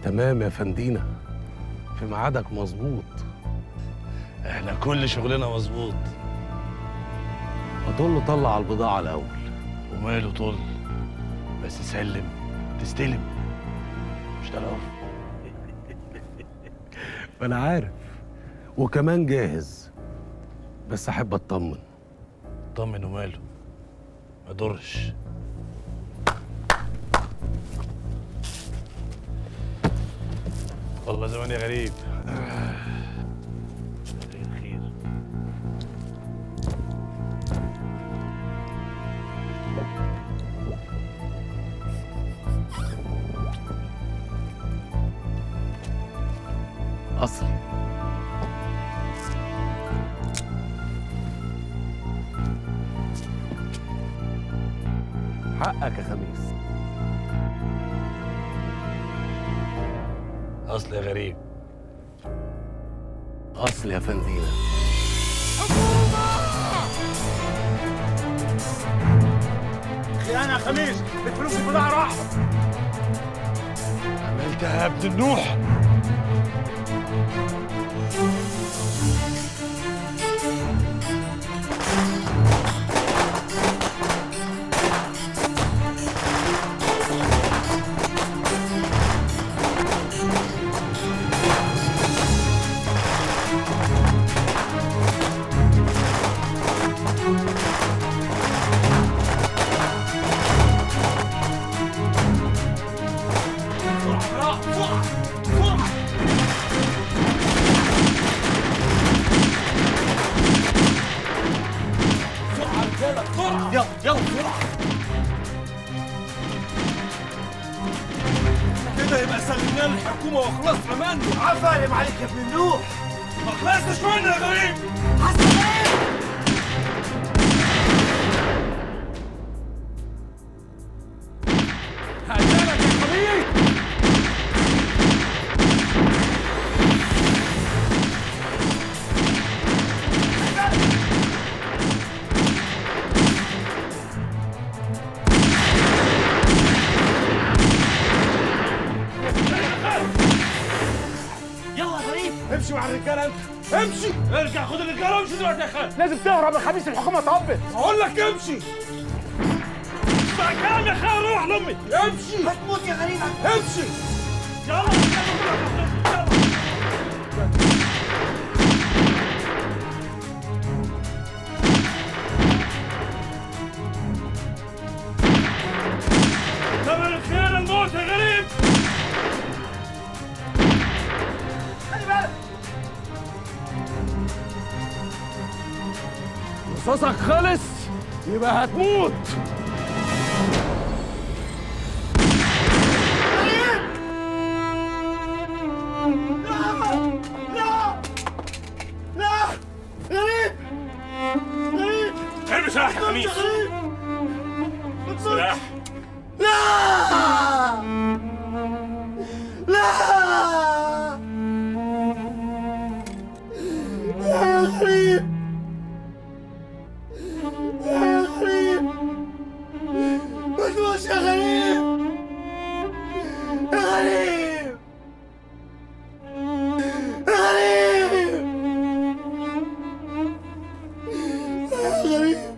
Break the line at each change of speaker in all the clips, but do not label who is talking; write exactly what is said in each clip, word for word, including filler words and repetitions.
تمام يا فندينا، في ميعادك مظبوط.
احنا كل شغلنا مظبوط.
هتقول له طلع على البضاعة الأول.
وماله طل، بس سلم تستلم، مش ده العرف.
ما أنا عارف، وكمان جاهز، بس أحب أطمن.
طمن وماله، ما يضرش. والله زمان يا غريب. خير.
أصلي حقك يا خميس.
اصل يا غريب.
أصل يا فندينا.
خيانة يا خميس، الفلوس البضاعة راحت.
عملتها يا ابن النوح.
يلا يلا بسرعة. كده يبقى سلمناه للحكومة وخلصنا منه. عفارم عليك يا ابن النوح. ما خلصتش منه يا غريب. حسن ايه؟ هقتلك يا خبيث. امشي مع الرجاله انت، امشي. ارجع خد الرجاله وامشي دلوقتي يا خالد. لازم تهرب يا خميس، الحكومه طبت. اقول لك امشي. اسمع كلام يا خالد، روح لامي. امشي. هتموت يا غريب. امشي. يلا يلا. ثمن الخيانه الموت يا غريب. رصاصك خلص يبقى هتموت. لا لا لا غريب غريب. ارمي سلاح يا خميس. سلاح. لا لا يا غريب يا غريب. ما تموتش يا غريب يا غريب يا غريب يا غريب.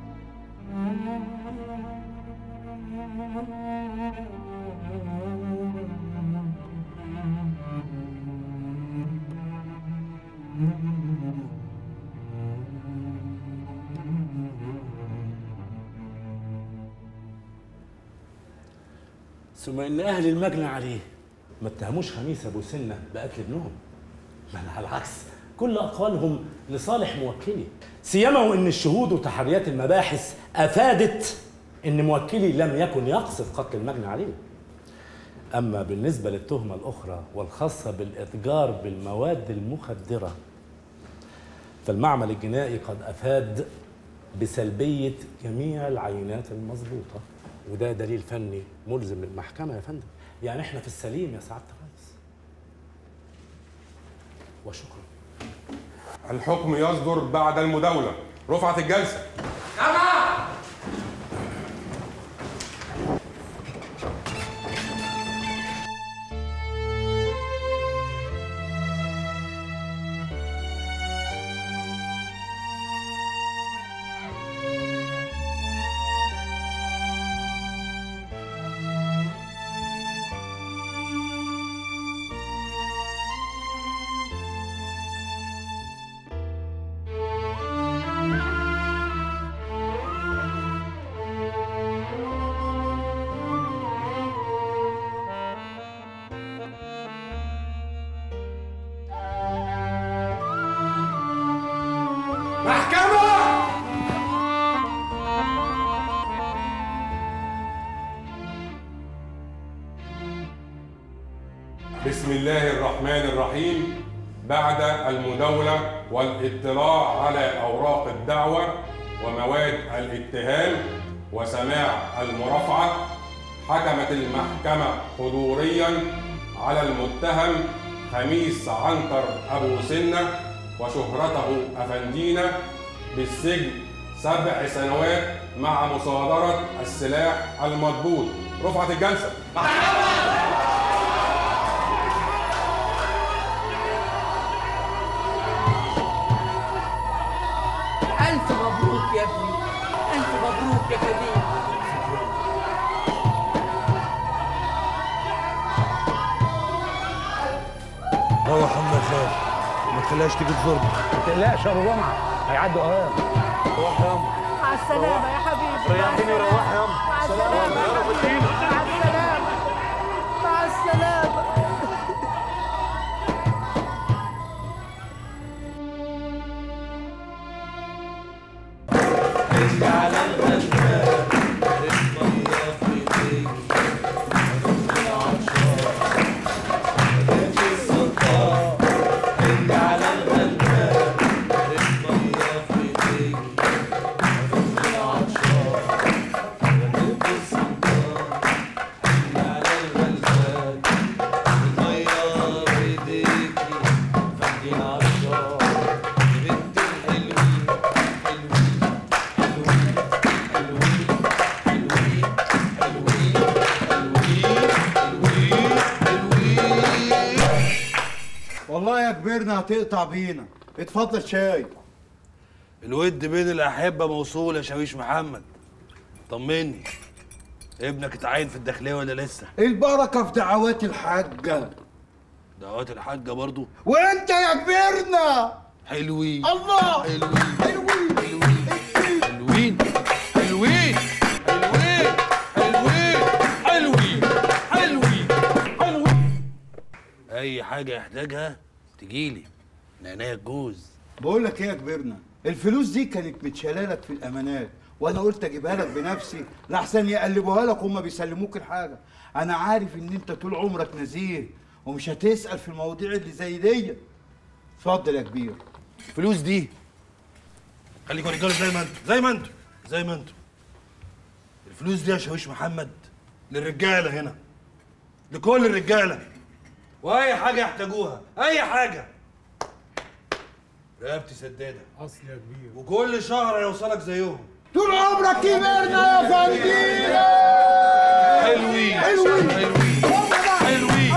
ثم ان اهل المجنى عليه ما اتهموش خميس ابو سنه بقتل ابنهم، بل على العكس كل اقوالهم لصالح موكلي، سيما وان الشهود وتحريات المباحث افادت ان موكلي لم يكن يقصد قتل المجنى عليه. اما بالنسبه للتهمه الاخرى والخاصه بالاتجار بالمواد المخدره فالمعمل الجنائي قد افاد بسلبيه جميع العينات المضبوطه، وده دليل فني ملزم للمحكمة يا فندم. يعني احنا في السليم يا سعادة الرئيس. وشكرا.
الحكم يصدر بعد المداولة. رفعت الجلسة.
جماعة
بسم الله الرحمن الرحيم. بعد المداولة والاطلاع على أوراق الدعوة ومواد الاتهام وسماع المرافعة، حكمت المحكمة حضورياً على المتهم خميس عنتر أبو سنة وشهرته أفندينا بالسجن سبع سنوات مع مصادرة السلاح المضبوط. رفعت الجلسة.
ألف مبروك يا ابني، ألف مبروك يا كبير.
روح أم خال، ما تخليهاش تيجي تزورنا.
ما تقلقش يا ابو جمعه، هيعدوا اوام. روح يا أم.
مع السلامة يا حبيبي.
ريحيني وروحي يا أم.
مع السلامة يا حبيبي. مع السلامة. مع السلامة.
والله يا كبرنا هتقطع بينا. اتفضل شاي.
الود بين الأحبة موصول يا شاويش محمد. طمني، ابنك اتعين في الداخلية ولا لسه؟
البركة في دعوات الحاجة.
دعوات الحاجة برضو؟
وانت يا كبرنا
حلوين.
الله
حلوين
حلوين
حلوين حلوين حلوين حلوين حلوين حلوين حلوين. أي حاجة يحتاجها تجيلي من عينيا الجوز.
بقول لك ايه يا كبرنا، الفلوس دي كانت متشالة لك في الامانات، وانا قلت اجيبها لك بنفسي لحسن يقلبوها لك وهم بيسلموك الحاجه. انا عارف ان انت طول عمرك نزيه ومش هتسال في المواضيع اللي زي دي. اتفضل يا كبير.
الفلوس دي خليكوا رجاله زي ما انتوا زي ما انتوا زي ما انتوا. الفلوس دي يا شاويش محمد للرجاله هنا، لكل الرجاله، واي حاجه يحتاجوها، اي حاجه. رقبتي سداده
اصل يا كبير،
وكل شهر هيوصلك زيهم.
طول عمرك كبرنا يا فندينا.
حلوين
حلوين
حلوين حلوين.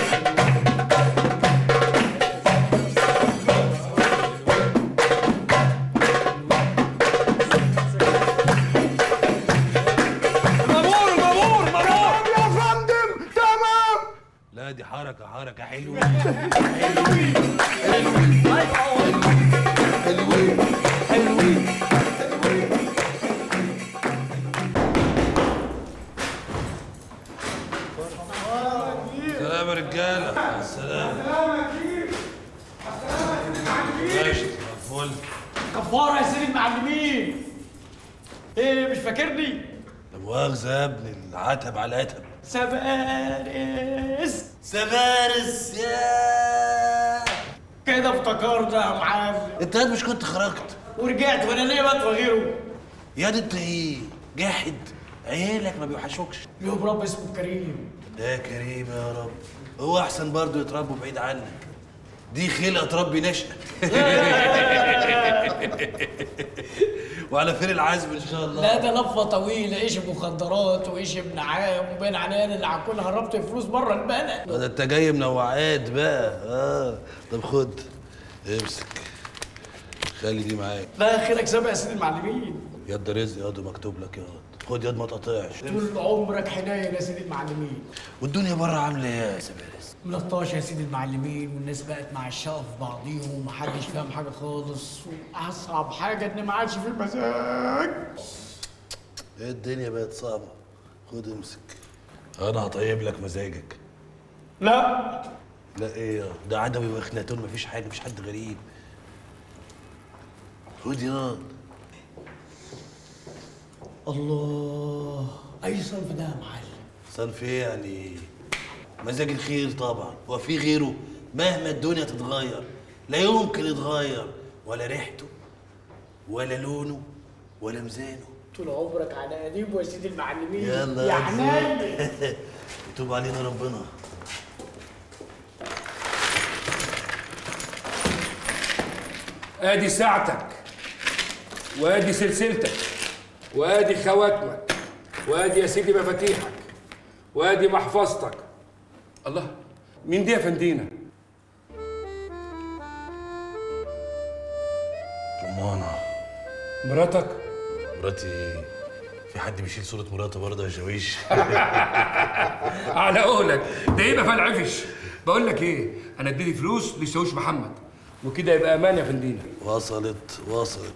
مامور مامور مامور
يا فندم. تمام.
لا دي حركه حركه حلوه.
حلوين حلوين حلوين حلوين.
سلام يا رجاله. مع السلامه. ماشي فل.
كفارة يا سيدي المعلمين. ايه مش فاكرني؟
لا مؤاخذه يا ابني، العتب على العتب.
سبارس
سبارس يا
كده افتكرت يا معلم.
انت قاعد مش كنت خرجت
ورجعت وانا ليه بقى غيره؟
يا دي انت ايه جاحد، عيالك ما بيوحشوكش.
ليهم رب اسمه كريم.
ده كريم يا رب. هو احسن برضه يتربوا بعيد عنك، دي خلقه تربي نشأة. وعلى فين العزم ان شاء الله؟
لا ده لفه طويله، ايش مخدرات وايش ابن عام وبين عنان اللي هكون هربت فلوس بره البلد.
ده انت جاي منوعات بقى. اه طب خد امسك، خلي دي معاك.
ده خيرك سابق يا سيدي المعلمين.
يد رزق ياض مكتوب لك ياض. خد ياض ما تقطعش.
طول عمرك حنين يا سيدي المعلمين.
والدنيا بره عامله ايه يا سبارس؟
ملطاش يا سيدي المعلمين، والناس بقت مع الشقه في بعضيهم ومحدش فاهم حاجه خالص، واصعب حاجه ان ما عادش في مزاج.
ايه الدنيا بقت صعبه. خد امسك، انا هطيب لك مزاجك.
لا
لا ايه ده عدوي واخناتون، مفيش حاجه، مفيش حد غريب. خد ياض.
الله، اي صنف ده يا معلم؟
صنف ايه يعني؟ مزاج الخير طبعا، هو في غيره؟ مهما الدنيا تتغير لا يمكن يتغير، ولا ريحته ولا لونه ولا ميزانه.
طول عمرك على قديم يا سيدي المعلمين.
يلا
يا حنان.
يتوب علينا ربنا.
ادي ساعتك، وادي سلسلتك، وادي خواتمك، وادي يا سيدي مفاتيحك، وادي محفظتك. الله، مين دي يا فندينا؟
رمانة.
مراتك؟
مراتي ايه؟ في حد بيشيل صورة مراته برضه يا شاويش؟
على قولك، ده يبقى فال عفش. بقول لك ايه، انا اديتي فلوس للشاويش محمد، وكده يبقى امان يا فندينا.
وصلت وصلت.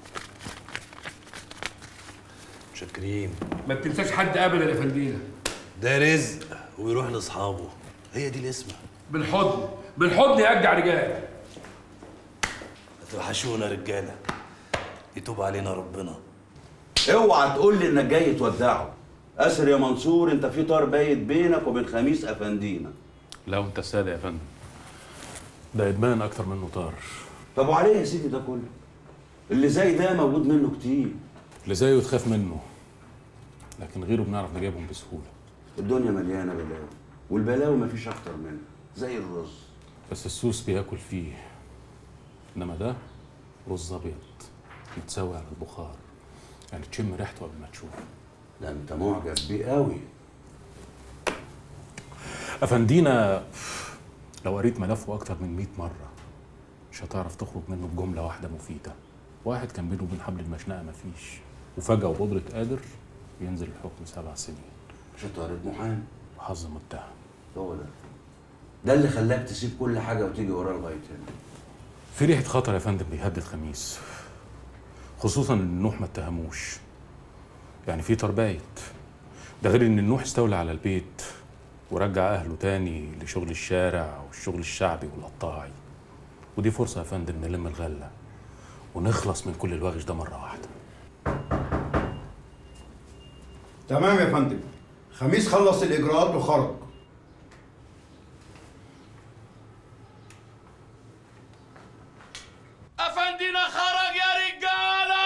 متشكرين.
ما بتنساش حد ابدا يا فندينا.
ده رزق ويروح لاصحابه، هي دي الاسمه.
بالحضن بالحضن يا اجدع رجال.
هتوحشونا رجاله، يتوب علينا ربنا.
اوعى تقول لي انك جاي تودعه. اسر يا منصور، انت في طار بايت بينك وبين خميس افندينا.
لا وانت السادة يا فندم، ده ادمان اكتر منه طار.
طب وعليه يا سيدي ده كله؟ اللي زي ده موجود منه كتير.
اللي زيه تخاف منه، لكن غيره بنعرف نجيبهم بسهوله.
الدنيا مليانه بلاوي، والبلاوي مفيش اكتر منها زي الرز.
بس السوس بياكل فيه، انما ده رز ابيض متسوي على البخار، يعني تشم ريحته قبل ما تشوفه.
ده انت معجب بيه قوي.
افندينا لو قريت ملفه اكتر من مئة مره مش هتعرف تخرج منه بجمله واحده مفيده. واحد كان بينه وبين حبل المشنقه مفيش، وفجاه وبقدره قادر ينزل الحكم سبع سنين.
مش طارد محامي
وحظ متهم.
هو ده ده اللي خلاك تسيب كل حاجه وتيجي وراه لغايه هنا.
في ريحه خطر يا فندم بيهدد خميس، خصوصا ان النوح ما اتهموش، يعني في تربايت. ده غير ان النوح استولى على البيت ورجع اهله تاني لشغل الشارع والشغل الشعبي والقطاعي. ودي فرصه يا فندم نلم الغله ونخلص من كل الوغش ده مره واحده.
تمام يا فندم. خميس خلص الاجراءات وخرج.
افندينا خرج يا رجاله.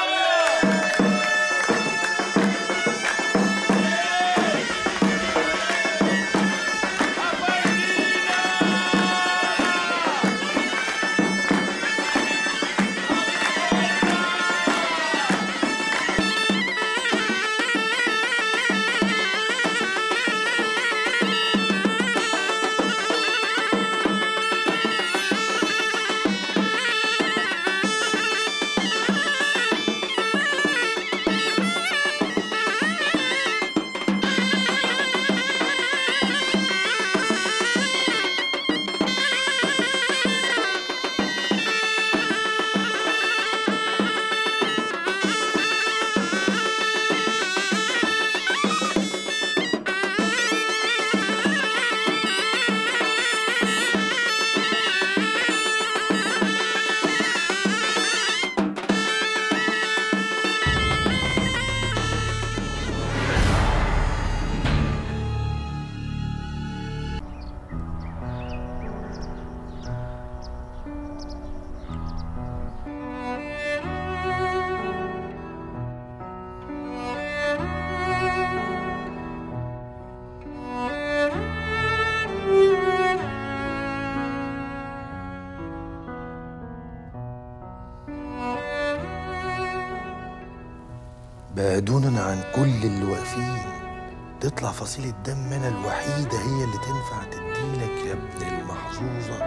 بعدونا عن كل اللي واقفين، تطلع فصيلة دم انا الوحيدة هي اللي تنفع تديلك يا ابن المحظوظة.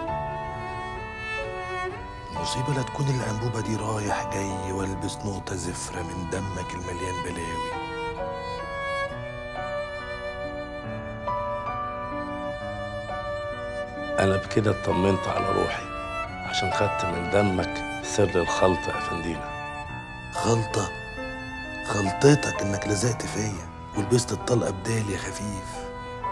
المصيبة لا تكون الأنبوبة دي رايح جاي والبس نقطة زفرة من دمك المليان بلاوي.
أنا بكده اطمنت على روحي عشان خدت من دمك سر الخلطة يا فندينا.
خلطة؟ خلطتك إنك لزقت فيا ولبست الطلقة بدالي يا خفيف.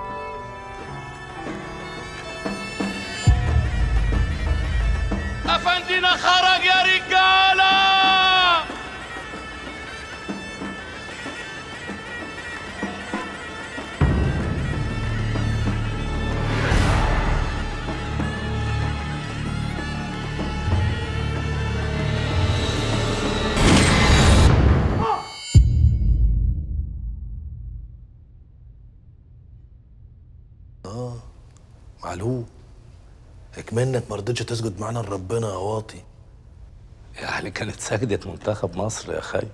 افندينا خرج يا رجاله.
اه معلوم. اكمنك ما رضيتش تسجد معانا لربنا يا واطي.
يعني كانت سجدة منتخب مصر يا خي.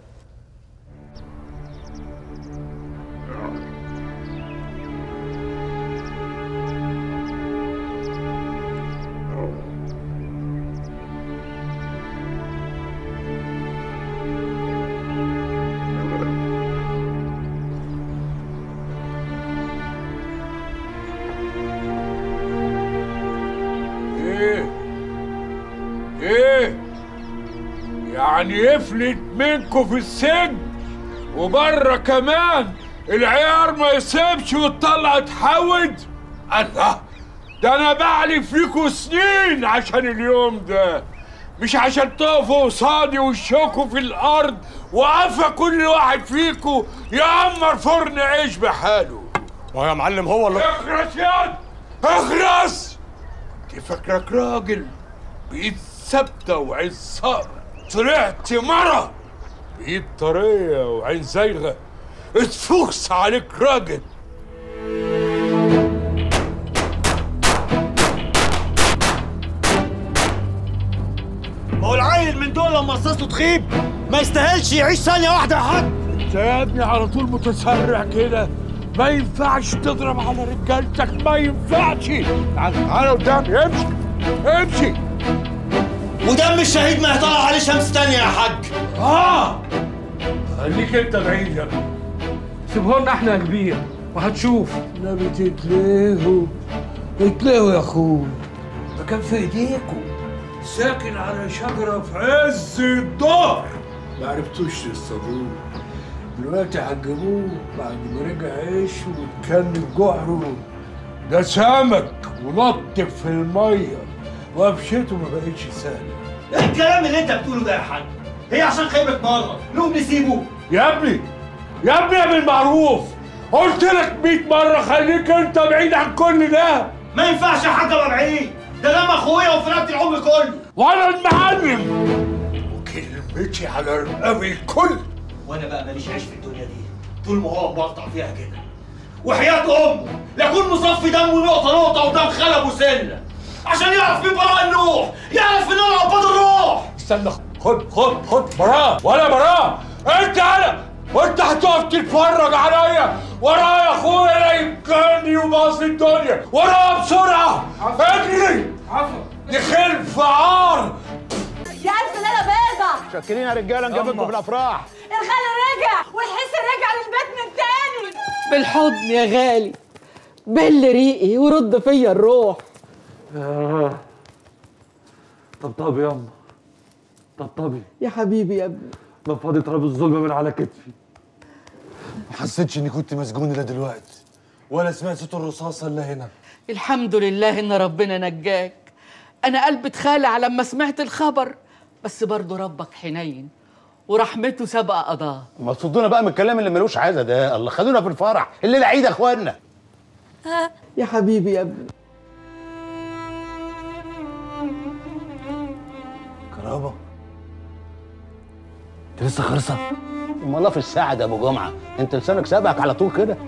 يعني يفلت منكم في السجن وبره كمان العيار ما يسيبش وتطلع تحود. الله، ده انا بعلف فيكم سنين عشان اليوم ده، مش عشان تقفوا قصادي وشكوا في الارض وقفا كل واحد فيكم يعمر فرن عيش بحاله.
ما يا معلم هو اللي
اخرس ياض اخرس. انت فاكرك راجل بايد ثابته وعين صقر، طلعت مرة بإيد طرية وعين زايغة، اتفوكس عليك راجل.
ما هو العيل من دول لما قصصته تخيب ما يستاهلش يعيش ثانية واحدة يا حاج.
انت يا ابني على طول متسرع كده، ما ينفعش تضرب على رجالتك، ما ينفعش. تعال تعال قدامي، امشي امشي.
ودم الشهيد ما يطلع عليه شمس تانية يا حاج.
اه خليك انت بعيد يا ابني، سيبه لنا احنا يا كبير وهتشوف. نبي تتلهوا اتلهوا يا اخوي، ده كان في ايديكم ساكن على شجره في عز الظهر ما عرفتوش تصطادوه، دلوقتي هتجيبوه بعد ما رجع عيش واتكلم جعره. ده سمك ونط في الميه وقفشته ما بقتش سهله.
ايه الكلام اللي انت بتقوله ده يا حاج؟ هي عشان خيبة مرة نقوم نسيبه؟
يا ابني يا ابني يا بالمعروف، قلت لك مية مرة خليك انت بعيد عن كل ده.
ما ينفعش يا حاج ابقى بعيد، ده دم اخويا وفرقت العمر كله.
وانا المعلم وكلمتي على رقاب الكل.
وانا بقى ماليش عيش في الدنيا دي طول ما هو مبرطع فيها كده. وحياة امه لاكون مصفي دمه نقطة نقطة قدام خلب وسنة عشان يعرف مين براء النوح، يعرف ان انا عباد الروح.
استنى، خد خد خد براء ولا براء، انت انا وانت هتقف تتفرج عليا ورايا اخويا لا يمكنني وباص الدنيا ورايا بسرعه. اجري يخلف عار.
يا الف ليله بيضه.
شكرين يا رجاله نجيبكم في الافراح.
الخال رجع والحس رجع للبيت من تاني.
بالحضن يا غالي، بل ريقي ورد فيا الروح.
آه. طبطبي ياما، طبطبي
يا حبيبي يا ابني.
نفضي تراب الظلم من على كتفي.
ما حسيتش اني كنت مسجون الا دلوقتي، ولا سمعت صوت الرصاصه الا هنا.
الحمد لله ان ربنا نجاك. انا قلبي اتخالع لما سمعت الخبر، بس برضه ربك حنين ورحمته سبق قضاه.
ما تصدونا بقى من الكلام اللي ملوش عايزه ده. الله، خلونا في الفرح، الليله عيد يا اخوانا.
ها يا حبيبي يا ابني.
كرامه انت لسه خالصه؟
امال الله في الساعه ده ابو جمعه، انت لسانك سابقك على طول كده.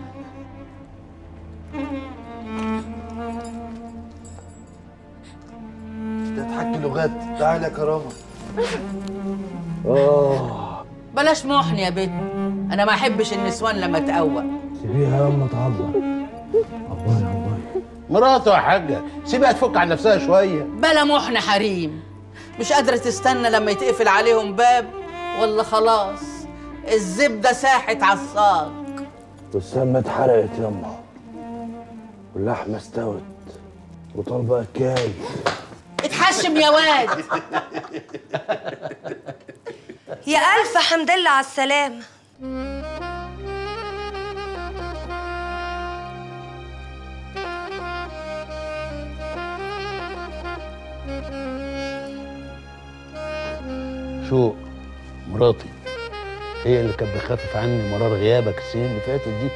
ده تحكي لغات. تعالى يا كرامه.
اه بلاش محن يا بنت، انا ما احبش النسوان لما تقوى.
سيبيها يا اما تعبر. عباري عباري
مراته يا حاجه، سيبها تفك عن نفسها شويه.
بلا محن حريم، مش قادره تستنى لما يتقفل عليهم باب ولا خلاص الزبده ساحت على الصاج.
والسمنه اتحرقت يما، واللحمه استوت وطالبه اكاي.
اتحشم يا واد.
يا الف حمد لله على السلامه.
شو مراتي هي اللي كانت بتخفف عني مرار غيابك السنين اللي فاتت دي.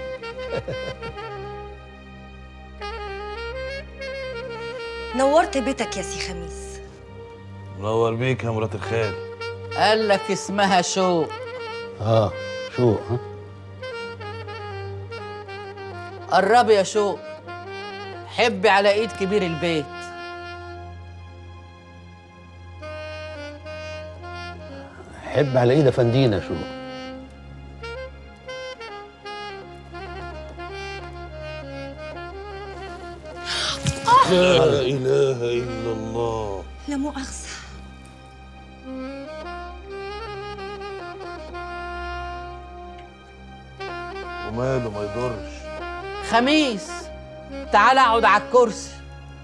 نورت بيتك يا سي خميس.
منور بيك يا مرات الخال.
قال لك اسمها شوق.
اه شوق. ها
قربي يا شوق حبي على ايد كبير البيت.
حب على ايد افندينا شو.
لا اله الا الله.
لا مؤاخذة.
وماله ما يضرش.
خميس تعال اقعد على الكرسي.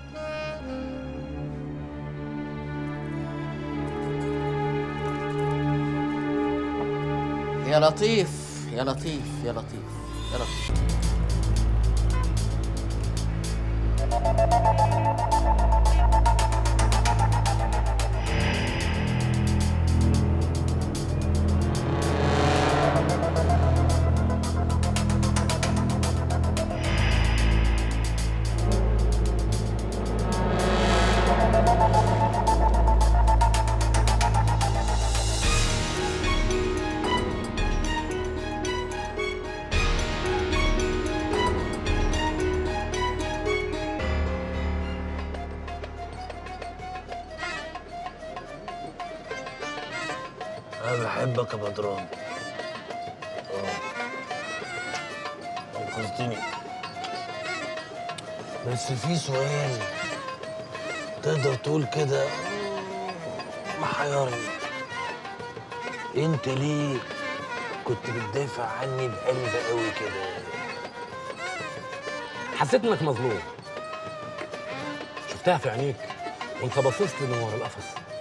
يا لطيف يا لطيف يا لطيف يا لطيف.
أنا بحبك يا بدران. اه أنقذتني. بس في سؤال تقدر تقول كده محيرني. أنت ليه كنت بتدافع عني بقلب قوي كده؟
حسيت انك مظلوم. شفتها في عينيك وانت باصص لي من ورا القفص.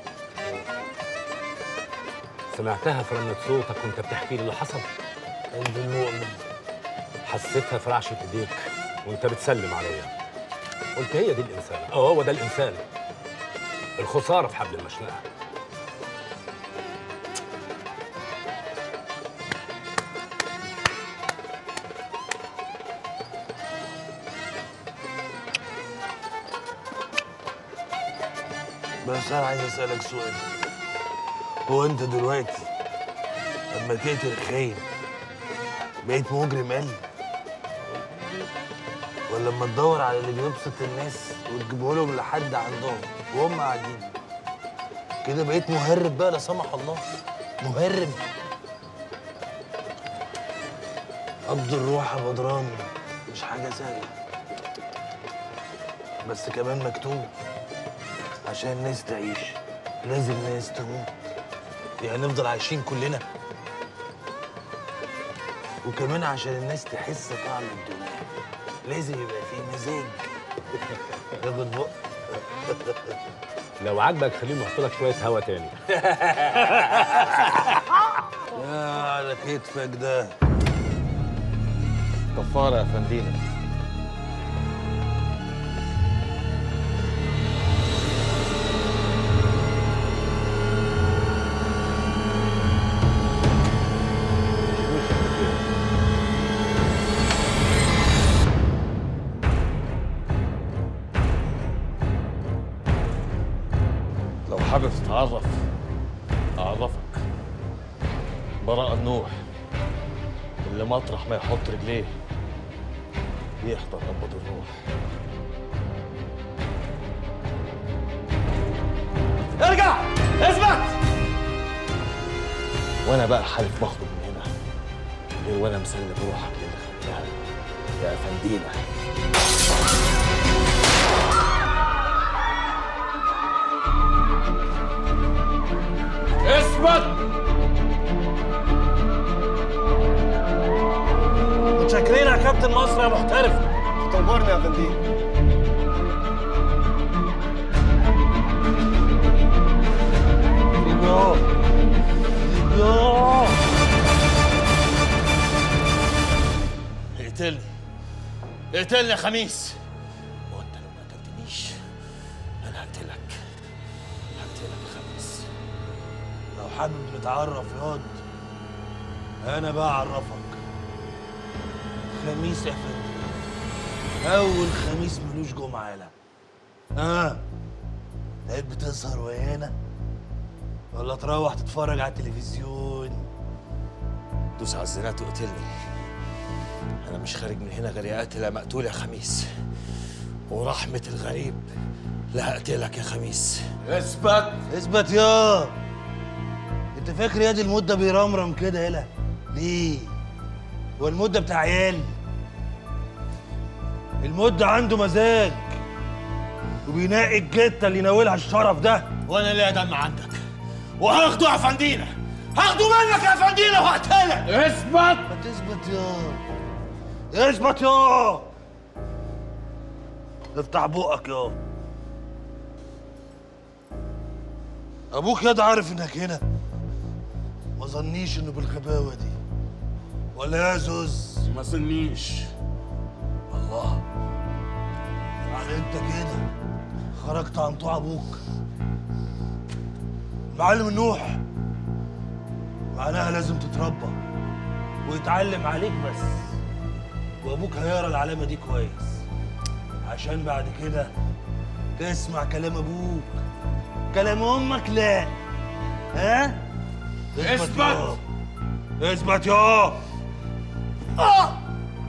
سمعتها في رنة صوتك وانت بتحكي لي اللي حصل.
قلب المؤمن.
حسيتها في رعشة ايديك وانت بتسلم عليا. قلت هي دي الانسان، اه هو ده الانسان. الخسارة في حبل المشنقة.
بس أنا عايز أسألك سؤال. هو أنت دلوقتي لما تقتل الخاين بقيت مجرم قل؟ ولا لما تدور على اللي بيبسط الناس وتجيبه لهم لحد عندهم وهم قاعدين كده بقيت مهرب بقى لا سمح الله؟ مهرب. قبض الروح يا بدران مش حاجة سهلة، بس كمان مكتوب عشان الناس تعيش لازم ناس تموت. يعني نفضل عايشين كلنا، وكمان عشان الناس تحس طعم الدنيا لازم يبقى في مزاج. تاخد بق.
لو عاجبك خليني احط لك شوية هوا تاني.
يا على كتفك ده.
كفارة يا فندينا. لو حابب تتعرف أعرفك. براء النوح اللي مطرح ما يحط رجليه بيحضر قبض الروح.
ارجع اثبت.
وانا بقى حالف باخده من هنا غير وانا مسلم روحك للي خلقها يا افندينا.
اثبت.
متشكرين يا كابتن مصر يا محترف.
تطورني يا فندينا.
يوه يوه اقتلني اقتلني يا خميس. وانت لو ما قتلتنيش انا هقتلك هقتلك يا خميس. لو حابب نتعرف ياض انا بقى اعرفك. خميس يا فندم، اول خميس ملوش جمعه. لا اه بقيت بتسهر ويانا ولا تروح تتفرج على التلفزيون؟
دوس على الزنات وقتلني. انا مش خارج من هنا غير يا قاتل يا مقتول يا خميس. ورحمة الغريب لا هقتلك يا خميس.
اثبت اثبت يا انت فاكر يا دي المده بيرمرم كده يلا ليه؟ هو المده بتاع عيال؟ المده عنده مزاج وبينقي الجته اللي يناولها الشرف ده.
وانا ليا دم عندك وهاخده يا فندينا، هاخده منك يا فندينا وهقتلك.
اثبت ما تثبت يا اثبت يا افتح بقك يا ابوك ياد عارف انك هنا، ما ظنيش انه بالغباوه دي ولا يا زوز؟
ما ظنيش.
الله، يعني انت كده خرجت عن طوع ابوك. معلم النوح معناها لازم تتربى ويتعلم عليك بس، وابوك هيقرا العلامه دي كويس عشان بعد كده تسمع كلام ابوك، كلام امك لا. ها؟
اثبت
اثبت يا
اه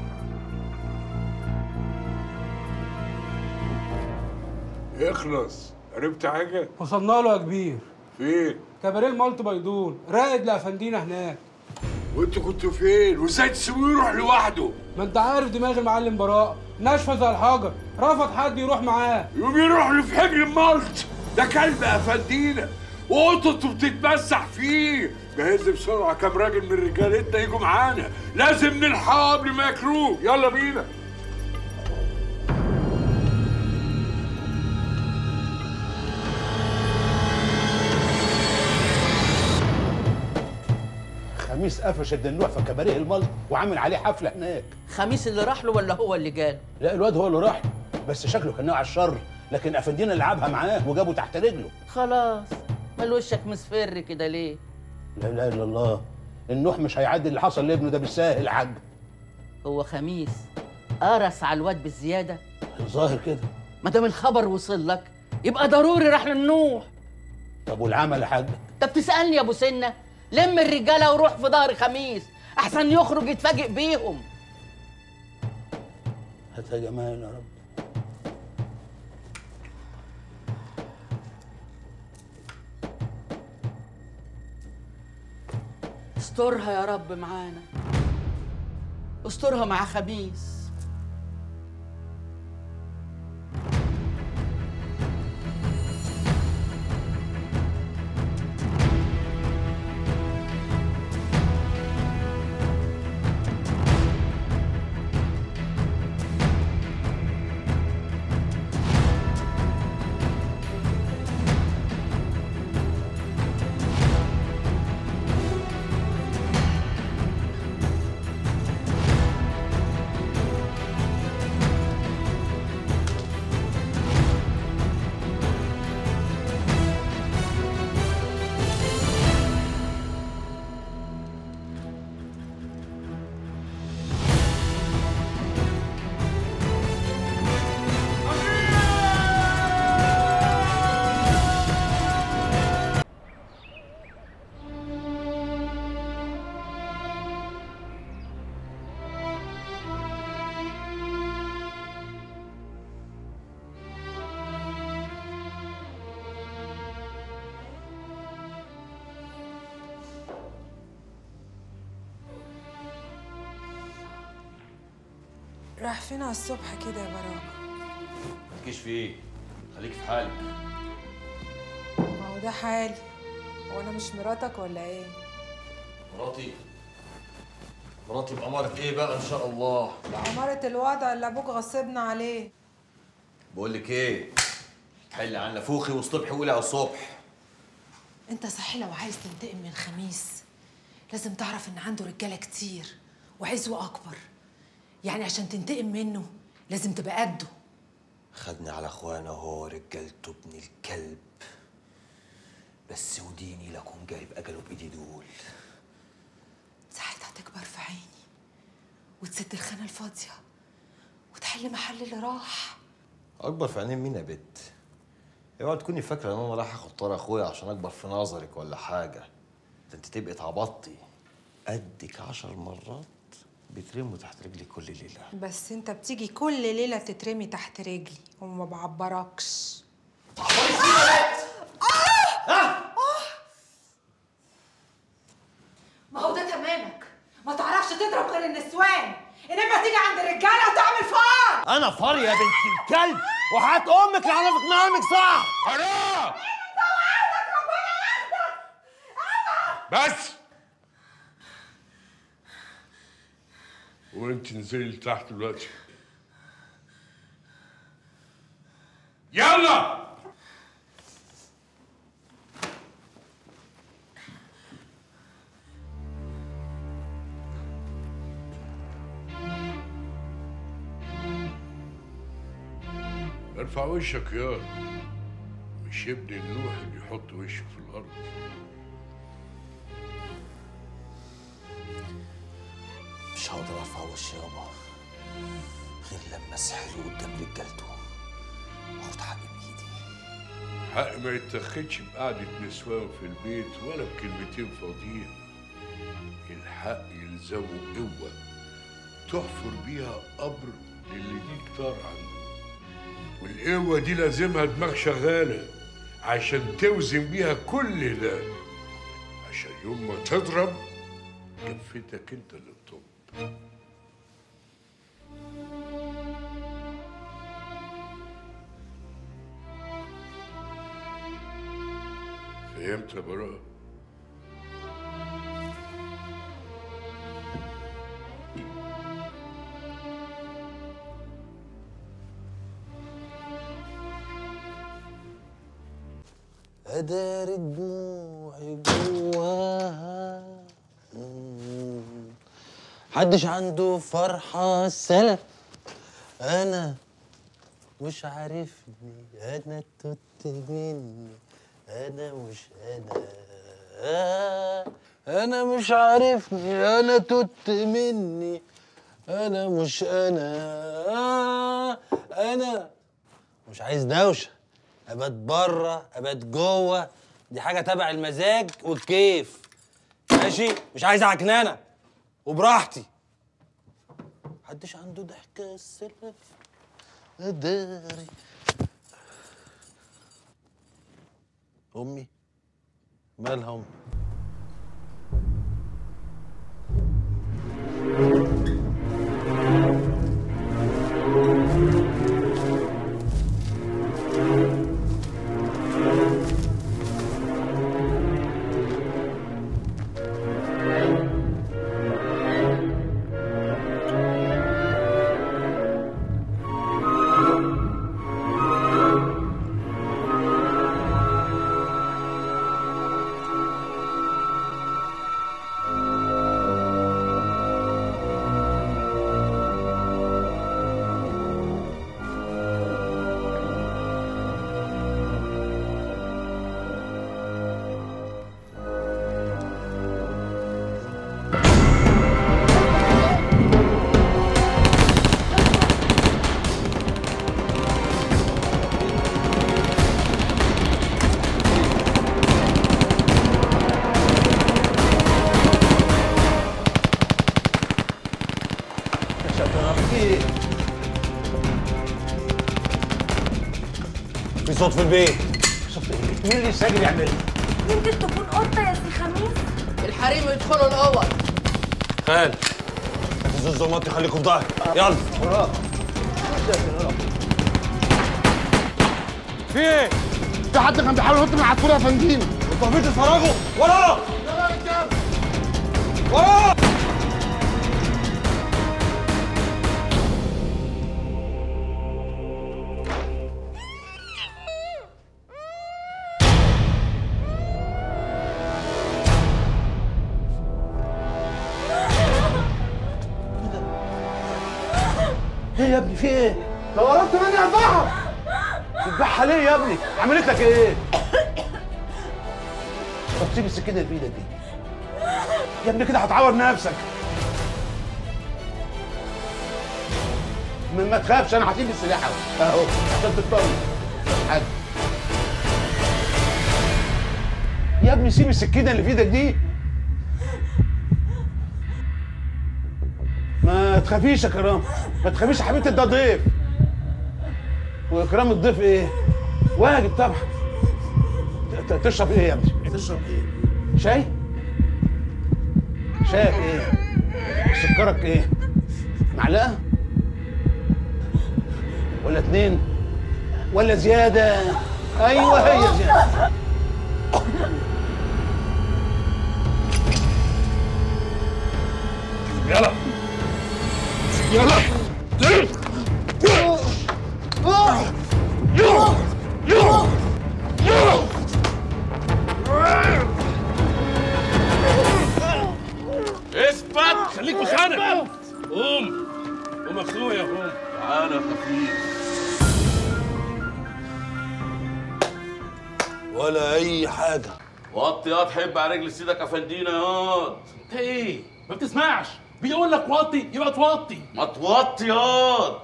اخلص. عرفت حاجه؟
وصلنا له يا كبير.
فين؟
كباريه المالت بيضون، راقد لافندينا هناك.
وانتوا كنتوا فين؟ وازاي تسيبوه يروح لوحده؟
ما انت عارف دماغ المعلم براء ناشفه زي الحجر، رفض حد يروح معاه.
يقوم يروح له في حجر المالت، ده كلب افندينا وقطته بتتمسح فيه. جهز بسرعه كام راجل من رجالتنا يجوا معانا، لازم نلحقه قبل ما ياكلوه. يلا بينا.
خميس قفش الدنوع في كباريه الملط وعامل عليه حفله هناك.
خميس اللي راح له ولا هو اللي جاله؟
لا الواد هو اللي راح له، بس شكله كان ناوي على الشر، لكن افندينا لعبها معاه وجابه تحت رجله.
خلاص، مال وشك مصفر كده ليه؟
لا اله الا الله، النوح مش هيعدي اللي حصل لابنه ده بالساهل يا حاج.
هو خميس قرص على الواد بالزياده؟
الظاهر كده.
ما دام الخبر وصل لك يبقى ضروري راح للنوح.
طب والعمل يا حاج؟
انت بتسالني يا ابو سنه؟ لم الرجاله وروح في ظهر خميس احسن يخرج يتفاجئ بيهم.
هات يا جمال يا رب.
استرها يا رب معانا، استرها مع خميس.
راح فين على الصبح كده يا براء؟
مالكيش في ايه؟ خليك في حالك.
ما هو ده حالي، هو انا مش مراتك ولا ايه؟
مراتي؟ مراتي بأمارة ايه بقى ان شاء الله؟
بأمارة الوضع اللي ابوك غصبنا عليه.
بقول لك ايه؟ حلي عن نفوخي واصطبحي قولي على الصبح.
انت صحيح لو عايز تنتقم من خميس لازم تعرف ان عنده رجاله كتير وعزوه اكبر، يعني عشان تنتقم منه لازم تبقى قده.
خدني على اخوانا هو رجالته ابن الكلب، بس وديني لكم جايب اجله بايدي دول.
ساعتها تكبر في عيني وتسد الخانه الفاضيه وتحل محل اللي راح.
اكبر في عينين مين يا بت؟ اوعي تكوني فاكره ان انا رايح اخد طار اخويا عشان اكبر في نظرك ولا حاجه. ده انت تبقي اتعبطتي قدك عشر مرات بيترموا تحت رجلي كل ليله.
بس انت بتيجي كل ليله تترمي تحت رجلي وما بعبركش.
ما هو ده تمامك، ما تعرفش تضرب غير النسوان، انما تيجي عند الرجاله وتعمل فار.
انا فار يا بنت الكلب، وحياة امك اللي عرفت نامك صح.
حرام بس. وانت نزلي تحت دلوقتي. يلا ارفع وشك يا مش ابن النوح اللي يحط وشه في الارض.
مش هقدر ارفع وشي يابا غير لما اسحله قدام رجالته واخد حقي بايدي.
حق ما يتاخدش بقعدة نسوان في البيت ولا بكلمتين فاضيين. الحق يلزمه قوة تحفر بيها قبر للي ليك طار عنده، والقوة دي لازمها دماغ شغالة عشان توزن بيها كل ده، عشان يوم ما تضرب كفتك انت اللي تطب. فهمت يا براء؟
أدار دموعي جواها، محدش عنده فرحة سلف، أنا مش عارفني، أنا توت مني، أنا مش أنا، أنا مش عارفني، أنا توت مني، أنا مش أنا، أنا مش عايز دوشة، أبات بره أبات جوه، دي حاجة تبع المزاج والكيف، ماشي؟ مش عايز عكنانة وبراحتي. محدش عنده ضحكة السلف أداري. أمي مالها أمي؟ في صوت في البيت.
صوت ايه؟ مين اللي ساجل يعملها؟
يمكن تكون قطه يا سي خميس.
الحريم يدخلوا الاوض.
خال هتزوز الزلمات خليكم في ظهري. يلا
وراك.
في ايه؟ في حد كان بيحاول ينط من العصفوره يا فندينا.
انتوا فين تتفرجوا؟ ورا! يلا يا رجاله! ورا!
ايه يا ابني في ايه؟ انت قربت مني يا البحر. تذبحها ليه يا ابني؟ عملت لك ايه؟ طب سيب السكينه اللي في ايدك دي. يا ابني كده هتعور نفسك. ما تخافش انا هسيب السلاح اهو اهو عشان تطمن. حاجه يا ابني سيب السكينه اللي في ايدك دي. ما تخافيش يا كرام، ما تخافيش يا حبيبتي، ده ضيف. واكرام الضيف ايه؟ واجب طبعا. تشرب ايه يا ابني؟
تشرب ايه؟
شاي؟ شايك ايه؟ سكرك ايه؟ معلقه؟ ولا اتنين؟ ولا زياده؟ ايوه هي زياده.
يلا يلا
اثبت، خليك مكانك. قوم قوم اخويا، قوم.
تعالى يا خفيف.
ولا اي حاجه.
وطي ياض، حب على رجل سيدك افندينا ياض.
انت ايه؟ ما بتسمعش؟ بيقول لك وطي يبقى توطي.
ما توطي ياض.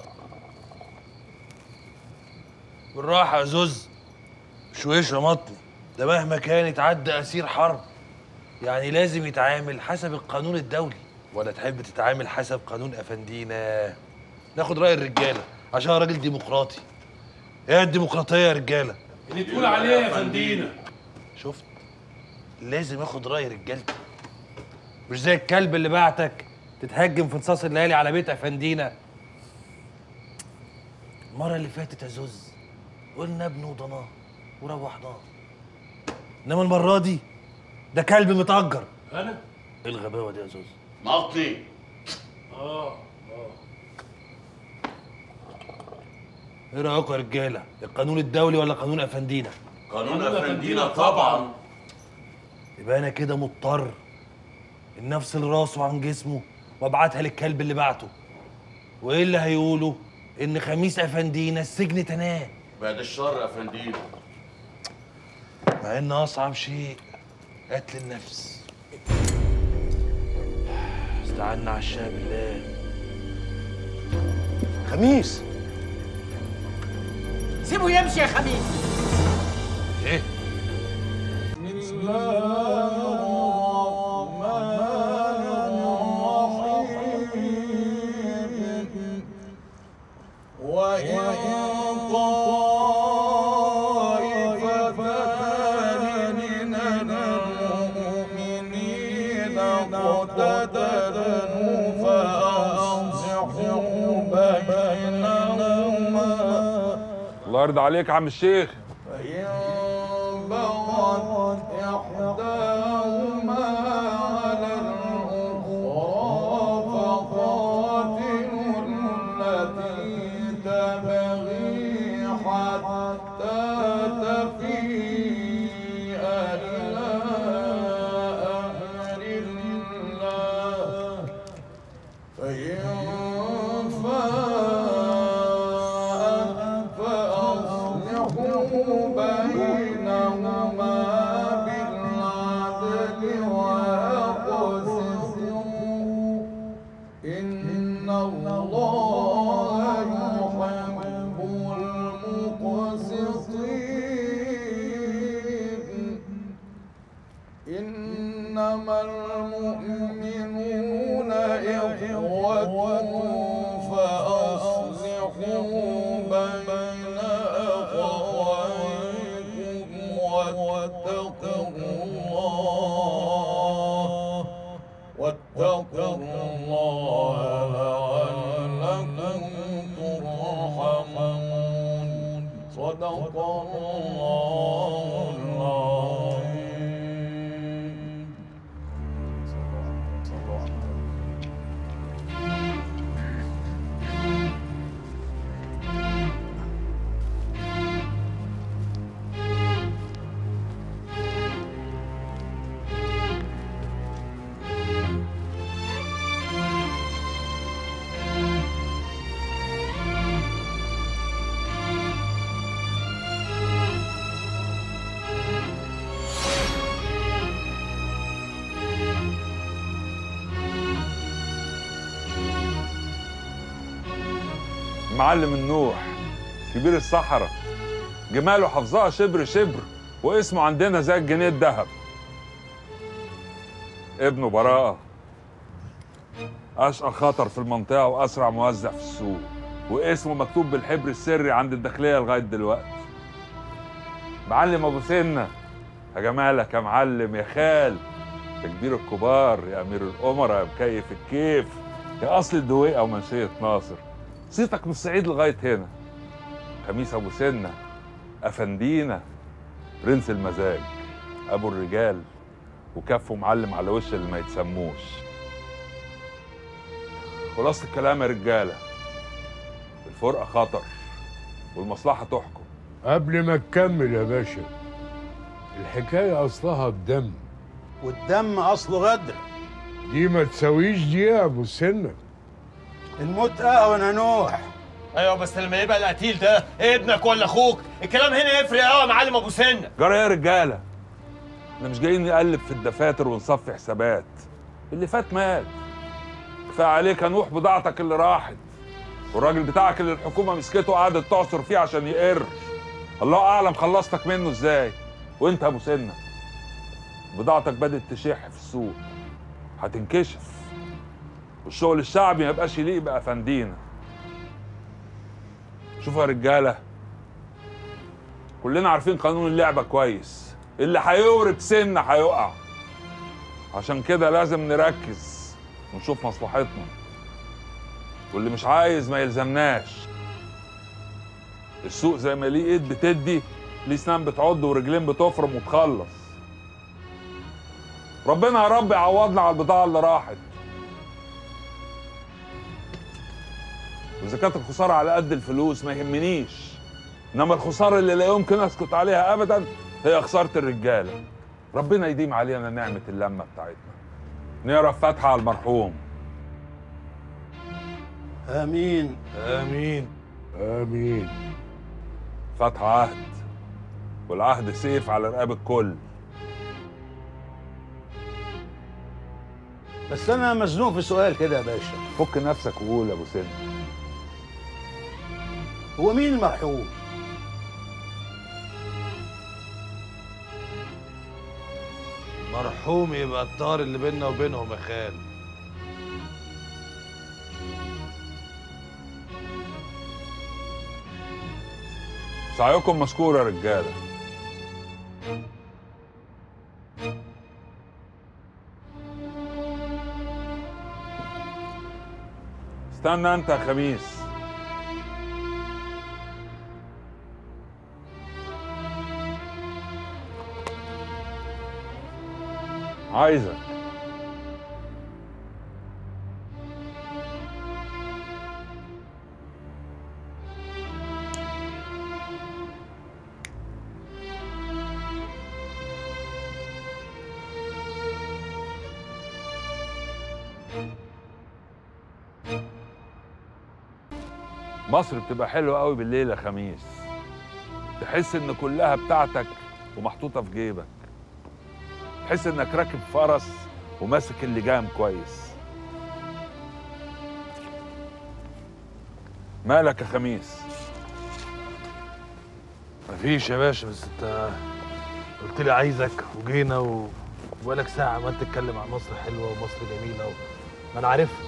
بالراحه يا زوز، مش وش يا مطني، ده مهما كان يتعدى اسير حرب، يعني لازم يتعامل حسب القانون الدولي. ولا تحب تتعامل حسب قانون افندينا؟ ناخد راي الرجاله عشان راجل ديمقراطي. ايه الديمقراطيه يا رجاله؟
اللي تقول عليه يا فندينا.
شفت؟ لازم اخد راي رجالتي، مش زي الكلب اللي بعتك تتهجم في نصاص الليالي على بيت افندينا. المره اللي فاتت يا زوز قلنا ابنه وضناه وروحناه، انما المره دي ده كلب متأجر.
انا؟
ايه الغباوه دي يا زوز؟
مطني.
اه اه
ايه رايكم يا رجاله؟ القانون الدولي ولا قانون افندينا؟
قانون افندينا طبعا.
يبقى انا كده مضطر ان افصل راسه عن جسمه وابعتها للكلب اللي بعته. وايه اللي هيقولوا؟ ان خميس افندينا السجن تناه.
بعد الشر افندينا.
مع ان اصعب شيء قتل النفس. استعنا على الشاه بالله.
خميس
سيبه يمشي يا خميس.
ايه؟
بسم الله الرحمن الرحيم. وإن طائفتان من المؤمنين اقتتلوا فأصلحوا بينهما.
الله يرضى عليك يا عم الشيخ.
فإن بغت إحداهما على الأخرى فقاتلوا التي تبغي حتى تفيء إلى أمر الله، فإن فاءت فأصلحوا بينهما بالعدل وأقسطوا إن الله يحب المقسطين. إنما المؤمنون إخوة فأصلحوا بين أخويكم واتقوا الله واتقوا الله لعلكم ترحمون. صدق الله العظيم.
معلم النوح كبير الصحراء، جماله حافظها شبر شبر، واسمه عندنا زي الجنيه الذهب. ابنه براءة. اشقى خطر في المنطقه واسرع موزع في السوق، واسمه مكتوب بالحبر السري عند الداخليه لغايه دلوقتي. معلم ابو سنه، يا جمالك يا معلم يا خال، يا كبير الكبار، يا امير الامراء، يا مكيف الكيف، يا اصل الدويقه ومنشيه ناصر. صيتك من الصعيد لغايه هنا. خميس ابو سنه، افندينا، برنس المزاج، ابو الرجال، وكفه معلم على وش اللي ما يتسموش. خلاصة الكلام يا رجاله، الفرقه خطر والمصلحه تحكم.
قبل ما تكمل يا باشا، الحكاية أصلها الدم،
والدم أصله غدر.
دي ما تساويش دي يا أبو سنة.
الموت أهون يا نوح.
ايوه بس لما يبقى القتيل ده ابنك ولا اخوك، الكلام هنا يفرق قوي يا معلم ابو سنه.
جرى يا رجاله، احنا مش جايين نقلب في الدفاتر ونصفي حسابات. اللي فات مات. كفايه عليك يا نوح بضاعتك اللي راحت، والراجل بتاعك اللي الحكومه مسكته وقعدت تعصر فيه عشان يقر. الله اعلم خلصتك منه ازاي. وانت يا ابو سنه، بضاعتك بدات تشح في السوق، هتنكشف، والشغل الشعبي ما يبقاش يليق بافندينا. شوفوا يا رجاله، كلنا عارفين قانون اللعبه كويس، اللي هيورب سنه هيقع. عشان كده لازم نركز ونشوف مصلحتنا، واللي مش عايز ما يلزمناش. السوق زي ما ليه ايد بتدي، ليه سنان بتعض ورجلين بتفرم وتخلص. ربنا يا رب يعوضنا على البضاعه اللي راحت. واذا كانت الخساره على قد الفلوس ما يهمنيش، انما الخساره اللي لا يمكن اسكت عليها ابدا هي خساره الرجاله. ربنا يديم علينا نعمه اللمه بتاعتنا. نقرا فاتحه على المرحوم.
امين
امين
امين.
فاتحه عهد، والعهد سيف على رقاب الكل.
بس انا مزنوق في سؤال كده يا باشا.
فك نفسك وقول يا ابو سن.
هو مين المرحوم؟
مرحوم يبقى الطار اللي بيننا وبينهم يا خال.
سعيكم مشكور يا رجاله. استنى انت يا خميس. عايزك مصر بتبقى حلوة قوي بالليل يا خميس. تحس ان كلها بتاعتك ومحطوطة في جيبك. تحس انك راكب فرس وماسك اللجام كويس. مالك يا خميس؟
مفيش يا باشا، بس انت قلت لي عايزك وجينا و... وبقالك ساعة عمال تتكلم عن مصر حلوة ومصر جميلة و... ما انا عارفها.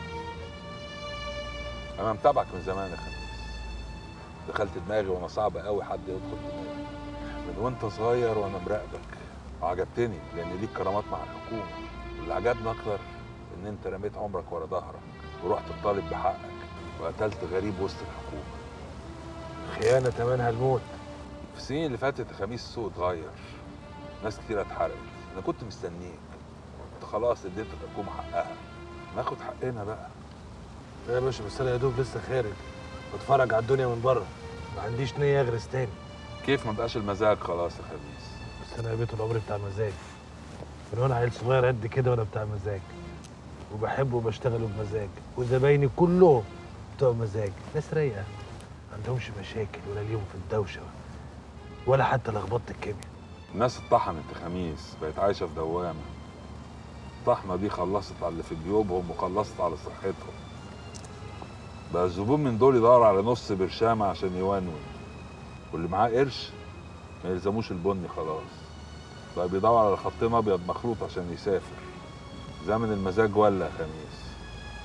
انا متابعك من زمان يا خميس. دخلت دماغي وانا صعب قوي حد يدخل دماغي. من وانت صغير وانا مراقبك، وعجبتني لان ليك كرامات مع الحكومه. واللي عجبني اكتر ان انت رميت عمرك ورا ظهرك ورحت تطالب بحقك وقتلت غريب وسط الحكومه.
خيانه تمنها الموت.
في السنين اللي فاتت يا خميس السوق اتغير، ناس كتير اتحرقت. انا كنت مستنيك، انت خلاص اديت الحكومه حقها، ناخد حقنا بقى.
يا باشا بس انا يا دوب لسه خارج بتفرج على الدنيا من بره، ما عنديش نيه اغرس تاني.
كيف ما بقاش المزاج خلاص يا خميس؟
بس انا يا بيت العمر بتاع مزاج، من وانا عيل صغير قد كده وانا بتاع مزاج، وبحب وبشتغل بمزاج، وزبايني كلهم بتوع مزاج، ناس رايقه ما عندهمش مشاكل ولا ليهم في الدوشه ولا حتى لخبطه الكيمياء.
الناس اتطحنت يا خميس، بقت عايشه في دوامه. الطحنه دي خلصت على اللي في جيوبهم وخلصت على صحتهم. بقى الزبون من دول يدور على نص برشامه عشان يونون، واللي معاه قرش ما يلزموش البني خلاص. بقى بيدور على خطين ابيض مخلوط عشان يسافر. زمن المزاج ولا يا خميس.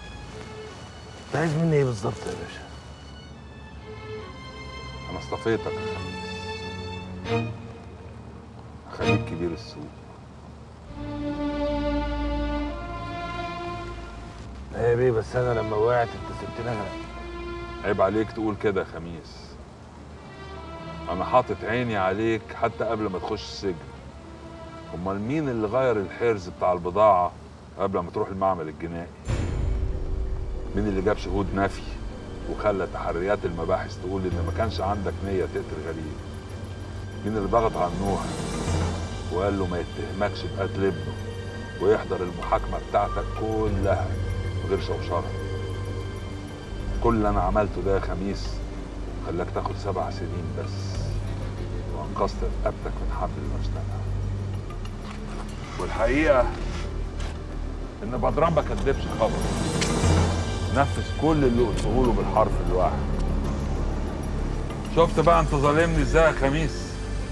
انت عايز مني ايه بالظبط يا باشا؟
انا اصطفيتك يا خميس، هخليك كبير السوق.
لا يا بيه، بس انا لما وقعت انت سبتني اغرق.
عيب عليك تقول كده يا خميس، انا حاطط عيني عليك حتى قبل ما تخش السجن. امال مين اللي غير الحرز بتاع البضاعه قبل ما تروح المعمل الجنائي؟ مين اللي جاب شهود نفي وخلى تحريات المباحث تقول ان ما كانش عندك نيه تقتل غريب؟ مين اللي ضغط على نوح وقال له ما يتهمكش بقتل ابنه ويحضر المحاكمه بتاعتك كلها من غير شوشره؟ كل اللي انا عملته ده يا خميس خلاك تاخد سبع سنين بس، وانقذت رقبتك من حبل المشنقه. والحقيقه ان بدران ما كدبش خبر، نفذ كل اللي قلته له بالحرف الواحد. شفت بقى انت ظالمني ازاي يا خميس؟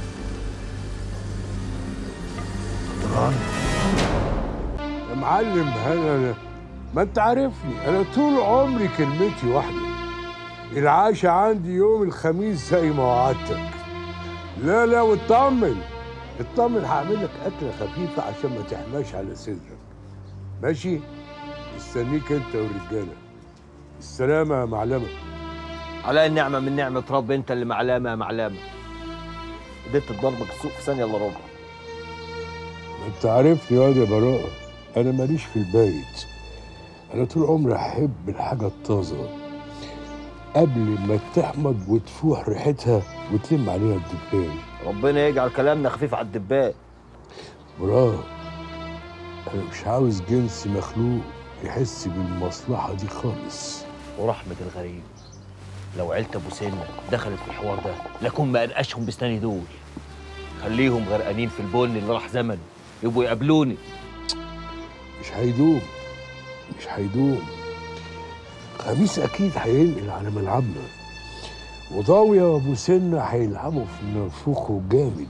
يا معلم انا ما انت عارفني، انا طول عمري كلمتي واحده، العاشة عندي يوم الخميس زي ما وعدتك. لا لا واطمن اطمن، هعمل لك اكله خفيفه عشان ما تحماش على صدرك، ماشي؟ مستنيك انت والرجاله. السلامه يا معلمه.
على النعمه من نعمه رب، انت اللي معلمه يا معلمه. قدرت تضربك السوق في ثانيه الا ربع.
ما انت عارفني يا واد يا براءه، انا ماليش في البيت، انا طول عمري احب الحاجه الطازه قبل ما تحمض وتفوح ريحتها وتلم عليها الدبان.
ربنا يجعل كلامنا خفيف على الدبان.
براءه انا مش عاوز جنس مخلوق يحس بالمصلحه دي خالص.
ورحمه الغريب لو عيلة ابو سنه دخلت في الحوار ده لكون ما انقشهم بسناني دول. خليهم غرقانين في البن اللي راح زمن يبقوا يقابلوني.
مش هيدوم مش هيدوم خميس اكيد هينقل على ملعبنا، وضاويه وابو سنه هيلعبوا في نافوخه جامد.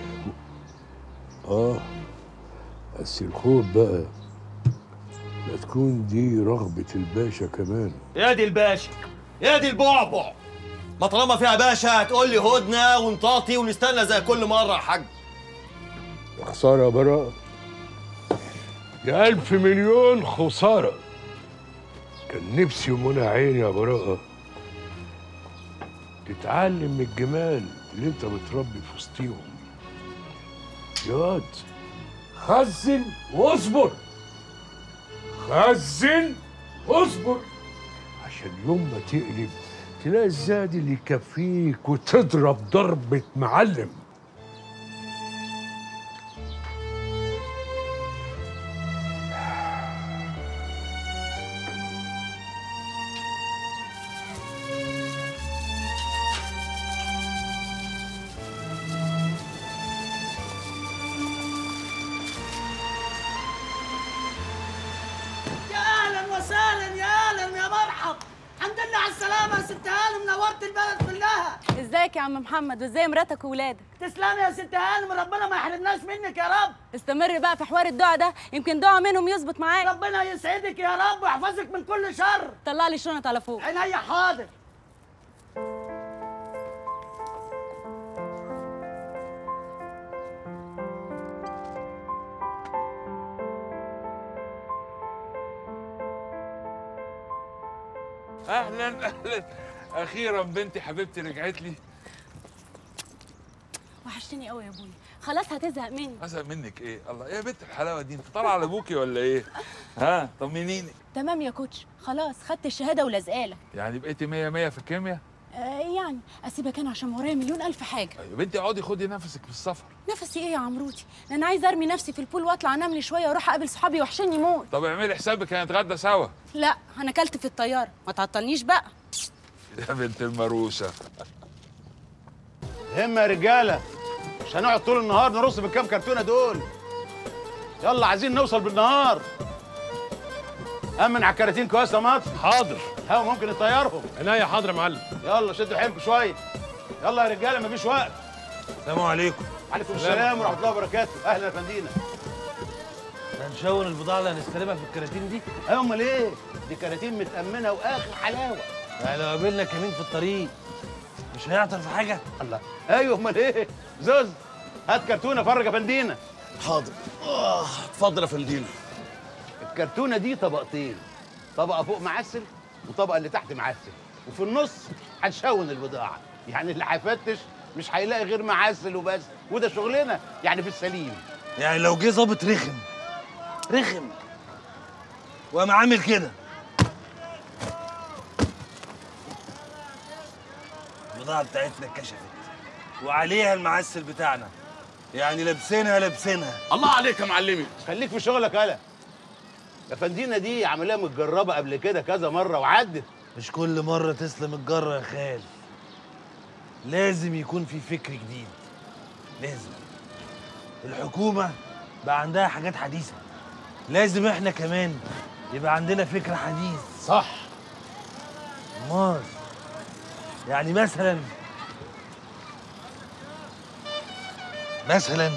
اه بس الخوف بقى لا تكون دي رغبه الباشا كمان.
يا دي الباشا يا دي البعبع، ما طالما فيها باشا هتقول لي هدنه ونطاطي ونستنى زي كل مره يا حاج.
خساره يا براءه، يا ألف مليون خسارة. كان نفسي ومنى عيني يا براءة تتعلم من الجمال اللي انت بتربي في وسطيهم. يا واد خزن واصبر، خزن واصبر عشان يوم ما تقلب تلاقي الزاد اللي يكفيك وتضرب ضربة معلم.
ازيك يا عم محمد وازاي مراتك وولادك؟
تسلمي يا ست هانم، ربنا ما يحرمناش منك يا رب.
استمر بقى في حوار الدعاء ده، يمكن دعاء منهم يظبط معاك.
ربنا يسعدك يا رب ويحفظك من كل شر.
طلع لي شنط على فوق.
عينيا حاضر.
اهلا اهلا، اخيرا بنتي حبيبتي رجعت لي.
وحشتني قوي يا ابويا، خلاص هتزهق مني.
ازهق منك ايه؟ الله ايه يا بنت الحلاوه دي، انت طالعه على ابوكي ولا ايه؟ ها طمنيني.
تمام يا كوتش، خلاص خدت الشهاده ولازقالك.
يعني بقيتي مية مية في الكيمياء؟
آه يعني اسيبك انا عشان ورايا مليون الف حاجه.
يا بنتي اقعدي خدي نفسك في السفر.
نفسي ايه يا عمروتي؟ انا عايزه ارمي نفسي في البول واطلع انام لي شويه واروح اقابل صحابي وحشني موت.
طب اعملي حسابك هنتغدى سوا.
لا انا اكلت في الطياره، ما تعطلنيش بقى.
يا بنت المروسه.
همة يا رجاله، مش هنقعد طول النهار نرص بالكام كرتونه دول. يلا عايزين نوصل بالنهار. امن على الكراتين كويس يا مطر.
حاضر.
هو ممكن نطيرهم.
عينيا حاضر يا معلم.
يلا شدوا حيلكم شويه. يلا يا رجاله مفيش وقت.
السلام عليكم.
عليكم السلام ورحمه الله وبركاته. اهلا يا فندينا.
هنشون البضاعه اللي هنستلمها في الكراتين دي؟
ايوه امال ايه؟ دي كراتين متامنه واخر حلاوه.
يعني لو قابلنا كمين في الطريق مش هيعطل في حاجه؟
الله، ايوه امال ايه؟ زوز هات كرتونه فرج يا فندينا.
حاضر. اه اتفضل يا فندينا.
الكرتونه دي طبقتين، طبقه فوق معسل وطبقه اللي تحت معسل، وفي النص هنشون البضاعه، يعني اللي هيفتش مش هيلاقي غير معسل وبس، وده شغلنا يعني في السليم.
يعني لو جه ظابط رخم رخم وقام عامل كده، البضاعه بتاعتنا اتكشفت وعليها المعسل بتاعنا، يعني لابسينها لابسينها.
الله عليك يا معلمي، خليك في شغلك يالا. يا فندينا دي عمليه متجربه قبل كده كذا مره وعدت.
مش كل مره تسلم الجره يا خال، لازم يكون في فكر جديد، لازم. الحكومه بقى عندها حاجات حديثه، لازم احنا كمان يبقى عندنا فكر حديث.
صح.
امال يعني مثلا مثلا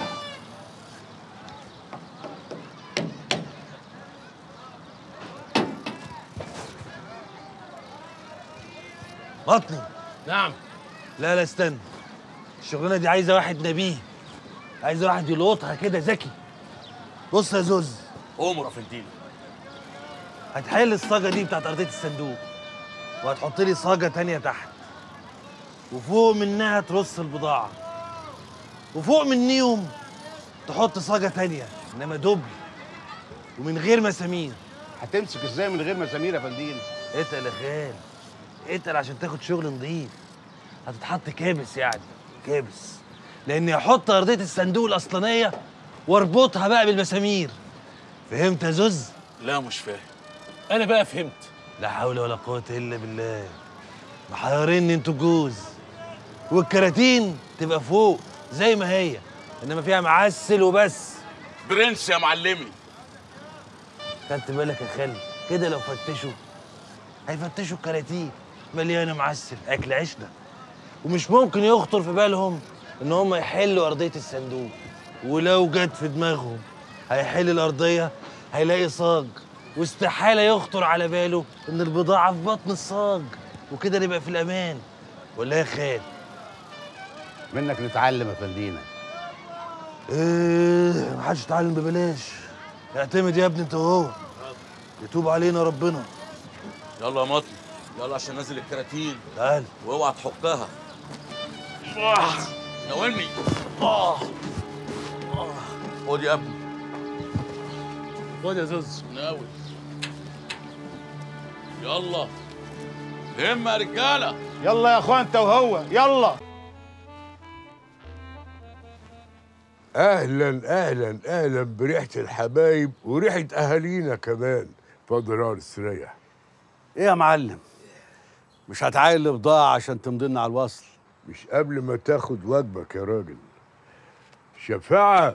بطني.
نعم.
لا لا استنى، الشغلانه دي عايزه واحد نبيه، عايزه واحد يلقطها كده ذكي. بص يا زوز،
امر يا فندينا.
هتحل الصاجه دي بتاعت ارضيه الصندوق، وهتحط لي صاجه تانيه تحت، وفوق منها ترص البضاعه، وفوق منيهم تحط صاجه تانيه انما دبل ومن غير مسامير.
هتمسك ازاي من غير مسامير يا فندينا؟
اتقل يا خال، اتقل عشان تاخد شغل نظيف. هتتحط كابس، يعني كابس، لاني هحط ارضيه الصندوق الاصلانيه واربطها بقى بالمسامير. فهمت يا زوز؟
لا مش فاهم.
انا بقى فهمت. لا حول ولا قوه الا بالله. محيريني انتوا الجوز، والكراتين تبقى فوق زي ما هي، انما فيها معسل وبس.
برنس يا معلمي.
خدت بالك يا خالي؟ كده لو فتشوا هيفتشوا الكراتين مليانه معسل، اكل عيشنا، ومش ممكن يخطر في بالهم ان هم يحلوا ارضيه الصندوق. ولو جت في دماغهم هيحل الارضيه هيلاقي صاج، واستحاله يخطر على باله ان البضاعه في بطن الصاج، وكده نبقى في الامان. ولا يا خال؟
منك نتعلم يا فندينا.
ايه، محدش يتعلم ببلاش. اعتمد يا ابني انت وهو، يتوب علينا ربنا.
يلا يا مطلي، يلا عشان نازل الكراتين.
تعال.
واوعى تحكها.
آه.
ناولني.
اه
خد يا ابني.
خد يا زوز.
ناول. يلا لم يا رجاله.
يلا يا اخوان انت وهو، يلا.
اهلا اهلا اهلا بريحه الحبايب وريحه اهالينا كمان. اتفضل اقعد استريح.
ايه يا معلم، مش هتعاين البضاعه عشان تمضي لنا على الوصل؟
مش قبل ما تاخد واجبك يا راجل. شفاعه.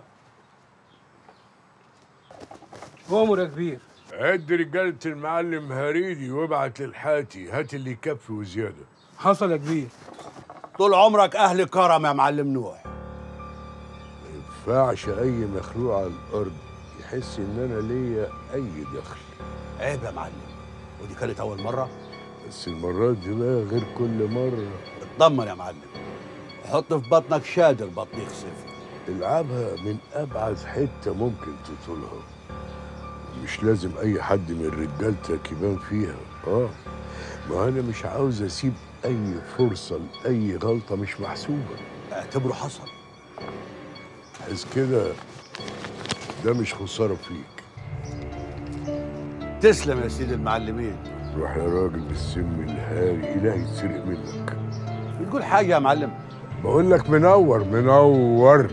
امر يا كبير.
عد رجاله المعلم هريدي وابعت للحاتي، هات اللي يكفي وزياده.
حصل يا كبير.
طول عمرك اهل كرم يا معلم نوح.
ما ينفعش اي مخلوق على الارض يحس ان انا ليا اي دخل.
عيب يا معلم، ودي كانت اول مره.
بس المرات دي بقى غير كل مره.
اطمن يا معلم، حط في بطنك شادر بطن يخسف.
العبها من ابعد حته ممكن تطولها، مش لازم اي حد من رجالتك يبان فيها. اه ما انا مش عاوز اسيب اي فرصه لاي غلطه مش محسوبه.
اعتبره حصل.
بس كده ده مش خساره فيك.
تسلم يا سيدي المعلمين.
روح يا راجل بالسم الهاري، الهي يتسرق منك.
بتقول حاجه يا معلم؟
بقول لك منور منور.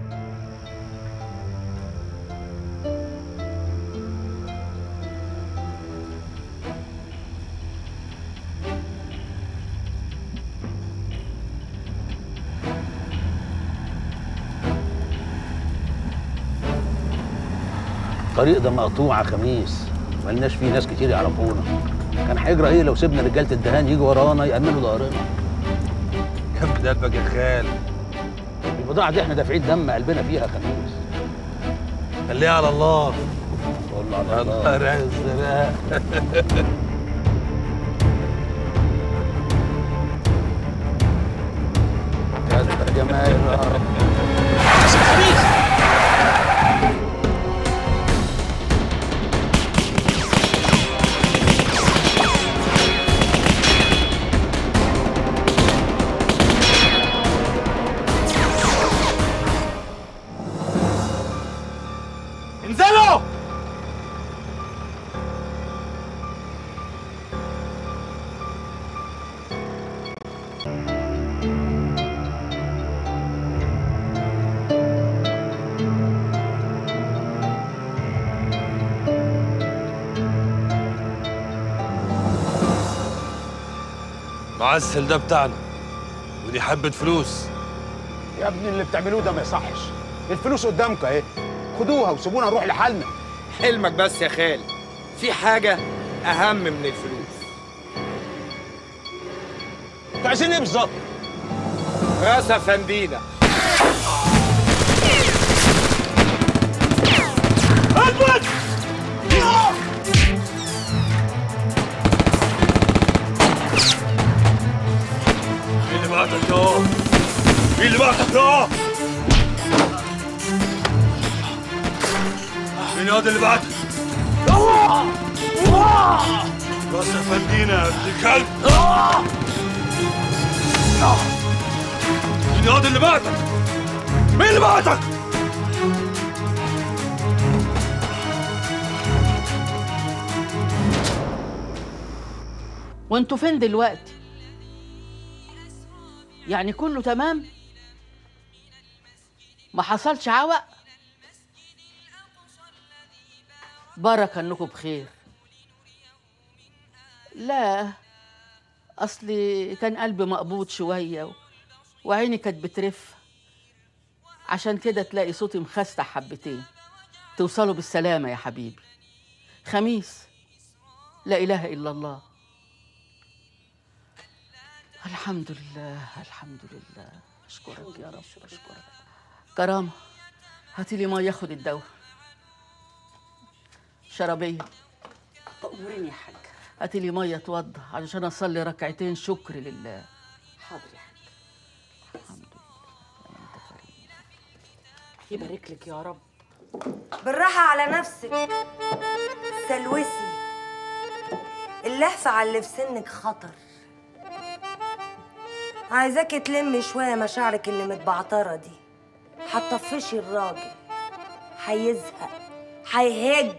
الطريق ده مقطوع يا خميس، ملناش فيه ناس كتير يعرفونا. كان هيجرى ايه لو سيبنا رجاله الدهان يجوا ورانا يأمنوا ظهرنا؟
كم قلبك يا خال؟
البضاعه دي احنا دافعين دم قلبنا فيها يا خميس.
خليها على الله.
والله على الله.
نهار ازرق.
يا جماعه يا رب.
انزلوا.
معسل ده بتاعنا ودي حبة فلوس.
يا ابني اللي بتعملوه ده ما يصحش. الفلوس قدامكم اهي، خدوها وسيبونا نروح لحالنا.
حلمك بس يا خالد، في حاجة أهم من الفلوس.
انتوا عايزين ايه بالظبط؟
راس أفندينا.
اثبت!
مين اللي بعتك يا؟ مين اللي بعتك يا؟ مين ياض اللي بعتك؟ راس افندينا يا ابن الكلب. مين ياض اللي بعتك؟ مين اللي بعتك؟
وانتوا فين دلوقتي؟ يعني كله تمام؟ ما حصلش عوق؟ بركة انكم بخير. لا اصلي كان قلبي مقبوض شويه و... وعيني كانت بترف، عشان كده تلاقي صوتي مخستع حبتين. توصلوا بالسلامه يا حبيبي. خميس، لا اله الا الله. الحمد لله الحمد لله. اشكرك يا رب اشكرك. كرامه هاتي لي ميه اخد الدواء. شرابيه
تأمريني يا حاج.
هاتي لي ميه اتوضى علشان اصلي ركعتين شكر لله.
حاضر يا حاج. الحمد لله انت كريم. يبارك لك يا رب.
بالراحة على نفسك. سلوسي، اللهفة على اللي في سنك خطر. عايزاكي تلمي شوية مشاعرك اللي متبعترة دي. هتطفشي الراجل، هيزهق، هيهج.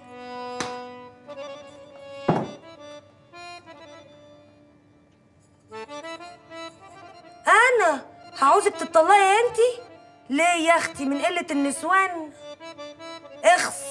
أنا هعوزك تطلقي انتي؟ ليه يا اختي؟ من قلة النسوان؟ اخس.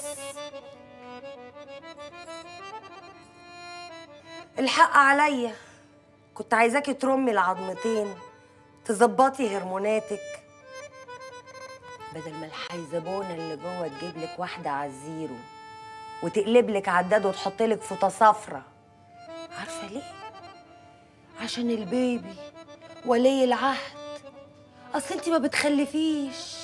الحق عليا، كنت عايزاكي ترمي العظمتين، تظبطي هرموناتك، بدل ما الحيزبونه اللي جوه تجيب لك واحده على الزيرو وتقلب لك عداد وتحط لك فوطه صفرة. عارفه ليه؟ عشان البيبي ولي العهد. اصل انتي ما بتخلفيش.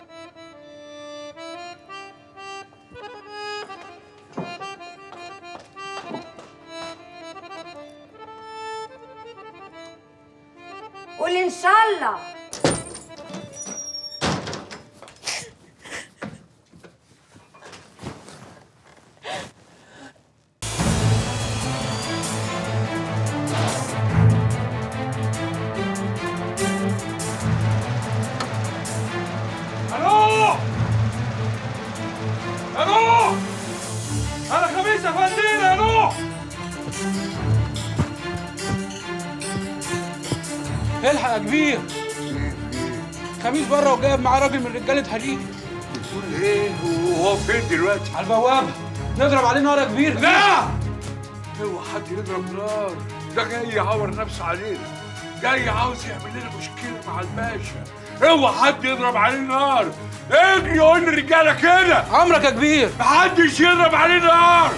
قولي ان شاء الله.
الو الو انا خميس افندينا. الو الحق يا كبير، خميس بره وجايب معاه راجل من رجاله حريق.
بتقول ايه؟ وهو فين دلوقتي؟
على البوابه. نضرب عليه نار يا كبير.
لا اوعى حد يضرب نار، ده جاي يعور نفسه علينا، جاي عاوز يعمل لنا مشكله مع الباشا. اوعى حد يضرب عليه نار. اجري قول للرجاله كده.
عمرك يا كبير.
محدش يضرب عليه نار.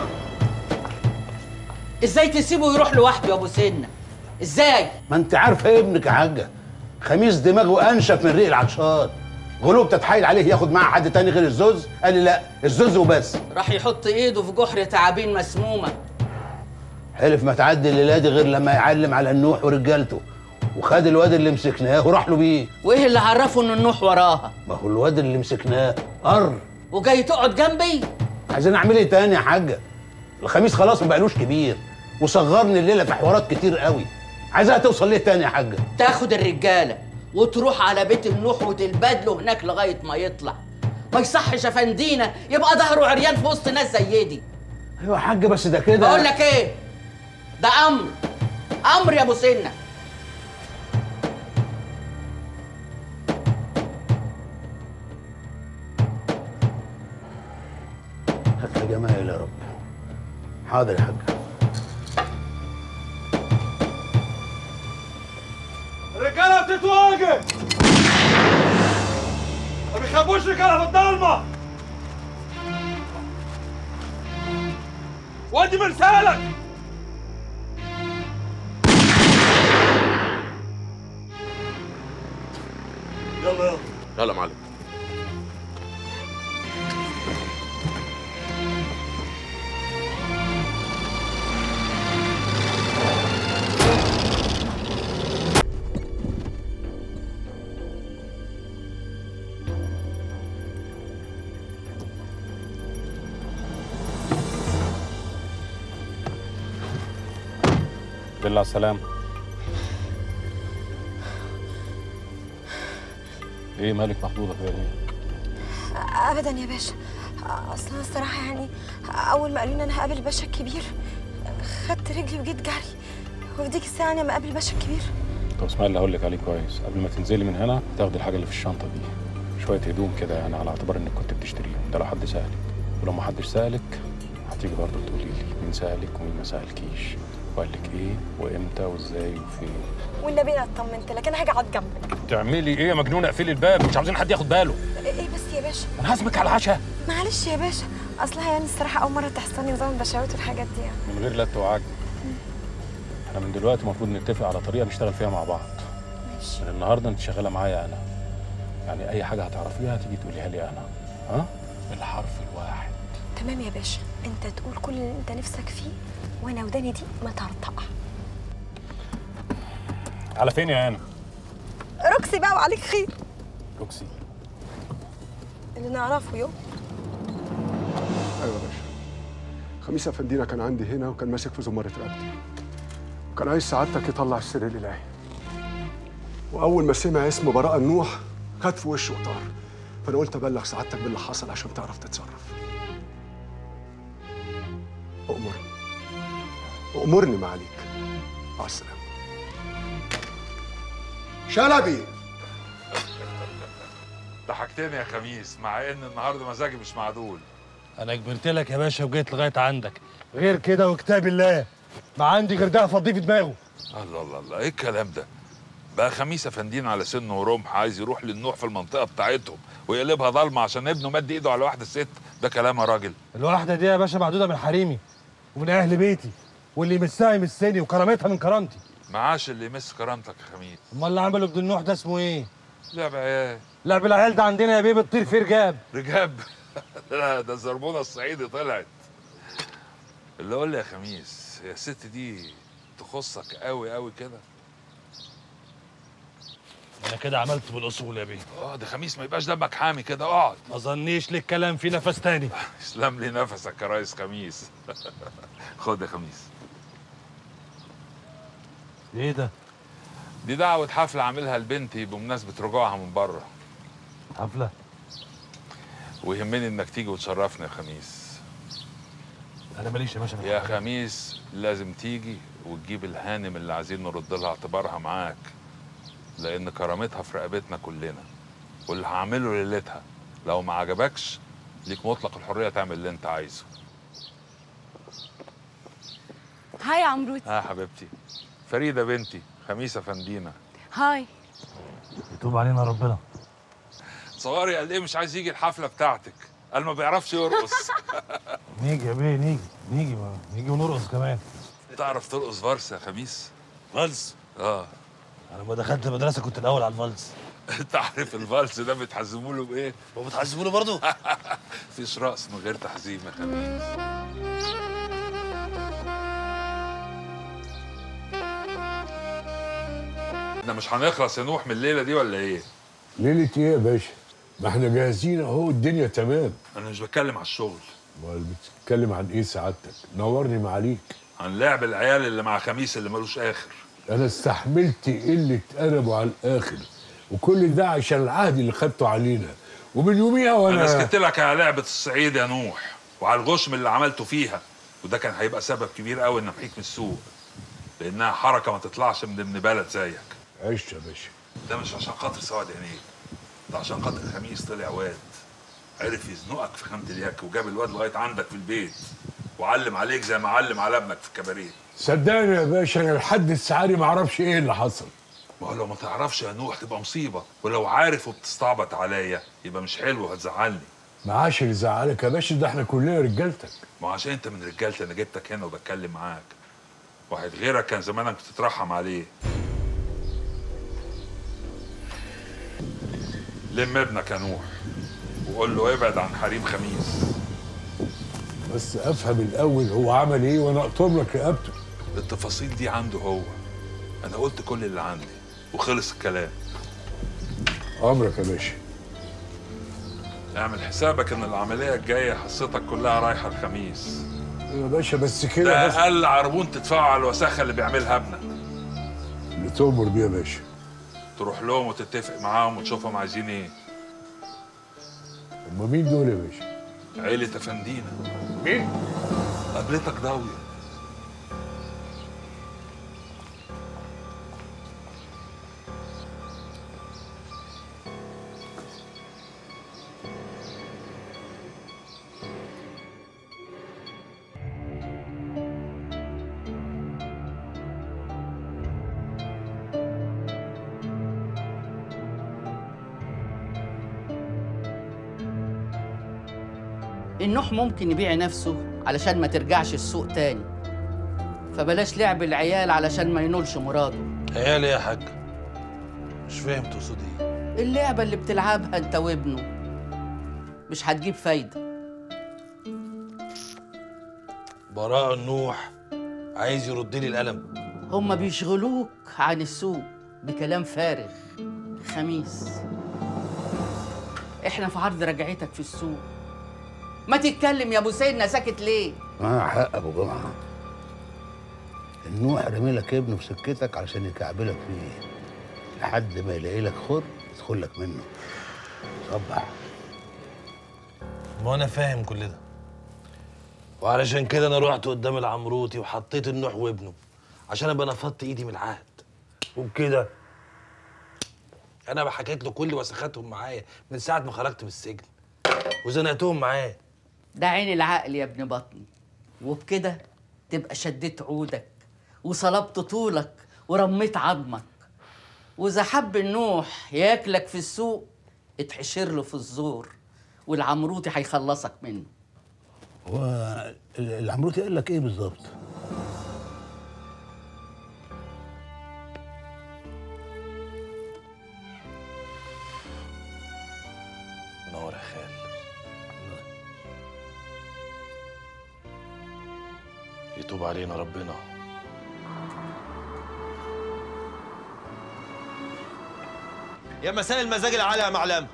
ازاي تسيبه يروح لوحده يا ابو سنه؟ ازاي؟
ما انت عارفه ابنك يا حاجه، خميس دماغه انشف من ريق العطشان، غلوب تتحايل عليه ياخد معاه حد تاني غير الزوز، قال لي لا الزوز وبس.
راح يحط ايده في جحر تعابين مسمومه.
حلف ما تعدي الليله دي غير لما يعلم على النوح ورجالته، وخد الواد اللي مسكناه وراح له بيه.
وايه اللي عرفه ان النوح وراها؟
ما هو الواد اللي مسكناه قر.
وجاي تقعد جنبي؟
عايزين اعمل ايه تاني يا حاجه؟ الخميس خلاص ما بقالوش كبير وصغرني الليله في حوارات كتير قوي. عايزها توصل ليه تاني يا حاجه؟
تاخد الرجاله وتروح على بيت النوح وتلبدله هناك لغايه ما يطلع. ما يصحش يا فندينا يبقى ظهره عريان في وسط ناس زي دي.
ايوه يا حاجه بس ده كده.
بقول لك ايه؟ ده امر امر يا ابو سنه.
هات يا جمايل يا رب. حاضر يا حاج.
الرجاله بتتواجه، ما بيخبوش رجاله في الضلمه. ودي مرسالك. يلا يلا
يلا يا معلم.
بالله على السلامة. ايه مالك مخضوضة كده ليه؟
ابدا يا باشا، اصل انا الصراحه يعني اول ما قالوا لي انا هقابل الباشا الكبير خدت رجلي وجيت جري، وفي ديك الساعه انا ما اقابل الباشا الكبير.
طب اسمعي اللي هقول لك عليه كويس، قبل ما تنزلي من هنا تاخدي الحاجة اللي في الشنطة دي، شوية هدوم كده يعني على اعتبار انك كنت بتشتريهم، ده لو حد سألك، ولو ما حدش سألك هتيجي برضه تقولي لي مين سألك ومين ما سألكيش، وقال لك ايه وامتى وازاي وفين.
والنبي انا اطمنت لك، انا هاجي اقعد جنبك.
تعملي ايه يا مجنونه؟ اقفلي الباب، مش عاوزين حد ياخد باله.
ايه بس يا باشا؟
انا هسبك على العشاء.
معلش يا باشا، اصلها يعني الصراحه اول مره تحصل لي نظام البشوات والحاجات دي يعني.
من غير لا توعجني. احنا من دلوقتي المفروض نتفق على طريقه نشتغل فيها مع بعض.
ماشي.
من النهارده انت شغاله معايا انا. يعني اي حاجه هتعرفيها تيجي تقوليها لي انا. ها؟ بالحرف الواحد.
تمام يا باشا، انت تقول كل اللي انت نفسك فيه وانا وداني دي ما ترطق.
على فين يا انا؟
روكسي بقى وعليك خير.
روكسي
اللي نعرفه يوم.
ايوه يا باشا. خميس افندينا كان عندي هنا وكان ماسك في زمارة رقبتي. وكان عايز سعادتك يطلع السر الالهي. واول ما سمع اسم براءة النوح خد في وشه وطار. فانا قلت ابلغ سعادتك باللي حصل عشان تعرف تتصرف. أؤمرني. أؤمرني معاليك. مع السلامة. شلبي.
ضحكتني يا خميس، مع ان النهارده مزاجي مش معدول.
انا كبرت لك يا باشا وجيت لغايه عندك، غير كده وكتاب الله ما عندي غير ده افضيه في دماغه.
الله الله الله، ايه الكلام ده؟ بقى خميس افندينا على سنه ورمح عايز يروح للنوح في المنطقه بتاعتهم ويقلبها ضلمه عشان ابنه مد ايده على واحده ست، ده كلام يا راجل؟
الواحده دي يا باشا معدوده من حريمي ومن اهل بيتي، واللي يمسها يمسني وكرامتها من كرامتي.
معاش اللي يمس كرامتك يا خميس.
امال اللي عمله ابن النوح ده اسمه ايه؟
لعب عيال.
لعب العيال ده عندنا يا بيه بتطير فيه رجاب.
رجاب؟ لا ده الزربونه الصعيدي طلعت. اللي قول لي يا خميس، هي الست دي تخصك قوي قوي كده؟
انا كده عملت بالاصول يا بيه.
اه ده خميس ما يبقاش دمك حامي كده، اقعد.
ما ظنيش لك كلام في نفس تاني.
اسلم لي نفسك يا ريس خميس. خد يا خميس.
ايه ده؟
دي دعوة حفلة عاملها لبنتي بمناسبة رجوعها من بره.
حفلة؟
ويهمني انك تيجي وتشرفني يا خميس.
انا ماليش يا باشا.
يا خميس لازم تيجي وتجيب الهانم اللي عايزين نرد لها اعتبارها معاك، لان كرامتها في رقبتنا كلنا، واللي هعمله ليلتها لو ما عجبكش ليك مطلق الحريه تعمل اللي انت عايزه.
هاي يا عمروتي.
ها حبيبتي. فريده بنتي، خميس افندينا.
هاي.
يتوب علينا ربنا.
صغاري قال ايه مش عايز يجي الحفله بتاعتك؟ قال ما بيعرفش يرقص.
نيجي يا بيه نيجي نيجي نيجي ونرقص كمان.
تعرف ترقص فالس يا خميس؟
فالس؟
اه.
انا لما دخلت المدرسه كنت الاول على الفالس.
انت عارف الفالس ده بتحزموا له بايه؟
هو بتحزموا له برضه؟
مفيش رقص من غير تحزيم يا خميس. احنا مش هنخلص يا نوح من الليله دي ولا ايه؟
ليلة ايه يا باشا؟ ما احنا جاهزين اهو، الدنيا تمام.
انا مش بتكلم على الشغل.
امال بتتكلم عن ايه سعادتك؟ نورني معاليك.
عن لعب العيال اللي مع خميس اللي ملوش اخر.
انا استحملت قله ادبه على الاخر، وكل ده عشان العهد اللي خدته علينا، ومن يوميها وانا
انا سكت لك على لعبه الصعيد يا نوح، وعلى الغشم اللي عملته فيها، وده كان هيبقى سبب كبير قوي ان امحيك من السوق، لانها حركه ما تطلعش من ابن بلد زيك.
عشت يا باشا.
ده مش عشان خاطر سواد عينيك، ده عشان خاطر خميس طلع واد، عرف يزنقك في خامه اليك وجاب الواد لغايه عندك في البيت، وعلم عليك زي ما علم على ابنك في الكباريه.
صدقني يا باشا انا لحد الساعه ما اعرفش ايه اللي حصل.
ما هو لو ما تعرفش يا نوح تبقى مصيبه، ولو عارف وبتستعبط عليا يبقى مش حلو وهتزعلني.
معاش اللي زعلك يا باشا، ده احنا كلنا رجالتك.
ما عشان انت من رجالتي انا جبتك هنا وبتكلم معاك. واحد غيرك كان زمانك بتترحم عليه. لم ابنك يا نوح وقول له ابعد عن حريم خميس.
بس افهم الاول هو عمل ايه وانا اقطم لك رقبته.
التفاصيل دي عنده هو، انا قلت كل اللي عندي وخلص الكلام.
امرك يا باشا.
اعمل حسابك ان العمليه الجايه حصتك كلها رايحه الخميس
يا باشا. بس كده
ده
بس
اقل عربون تدفعه على الوساخه اللي بيعملها ابنك.
اللي تؤمر بيه يا باشا.
تروح لهم وتتفق معاهم وتشوفهم عايزين ايه.
هما مين دول يا باشا؟
عيله افندينا.
مين؟
قابلتك ضاويه.
النوح ممكن يبيع نفسه علشان ما ترجعش السوق تاني، فبلاش لعب العيال علشان ما ينولش مراده.
عيال ايه يا حاج؟ مش فاهم تقصد ايه؟
اللعبة اللي بتلعبها انت وابنه مش هتجيب فايدة.
براء النوح عايز يرد لي القلم.
هما بيشغلوك عن السوق بكلام فارغ. خميس احنا في عرض رجعتك في السوق، ما تتكلم يا ابو سيدنا، ساكت ليه؟
معاه حق ابو جمعه. النوح رمي لك ابنه في سكتك علشان يكعبلك فيه لحد ما يلاقي لك خر يدخل لك منه. صبح.
ما انا فاهم كل ده، وعلشان كده انا رحت قدام العمروتي وحطيت النوح وابنه عشان ابقى نفضت ايدي من العهد. وبكده انا حكيت له كل وسخاتهم معايا من ساعه ما خرجت من السجن وزنقتهم معاه.
ده عين العقل يا ابن بطني، وبكده تبقى شديت عودك وصلبت طولك ورميت عظمك. واذا حب النوح ياكلك في السوق اتحشر له في الزور، والعمروتي هيخلصك منه.
هو العمروتي قال لك ايه بالظبط؟
نور يا خال. يتوب علينا ربنا.
يا مساء المزاج العالي يا معلم.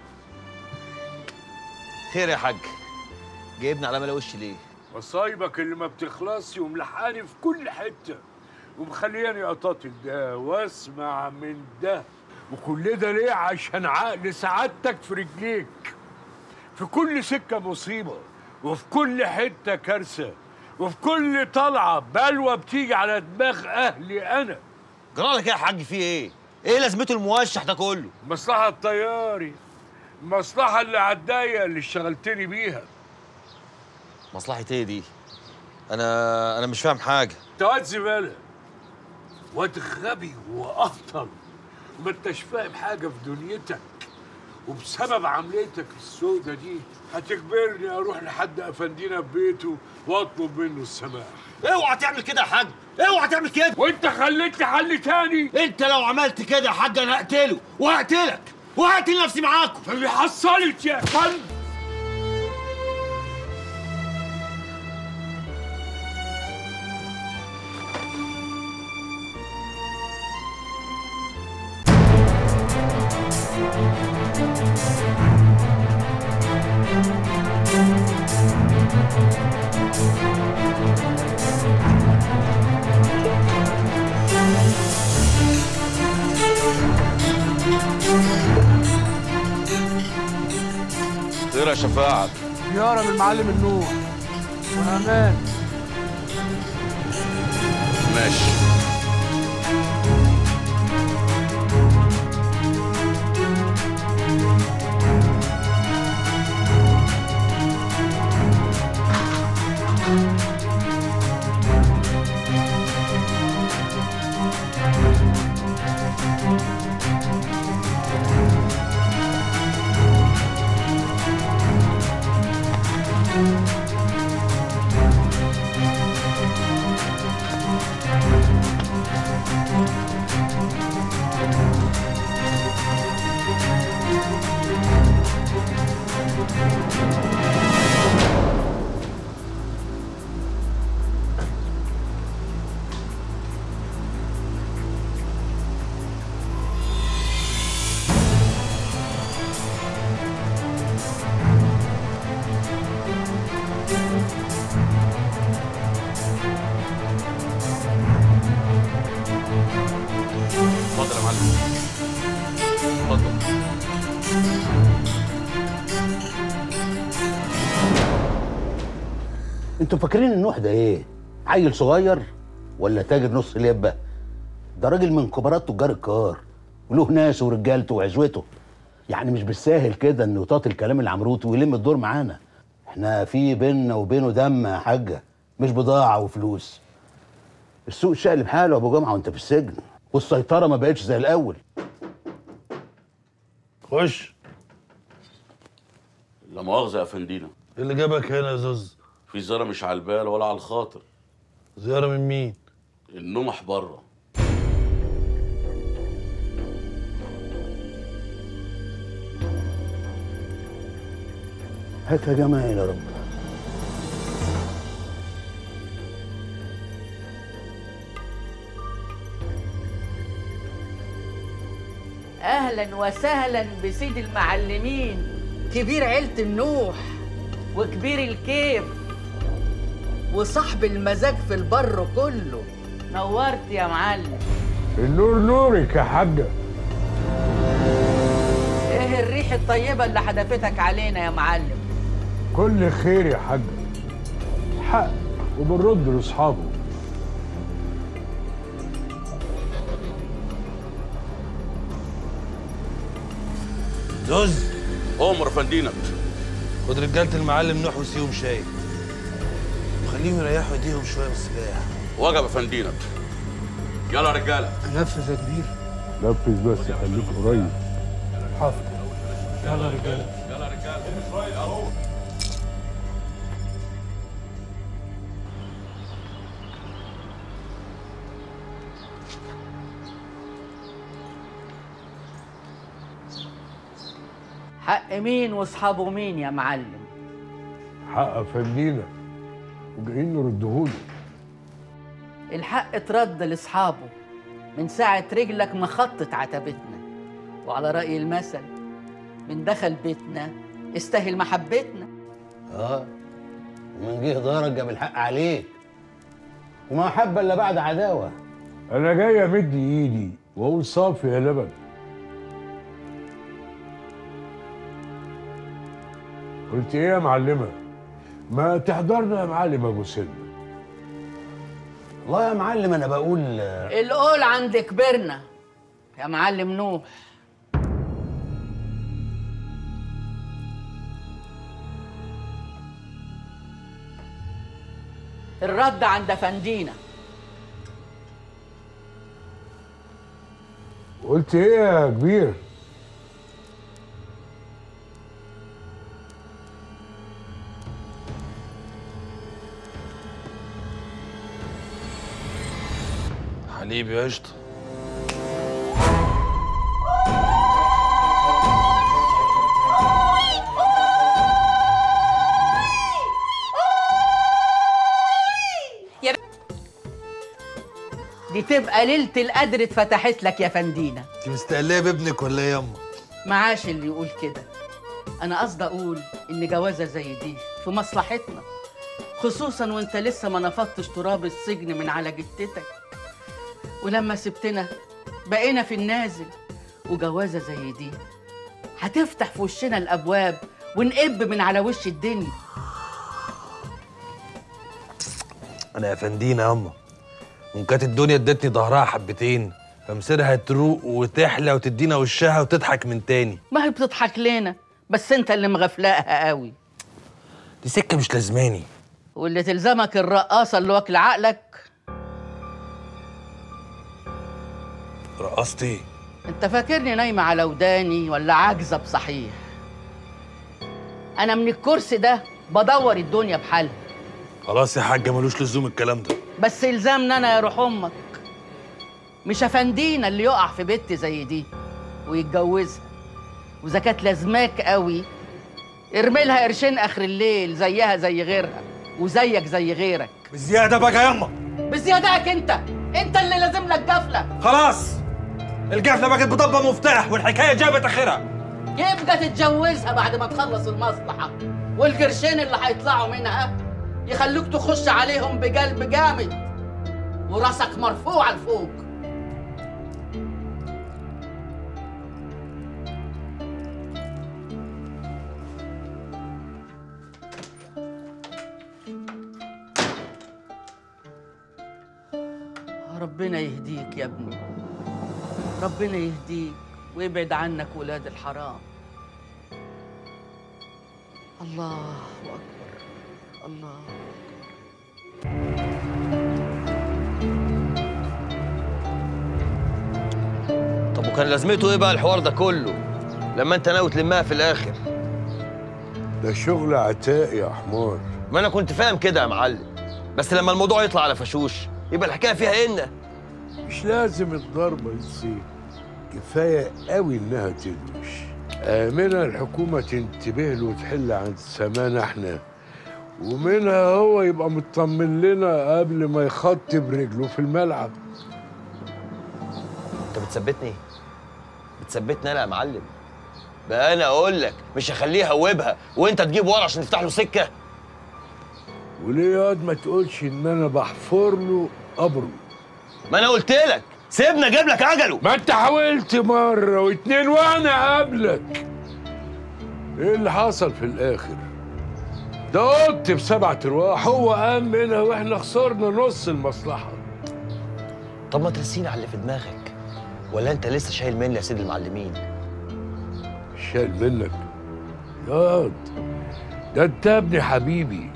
خير يا حاج، جايبني على ملا وشي ليه؟
مصايبك اللي ما بتخلصش وملحقاني في كل حته ومخلياني اقاتل ده واسمع من ده، وكل ده ليه؟ عشان عقل سعادتك في رجليك. في كل سكه مصيبه، وفي كل حته كارثه، وفي كل طلعه بلوه بتيجي على دماغ اهلي انا.
جرالك ايه يا حاج؟ في ايه؟ ايه لازمته الموشح ده كله؟
مصلحه الطياري، المصلحه اللي على الضيقه اللي اشتغلتني بيها.
مصلحة ايه دي؟ انا انا مش فاهم حاجه.
انت واد زباله، واد غبي واهطل، وما انتش فاهم حاجه في دنيتك، وبسبب عمليتك السودة دي هتجبرني اروح لحد افندينا في بيته واطلب منه السماح.
اوعى تعمل كده يا حاج، اوعى تعمل كده.
وانت خليتني حل تاني.
انت لو عملت كده يا حاج انا هقتله وهقتلك.
وهقتل نفسي معاكم. ما بيحصلش يا فندم.
خير يا شفاعة.
زيارة من المعلم النور وأمان.
ماشي. اتفضل يا معلم. اتفضل.
انتوا فاكرين النوح ده ايه؟ عيل صغير ولا تاجر نص لبه؟ ده راجل من كبارات تجار الكار وله ناس ورجالته وعزوته. يعني مش بالساهل كده انه يطاط الكلام العمروتي ويلم الدور معانا. احنا في بيننا وبينه دم يا حاجه، مش بضاعه وفلوس. السوق شقلب حاله يا ابو جمعه وانت في السجن، والسيطره ما بقتش زي الاول.
خش.
لا مؤاخذة يا فندينا.
ايه اللي جابك هنا يا زوز؟
في زيارة مش على البال ولا على الخاطر.
زيارة من مين؟
النمح بره.
هات يا جماعه يا رب.
اهلا وسهلا بسيد المعلمين، كبير عيلة النوح وكبير الكيف وصاحب المزاج في البر كله. نورت يا معلم.
النور نورك يا حاجة.
ايه الريح الطيبة اللي حدفتك علينا يا معلم؟
كل خير يا حاجة، حق وبنرد لاصحابه.
زوز.
أمر يا فندينا.
خد رجالة المعلم نوح وسيهم شاي وخليهم يريحوا ايديهم شوية من السلاح.
وجب يا فندينا. يلا يا رجالة.
نفذ يا كبير. نفذ بس خليك قريب. حاضر.
يلا يا رجالة.
يلا يا رجالة. اهو.
حق مين واصحابه مين يا معلم؟
حق فندينا وجايين نردهوله.
الحق اترد لاصحابه من ساعة رجلك ما خطت عتبتنا، وعلى رأي المثل من دخل بيتنا استاهل محبتنا.
اه ومن جه دارك جاب الحق عليك، وما محبه الا بعد عداوه.
انا جاي امد ايدي واقول صافي يا لبن. قلت ايه يا معلمه؟ ما تحضرنا يا معلم ابو سلمى.
والله يا معلم انا بقول
القول عند كبرنا يا معلم نوح. الرد عند فندينا.
قلت ايه يا كبير؟
حليب يا قشطة.
تبقى ليله القدر اتفتحت لك يا فندينا.
انت مستقليه بابنك ولا ايه ياما؟
معاش اللي يقول كده. انا قصدي اقول ان جوازه زي دي في مصلحتنا، خصوصا وانت لسه ما نفضتش تراب السجن من على جتتك، ولما سبتنا بقينا في النازل، وجوازه زي دي هتفتح في وشنا الابواب ونقب من على وش الدنيا.
انا يا فندينا ياما، وان كانت الدنيا ادتني ظهرها حبتين فمصيرها تروق وتحلى وتدينا وشها وتضحك من تاني.
ما هي بتضحك لنا، بس انت اللي مغفلاها قوي.
دي سكه مش لازماني.
واللي تلزمك الرقاصه اللي واكل عقلك.
رقصتي؟
انت فاكرني نايمه على وداني ولا عاجزه بصحيح؟ انا من الكرسي ده بدور الدنيا بحالها.
خلاص يا حاجه، ملوش لزوم الكلام ده.
بس يلزمنا انا يا روح امك، مش افندينا اللي يقع في بنت زي دي ويتجوزها، واذا كانت لازماك قوي ارمي لها قرشين اخر الليل زيها زي غيرها وزيك زي غيرك.
بزياده بقى ياما.
بزيادتك انت، انت اللي لازم لك جفله.
خلاص الجفله بقت بضبه مفتاح والحكايه جابت اخرها.
يبقى تتجوزها بعد ما تخلص المصلحه، والقرشين اللي هيطلعوا منها يخلوك تخش عليهم بقلب جامد وراسك مرفوع لفوق. ربنا يهديك يا ابني، ربنا يهديك ويبعد عنك ولاد الحرام. الله أكبر، الله
طب وكان لازمته ايه بقى الحوار ده كله لما انت ناوي تلمها في الاخر؟
ده شغل عتاق يا حمار.
ما انا كنت فاهم كده يا معلم، بس لما الموضوع يطلع على فشوش يبقى الحكايه فيها ان
مش لازم الضربه يصير، كفايه قوي انها تدوش. منها الحكومه تنتبه له وتحل عند سمانا احنا، ومنها هو يبقى مطمن لنا قبل ما يخط برجله في الملعب.
انت بتثبتني بتثبتني انا يا معلم؟ بقى انا اقول لك مش هخليه يهوبها وانت تجيب ورا عشان تفتح له سكه.
وليه ياض ما تقولش ان انا بحفر له قبره؟
ما انا قلت لك سيبنا اجيب لك اجله.
ما انت حاولت مره واتنين وانا قبلك. ايه اللي حصل في الاخر؟ ده قلت بسبعة ارواح، هو قام منها واحنا خسرنا نص المصلحه.
طب ما ترسيني على اللي في دماغك، ولا انت لسه شايل مني يا سيد المعلمين؟
شايل منك ياض؟ ده انت ابني حبيبي.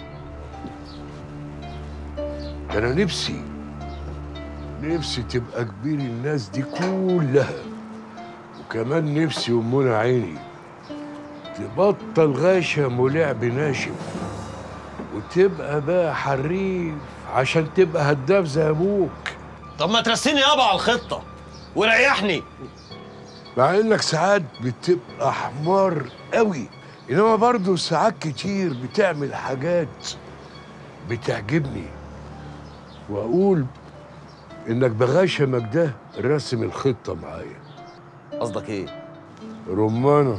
ده انا نفسي نفسي تبقى كبير الناس دي كلها، وكمان نفسي امنا عيني تبطل غشم ولعب ناشف وتبقى بقى حريف عشان تبقى هداف زي ابوك.
طب ما ترسيني يابا على الخطه وريحني.
مع انك ساعات بتبقى حمار قوي، انما برضه ساعات كتير بتعمل حاجات بتعجبني، واقول انك بغشمك ده راسم الخطه معايا.
قصدك ايه؟
رمانه.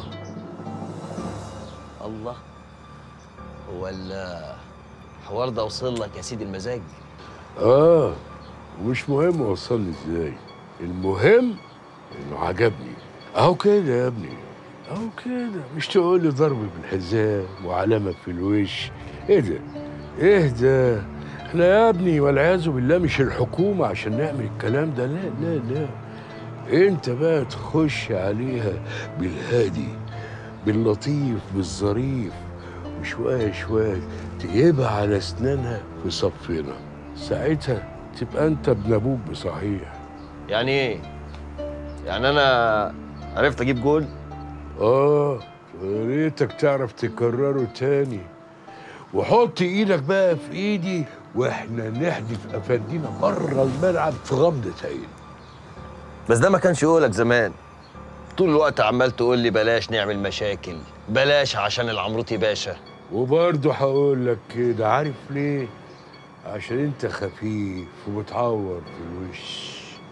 الله، هو الحوار ده وصل لك يا سيدي المزاج؟
اه، ومش مهم وصلني ازاي، المهم انه عجبني. اهو كده يا ابني، اهو كده، مش تقول لي ضرب بالحزام وعلامه في الوش. ايه ده؟ ايه ده؟ احنا يا ابني والعياذ بالله مش الحكومه عشان نعمل الكلام ده. لا لا لا، انت بقى تخش عليها بالهادي باللطيف بالظريف، وشويه شويه تقيبها على اسنانها في صفنا، ساعتها تبقى انت ابن ابوك بصحيح.
يعني ايه؟ يعني انا عرفت اجيب جول؟
اه، يا ريتك تعرف تكرره تاني. وحط ايدك بقى في ايدي واحنا نحدف افندينا بره الملعب في غمضه عين.
بس ده ما كانش يقولك زمان، طول الوقت عمال تقول لي بلاش نعمل مشاكل، بلاش عشان العمروتي باشا.
وبرضه هقول لك كده، عارف ليه؟ عشان انت خفيف وبتعور في الوش.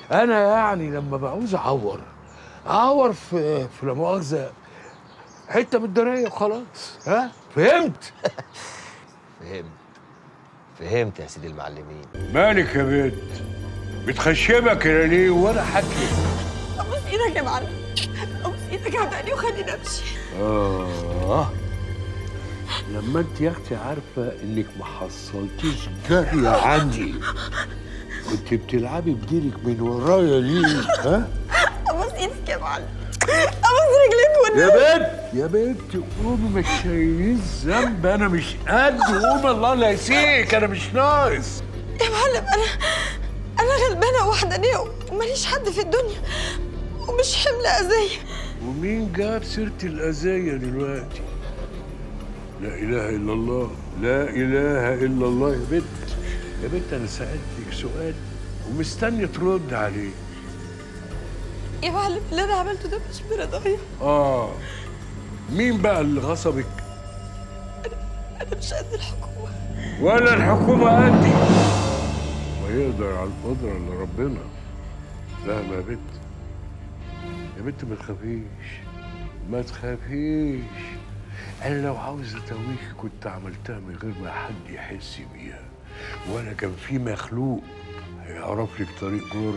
انا يعني لما بعوز اعور اعور في في لا مؤاخذه حته من الدرايه وخلاص. ها فهمت؟
فهمت فهمت يا سيدي المعلمين.
مالك يا بنت؟ بتخشبك كده ليه وانا حكي؟
ابوس ايدك يا معلم، ابوس ايدك عبقني وخليني امشي.
اه لما انت يا اختي عارفه انك ما حصلتيش جاريه عندي كنت بتلعبي بديلك من ورايا ليه؟ ها؟
ابوس ايدك يا معلم، ابوس رجليك والنبي.
يا بنت يا بنت قومي، ما تشيليش ذنب، انا مش قد. قومي الله لا يسيك، انا مش ناقص.
يا معلم انا انا غلبانه وحدانيه وماليش حد في الدنيا ومش حمل اذيه.
ومين جاب سيره الاذيه دلوقتي؟ لا اله الا الله، لا اله الا الله. يا بنت يا بنت انا سالتك سؤال ومستني ترد عليه.
يا معلم اللي انا عملته ده مش برضايا.
اه مين بقى اللي غصبك؟
انا انا مش قد الحكومه
ولا الحكومه قدي. ما يقدر على القدره الا ربنا. فاهمه يا بنت؟ يا بنت ما تخافيش ما تخافيش. انا لو عاوز اتويكي كنت عملتها من غير ما حد يحس بيها، ولا كان في مخلوق هيعرف لك طريق جر.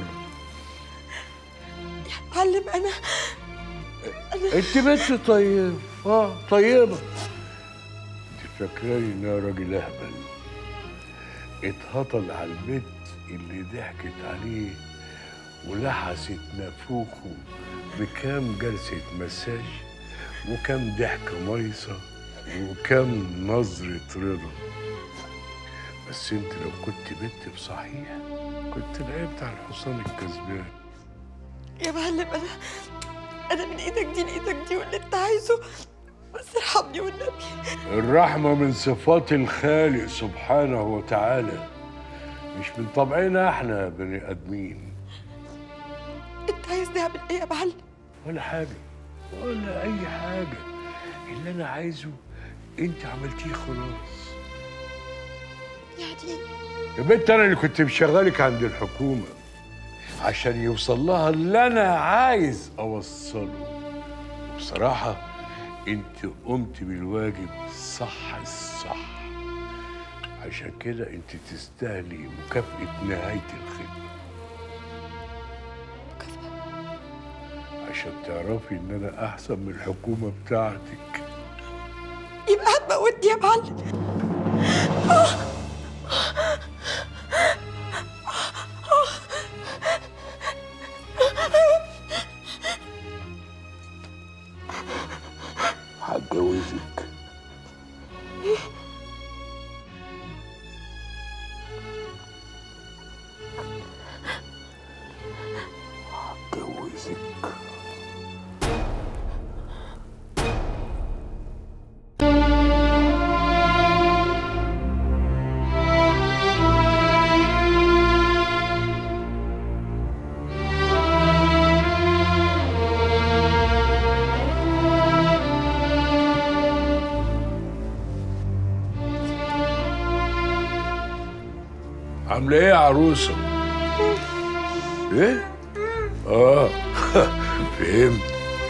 يا معلم انا انا
انت بنت طيبه. اه طيبه. انت فاكراني ان انا راجل اهبل اتهطل على البنت اللي ضحكت عليه ولحست نافوخه بكام جلسه مساج وكم ضحكة ميصة وكم نظرة رضا. بس انت لو كنت بنت بصحيح كنت لعبت على الحصان الكسبان.
يا معلم انا انا من ايدك دي لايدك دي واللي انت عايزه، بس ارحمني والنبي.
الرحمة من صفات الخالق سبحانه وتعالى، مش من طبعنا احنا بني ادمين.
انت عايزني اعمل ايه يا معلم؟
ولا حاجة ولا أي حاجة. اللي أنا عايزه أنت عملتيه خلاص.
يعني
يا بنت أنا اللي كنت مشغلك عند الحكومة عشان يوصل لها اللي أنا عايز أوصله. بصراحة أنت قمت بالواجب صح الصح، عشان كده أنت تستاهلي مكافأة نهاية الخدمة. عشان تعرفي ان انا احسن من الحكومه بتاعتك.
يبقى هتموتني يا معلم.
هتجوزك. هتجوزك. عامله ايه يا عروسه؟ ايه؟ اه فهمت.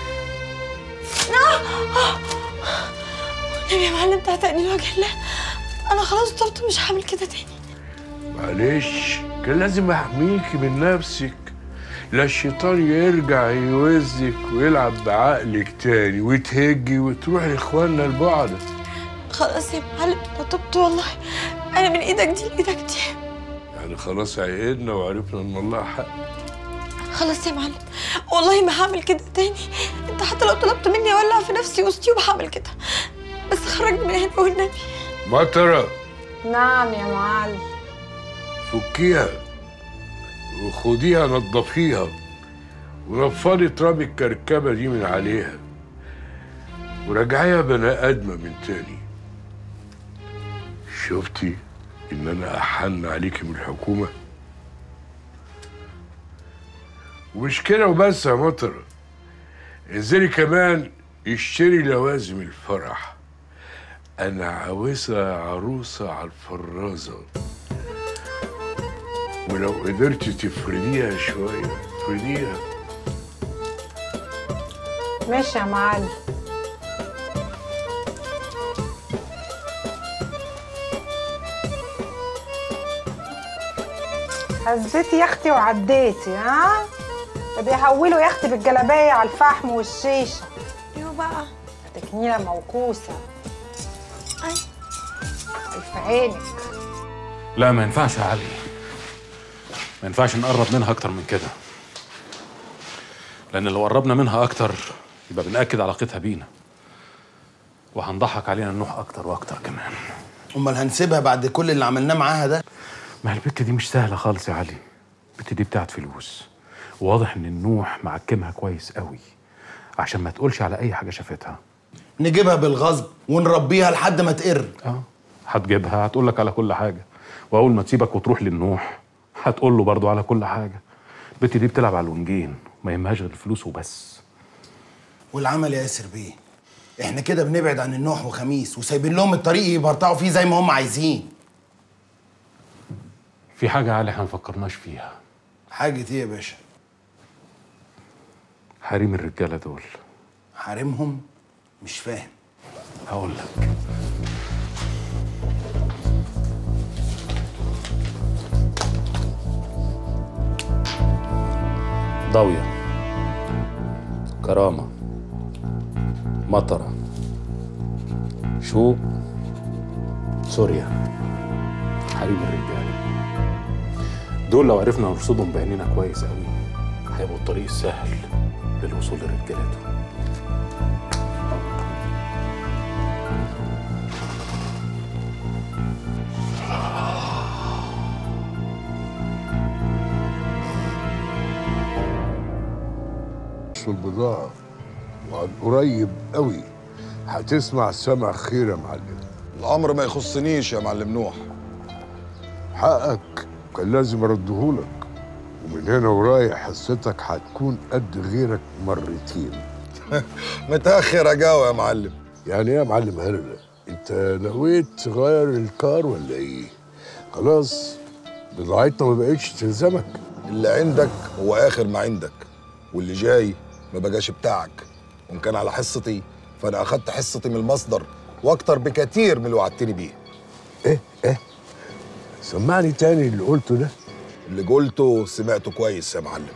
والنبي يا معلم تعتقني لوجه الله، انا خلاص طلبت مش هعمل كده تاني.
معلش كان لازم احميكي من نفسك، لا الشيطان يرجع يوزك ويلعب بعقلك تاني وتهجي وتروح لاخواننا البعد.
خلاص يا معلم انا تبت والله، انا من ايدك دي لايدك دي.
يعني خلاص عقدنا وعرفنا ان الله حق.
خلاص يا معلم والله ما هعمل كده تاني. انت حتى لو طلبت مني اولع في نفسي وسطيوب هعمل كده، بس خرجني من هنا والنبي.
مطرة.
نعم يا معلم.
فكيها وخديها نضفيها ونفضي تراب الكركبه دي من عليها ورجعيها بني ادمه من تاني. شفتي ان انا احن عليكي من الحكومه؟ ومش كده وبس يا مطره، انزلي كمان اشتري لوازم الفرح. انا عاوزها عروسه على الفرازه ولو قدرت تفرديها شويه افرديها.
ماشي يا معلم. هزيتي يا اختي وعديتي، ها؟ بيحولوا يا اختي بالجلابيه على الفحم والشيشه.
ايوه بقى.
تكنيله موكوسه.
اي
في عينك.
لا ما ينفعش يا علي، ما ينفعش نقرب منها اكتر من كده، لان لو قربنا منها اكتر يبقى بنأكد علاقتها بينا وهنضحك علينا نوح اكتر واكتر كمان.
امال هنسيبها بعد كل اللي عملناه معاها ده؟
ما هي البت دي مش سهله خالص يا علي، البت دي بتاعت فلوس، وواضح ان النوح معكمها كويس قوي عشان ما تقولش على اي حاجه شافتها.
نجيبها بالغصب ونربيها لحد ما تقر.
اه هتجيبها هتقول لك على كل حاجه، واول ما تسيبك وتروح للنوح هتقول له برضه على كل حاجه. البت دي بتلعب على الونجين، ما يهمهاش غير الفلوس وبس.
والعمل يا ياسر بيه، احنا كده بنبعد عن النوح وخميس وسايبين لهم الطريق يبرطعوا فيه زي ما هم عايزين.
في حاجه يا علي احنا ما فكرناش فيها.
حاجه ايه يا باشا؟
حريم الرجاله دول.
حريمهم؟ مش فاهم.
هقول لك. ضاوية، كرامة، مطرة، شوق، سوريا، حريم الرجالة. دول لو عرفنا نرصدهم بعينينا كويس قوي هيبقوا الطريق السهل للوصول لرجالتهم.
البضاعة وعن قريب قوي هتسمع سمع خير يا معلم.
الأمر ما يخصنيش يا معلم نوح.
حقك كان لازم أردهولك، ومن هنا ورايح حصتك هتكون قد غيرك مرتين.
متأخر يا جاوة يا معلم.
يعني ايه يا معلم هرلة؟ انت نويت تغير الكار ولا ايه؟ خلاص بضاعتنا ما بقتش تلزمك.
اللي عندك هو آخر ما عندك، واللي جاي ما بقاش بتاعك. وإن كان على حصتي فأنا أخدت حصتي من المصدر وأكتر بكتير من اللي وعدتني بيه.
إيه إيه؟ سمعني تاني اللي قلته ده.
اللي قلته سمعته كويس يا معلم.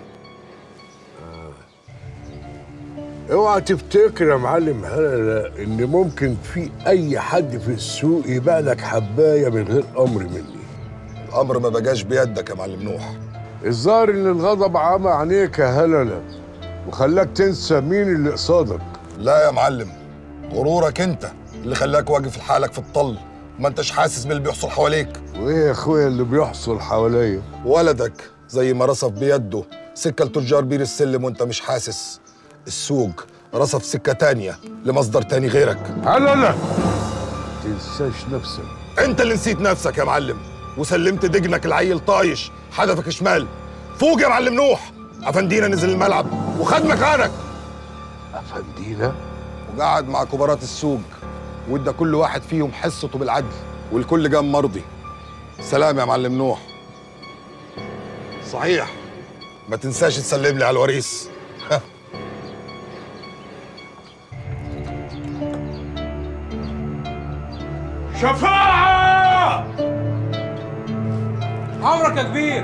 آه. اوعى تفتكر يا معلم هلا ان ممكن في اي حد في السوق يبيع لك حبايه من غير امر مني.
الامر ما بقاش بيدك يا معلم نوح.
الظاهر ان الغضب عمى عينيك يا هلله وخلاك تنسى مين اللي قصادك.
لا يا معلم، غرورك انت اللي خلاك واقف لحالك في الطل، ما انتش حاسس باللي بيحصل حواليك.
وايه يا اخويا اللي بيحصل حواليا؟
ولدك زي ما رصف بيده سكه لتجار بير السلم وانت مش حاسس. السوق رصف سكه تانيه لمصدر تاني غيرك.
لا لا تنساش نفسك.
انت اللي نسيت نفسك يا معلم وسلمت دجنك العيل طايش حدفك شمال. فوق يا معلم نوح، افندينا نزل الملعب وخد مكانك.
افندينا؟
وقعد مع كبارات السوق وادى كل واحد فيهم حصته بالعدل والكل قام مرضي. سلام يا معلم نوح. صحيح ما تنساش تسلم لي على الوريث.
شفاعة! عمرك يا كبير.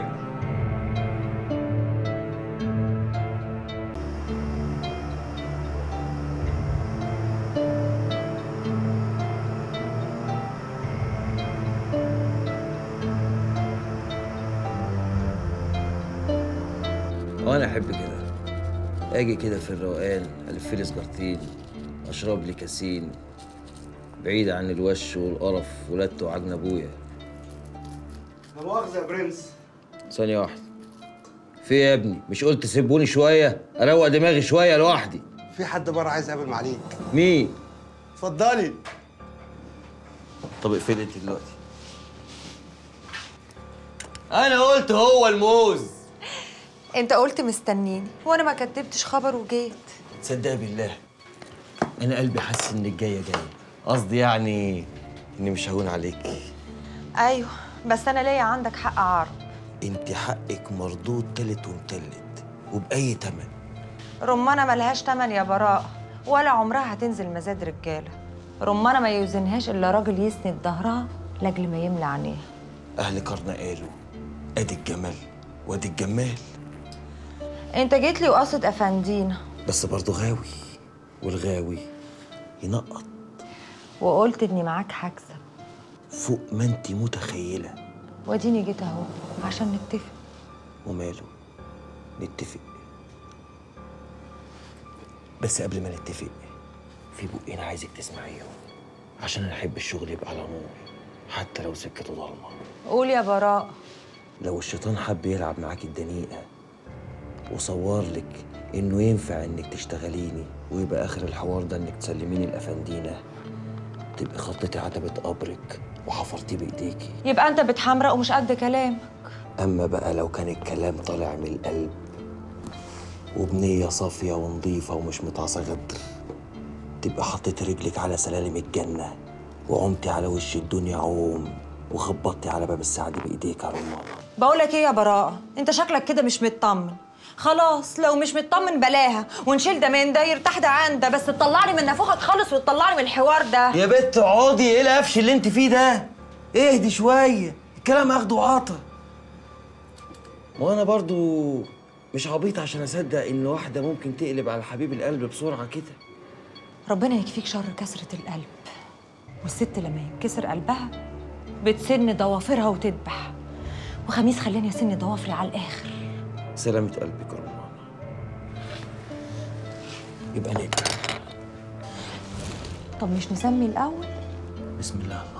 وانا احب كده اجي كده في الروقان الف لي سجارتين اشرب لي كاسين بعيد عن الوش والقرف ولادته وعجن ابويا.
لا مؤاخذة يا برنس.
ثانية واحدة. في ايه يا ابني؟ مش قلت سيبوني شوية؟ اروق دماغي شوية لوحدي.
في حد بره عايز يقابل معاليك.
مين؟
اتفضلي.
طب اقفل انت دلوقتي. انا قلت هو الموز.
انت قلت مستنيني وانا ما كتبتش خبر وجيت.
تصدقي بالله انا قلبي حاسس انك جايه جايه، قصدي يعني اني مش هون عليكي.
ايوه بس انا ليا عندك حق اعرف.
ايه؟ انت حقك مردود تالت ومتلت وبأي تمن.
رمانة ملهاش تمن يا براء، ولا عمرها هتنزل مزاد رجالة. رمانة ما يوزنهاش إلا راجل يسند ظهرها لأجل ما يملى عينيها.
أهل قرن قالوا أدي الجمال وأدي الجمال.
أنت جيت لي وقصد أفندينا،
بس برضه غاوي، والغاوي ينقط.
وقلت إني معاك هكسب
فوق ما أنت متخيلة.
واديني جيت أهو عشان نتفق.
وماله، نتفق. بس قبل ما نتفق في بقين عايزك تسمعيهم، عشان انا احب الشغل يبقى على نور حتى لو سكته ضلمه.
قول يا براء.
لو الشيطان حب يلعب معاكي الدنيئه وصور لك انه ينفع انك تشتغليني ويبقى اخر الحوار ده انك تسلميني الافندينه، تبقي خطيتي عتبه قبرك وحفرتيه بايديكي.
يبقى انت بتحمرق ومش قد كلامك.
اما بقى لو كان الكلام طالع من القلب وبنيه صافيه ونظيفه ومش متعصى غدر، تبقى حطيتي رجلك على سلالم الجنه وقمتي على وش الدنيا عوم وخبطتي على باب السعاده بايديك يا رمانه.
بقولك ايه يا براءه، انت شكلك كده مش مطمن. خلاص لو مش مطمن بلاها، ونشيل ده من ده يرتاح ده عن ده، بس تطلعني من نافوخك خالص وتطلعني من الحوار ده.
يا بت اقعدي، ايه القفش اللي انت فيه ده؟ اهدي شويه، الكلام اخده وعطا. وانا برضو مش عبيط عشان اصدق ان واحده ممكن تقلب على حبيب القلب بسرعه كده.
ربنا يكفيك شر كسرة القلب، والست لما ينكسر قلبها بتسن ضوافرها وتذبح، وخميس خلاني اسن ضوافري على الاخر.
سلامة قلبك يا رمانة. يبقى نبدأ.
طب مش نسمي الاول؟
بسم الله الله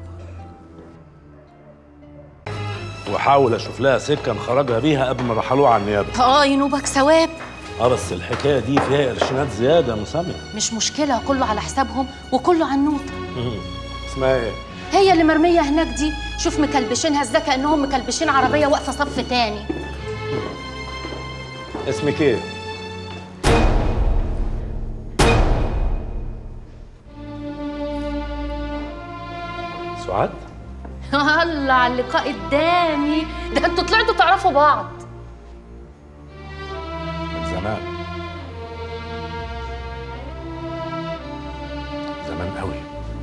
اكبر.
واحاول اشوف لها سكه نخرجها بيها قبل ما رحلوها على النيابه.
اه ينوبك ثواب.
اه بس الحكايه دي فيها قرشينات زياده يا مسامي.
مش مشكله، كله على حسابهم وكله على النوت.
اسمها ايه؟
هي اللي مرميه هناك دي، شوف مكلبشينها ازاي كانهم مكلبشين عربيه واقفه صف تاني.
اسمك ايه؟ سعاد؟
الله على اللقاء الدامي ده، انتوا طلعتوا تعرفوا بعض
من زمان زمان قوي.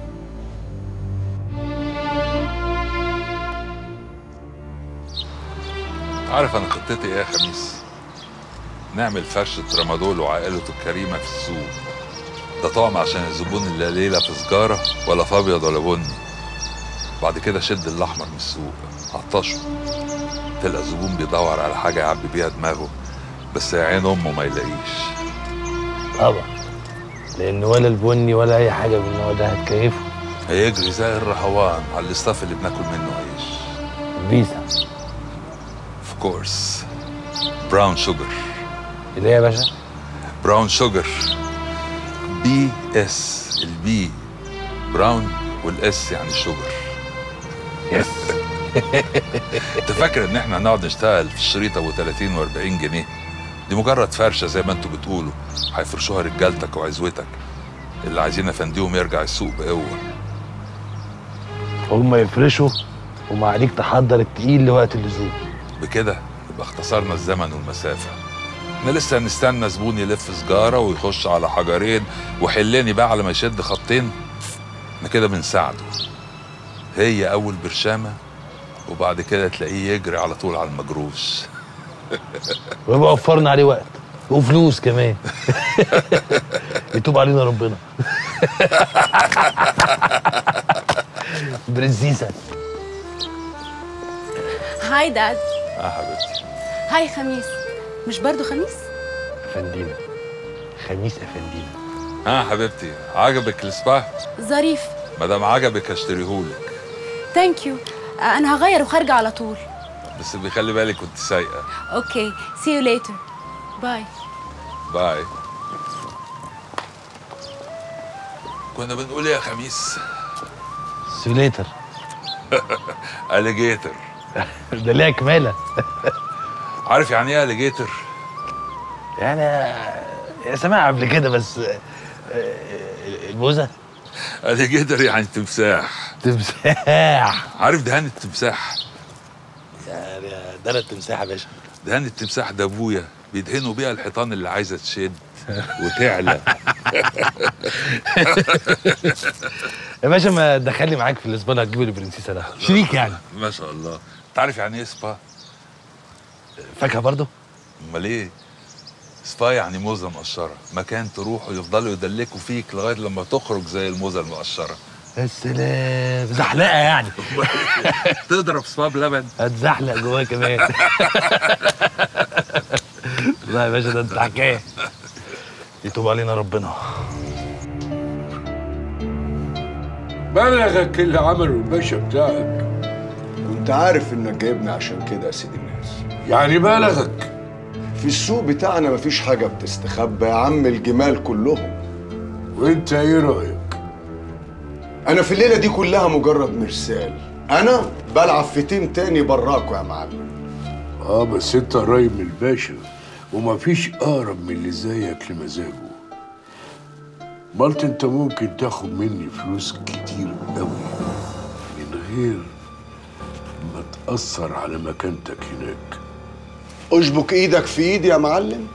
عارف انا خطتي ايه يا خميس؟ نعمل فرشة رمادول وعائلته الكريمة في السوق. ده طعم عشان الزبون اللي ليلة في سجارة ولا في ابيض ولا بني. بعد كده شد الاحمر من السوق عطشه، تلقى الزبون بيدور على حاجة يعبي بيها دماغه، بس يا عين امه ما يلاقيش.
طبعا، لان ولا البني ولا اي حاجة من النوع ده هتكيفه.
هيجري زي الرهوان على الاستاف اللي بناكل منه عيش.
فيزا
اوف كورس. براون شوجر.
اللي هي يا باشا؟
براون شوجر. بي اس. البي براون والاس يعني شوجر.
يس.
انت فاكر ان احنا هنقعد نشتغل في الشريط ابو ثلاثين واربعين جنيه؟ دي مجرد فرشه زي ما انتوا بتقولوا، هيفرشوها رجالتك وعزوتك اللي عايزين افنديهم يرجع السوق بقوه.
هم يفرشوا وما عليك تحضر التقيل لوقت اللزوم.
بكده يبقى اختصرنا الزمن والمسافه. احنا لسه هنستنى زبون يلف سجاره ويخش على حجرين وحلني بقى على ما يشد خطين. احنا كده بنساعده. هي اول برشامه وبعد كده تلاقيه يجري على طول على المجروش.
ويبقى وفرنا عليه وقت وفلوس كمان. يتوب علينا ربنا. برنسيسة.
هاي داد.
اه حبيبتي.
هاي خميس. مش برضو خميس؟
افندينا. خميس افندينا.
اه حبيبتي، عجبك السبا؟
ظريف.
ما دام عجبك هشتريهولك.
ثانك يو. انا هغير وخارجه على طول.
بس بيخلي بالك كنت سايقه.
اوكي، سي يو ليتر. باي.
باي. كنا بنقول ايه يا خميس؟
سي ليتر.
اليجيتر.
ده ليها كماله.
عارف يعني ايه اليجيتر؟
يعني سمعها قبل كده بس البوزه.
اليجيتر يعني تمساح.
تمساح.
عارف دهان التمساح؟
يعني ده انا التمساح يا باشا.
دهان التمساح ده ابويا بيدهنوا بيها الحيطان اللي عايزه تشد وتعلى.
يا باشا ما تدخلني معاك في الاسبان هتجيب البرنسيسه ده شريك يعني.
ما شاء الله. انت عارف يعني ايه سبا؟
فاكهه برضه؟
امال ايه؟ سبا يعني موزه مقشره، مكان تروحوا يفضلوا يدلكوا فيك لغايه لما تخرج زي الموزه المقشره.
يا سلام، زحلقه يعني.
تضرب سبا بلبن
هتزحلق جواه كمان. لا يا باشا ده انت حكايه. يتوب علينا ربنا.
بلغك اللي عمله الباشا بتاعك.
كنت عارف انك جايبني عشان كده يا سيد الناس.
يعني بلغك؟
في السوق بتاعنا مفيش حاجة بتستخبى يا عم، الجمال كلهم.
وانت ايه رأيك؟
انا في الليلة دي كلها مجرد مرسال، انا بلعب في تيم تاني براكوا يا معلم.
اه بس انت قريب من الباشا ومفيش اقرب من اللي زيك لمزاجه. مالت انت ممكن تاخد مني فلوس كتير قوي من غير ما تأثر على مكانتك هناك.
اشبك ايدك في ايدي يا معلم،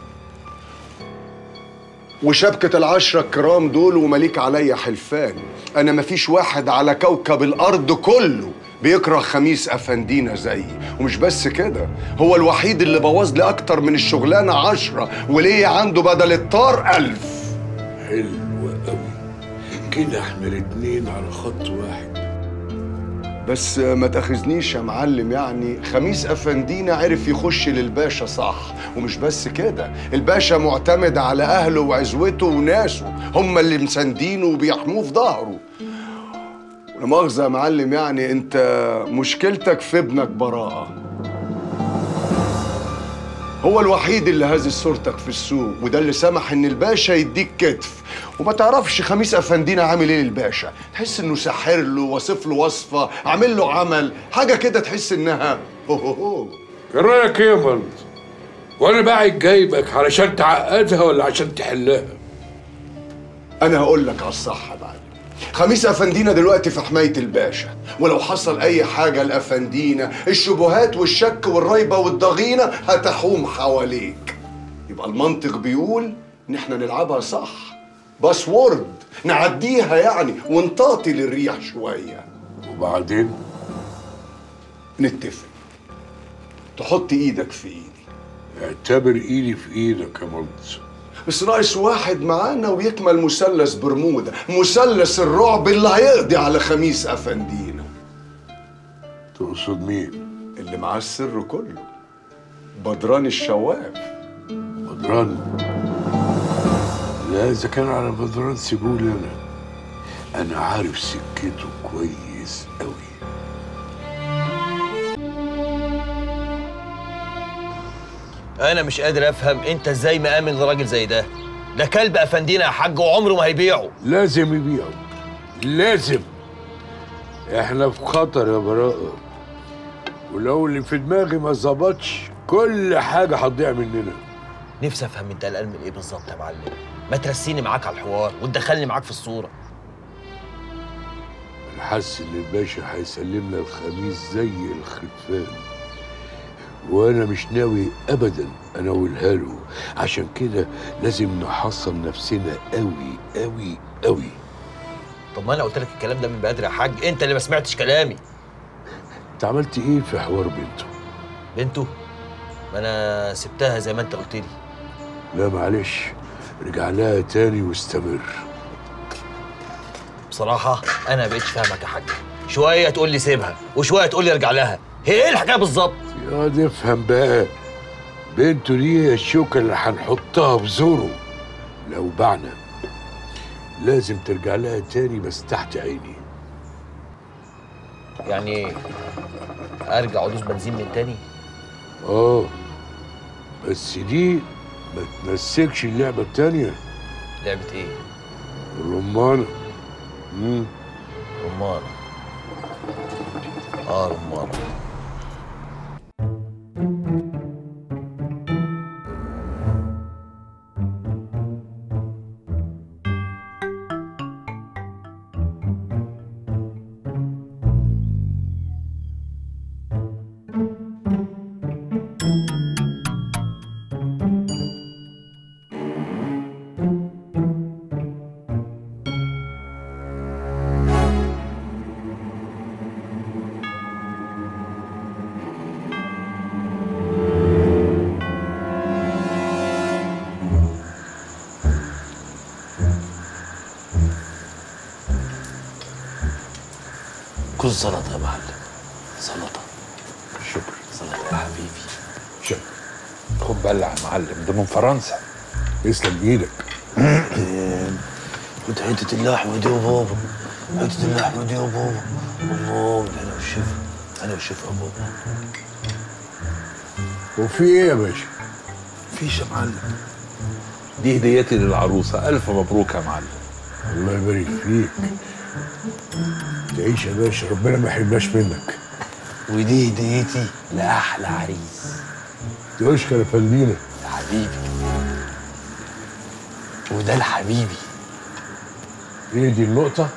وشبكة العشرة الكرام دول ومليك عليا حلفان. انا مفيش واحد على كوكب الارض كله بيكره خميس افندينا زيي، ومش بس كده، هو الوحيد اللي بوظ لي اكتر من الشغلانة عشرة وليه عنده بدل الطار الف.
حلو قوي كده، احنا الاتنين على خط واحد.
بس ما تاخذنيش يا معلم، يعني خميس افندينا عرف يخش للباشا صح، ومش بس كده، الباشا معتمد على اهله وعزوته وناسه، هم اللي مساندينه وبيحموه في ظهره. ولا مؤاخذة يا معلم، يعني انت مشكلتك في ابنك براءة. هو الوحيد اللي هز صورتك في السوق، وده اللي سمح ان الباشا يديك كتف. وما تعرفش خميس افندينا عامل ايه للباشا، تحس انه ساحر له، واصف له وصفه، عامل له عمل، حاجه كده تحس انها هو هو هو.
ايه رايك ايه يا مالت؟ وانا بقى جايبك علشان تعقدها ولا عشان تحلها؟
انا هقول لك على الصح يا معلم. خميس افندينا دلوقتي في حمايه الباشا، ولو حصل اي حاجه لافندينا الشبهات والشك والريبه والضغينه هتحوم حواليك. يبقى المنطق بيقول ان احنا نلعبها صح، باسورد نعديها يعني ونطاطي للريح شويه.
وبعدين
نتفق تحط ايدك في ايدي.
اعتبر ايدي في ايدك يا مالت.
بس ناقص واحد معانا ويكمل مثلث برمودا، مثلث الرعب اللي هيقضي على خميس افندينا.
تقصد مين؟
اللي معاه السر كله، بدران الشواف.
بدران؟ لا اذا كان على بدران سيبولي انا، انا عارف سكته كويس قوي.
انا مش قادر افهم انت ازاي مآمن لراجل زي ده. ده كلب افندينا يا حاج وعمره ما هيبيعه.
لازم يبيعه، لازم. احنا في خطر يا براءة، ولو اللي في دماغي ما ظبطش كل حاجه هتضيع مننا.
نفسي افهم انت قلقان من ايه بالظبط يا معلم. ما ترسيني معاك على الحوار وتدخلني معاك في الصوره.
انا حاسس ان الباشا هيسلمنا الخميس زي الخرفان، وانا مش ناوي ابدا اناولها له. عشان كده لازم نحصن نفسنا قوي قوي قوي.
طب ما انا قلت لك الكلام ده من بدري يا حاج، انت اللي ما سمعتش كلامي.
انت عملت ايه في حوار بنته؟
بنته؟ ما انا سبتها زي ما انت قلت لي.
لا معلش، رجع لها تاني واستمر.
بصراحه انا ما بقتش فاهمك يا حاج. شويه تقول لي سيبها وشويه تقول لي ارجع لها، هي ايه الحكايه بالظبط؟
يا دي افهم بقى، بنته دي هي الشوكه اللي هنحطها في زوره لو بعنا. لازم ترجع لها تاني بس تحت عيني.
يعني ارجع ادوس بنزين من تاني؟
اه بس دي ما تمسكش اللعبه التانيه.
لعبه ايه؟
الرمانه. امم
رمانه. اه رمانه.
خذ سلطه يا معلم، سلطه.
شكرا.
سلطه يا حبيبي.
شكرا. خد بلع يا معلم، ده من فرنسا.
يسلم ايدك.
خد حته اللحمه دي يا بابا، حته اللحمه دي يا بابا. الله، ده انا والشفا، انا والشفا يا بابا.
وفي ايه يا باشا؟
مفيش يا معلم. دي هديتي للعروسه، الف مبروك يا معلم.
الله يبارك فيك. تعيش يا باشا، ربنا ما يحرمناش منك.
ودي هديتي لاحلى عريس.
تشكر يا فندينا.
يا حبيبي. وده لحبيبي.
ايه دي النقطة؟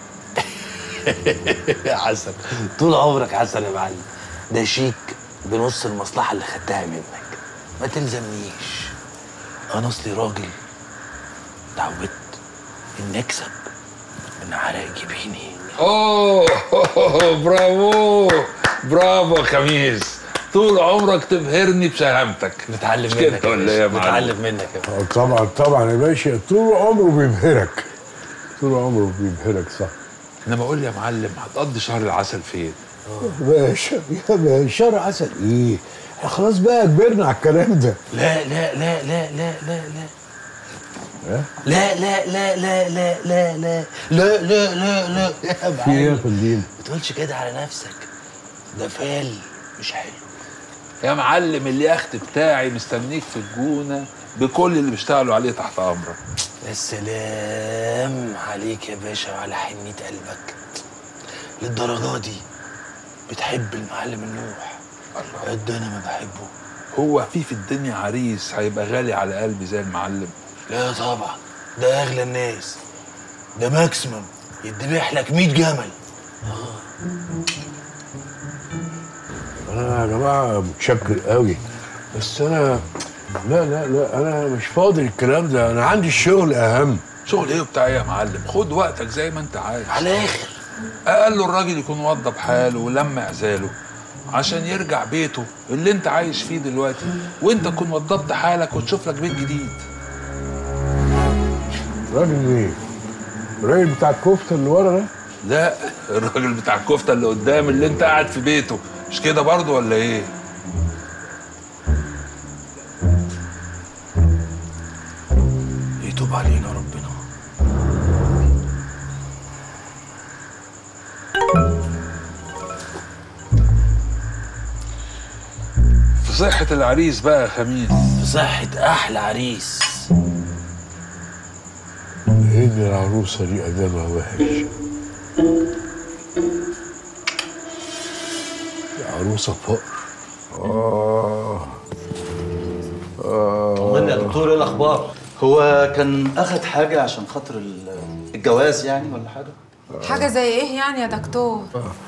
يا حسن، طول عمرك حسن يا معلم. ده شيك بنص المصلحة اللي خدتها منك. ما تلزمنيش. أنا أصلي راجل اتعودت إني أكسب من عرق جبيني.
اوه برافو برافو خميس، طول عمرك تبهرني بشهامتك.
نتعلم منك يا باشا، نتعلم منك يا باشا.
طبعا طبعا يا باشا، طول عمره بيبهرك، طول عمره بيبهرك صح.
انما قول لي يا معلم، هتقضي شهر العسل فين؟
يا باشا يا باشا، شهر عسل ايه؟ خلاص بقى كبرنا على الكلام ده.
لا لا لا لا لا لا لا
ها؟
لا لا لا لا لا لا لا لا لا لا لا يا
في ايه يا فندم؟
ما تقولش كده على نفسك، ده فال مش حلو.
يا معلم اليخت بتاعي مستنيك في الجونه بكل اللي بيشتغلوا عليه تحت امرك.
يا سلام عليك يا باشا وعلى حنية قلبك. للدرجة دي بتحب المعلم النوح قد انا ما بحبه.
هو في في الدنيا عريس هيبقى غالي على قلبي زي المعلم؟
لا طبعا، ده اغلى الناس، ده ماكسيمم يدبح لك مية جمل.
انا يا جماعه متشكر قوي، بس انا لا لا لا انا مش فاضي الكلام ده، انا عندي الشغل اهم.
شغل ايه وبتاع ايه يا معلم؟ خد وقتك زي ما انت عايز.
على الاخر
اقل الراجل يكون وضب حاله ولمع عزاله عشان يرجع بيته اللي انت عايش فيه دلوقتي، وانت تكون وضبت حالك وتشوف لك بيت جديد.
راجل ايه؟ الراجل بتاع الكفته اللي ورا ده؟
لا، الراجل بتاع الكفته اللي قدام اللي انت قاعد في بيته، مش كده برضه ولا ايه؟
يتوب علينا ربنا.
في صحة العريس بقى يا خميس.
في صحة أحلى عريس.
إن العروسة دي أدامها وحش. عروسة فقر. آه
آه طمنا يا دكتور، إيه الأخبار؟
هو كان أخد حاجة عشان خاطر الجواز يعني ولا حاجة؟
حاجة زي إيه يعني يا دكتور؟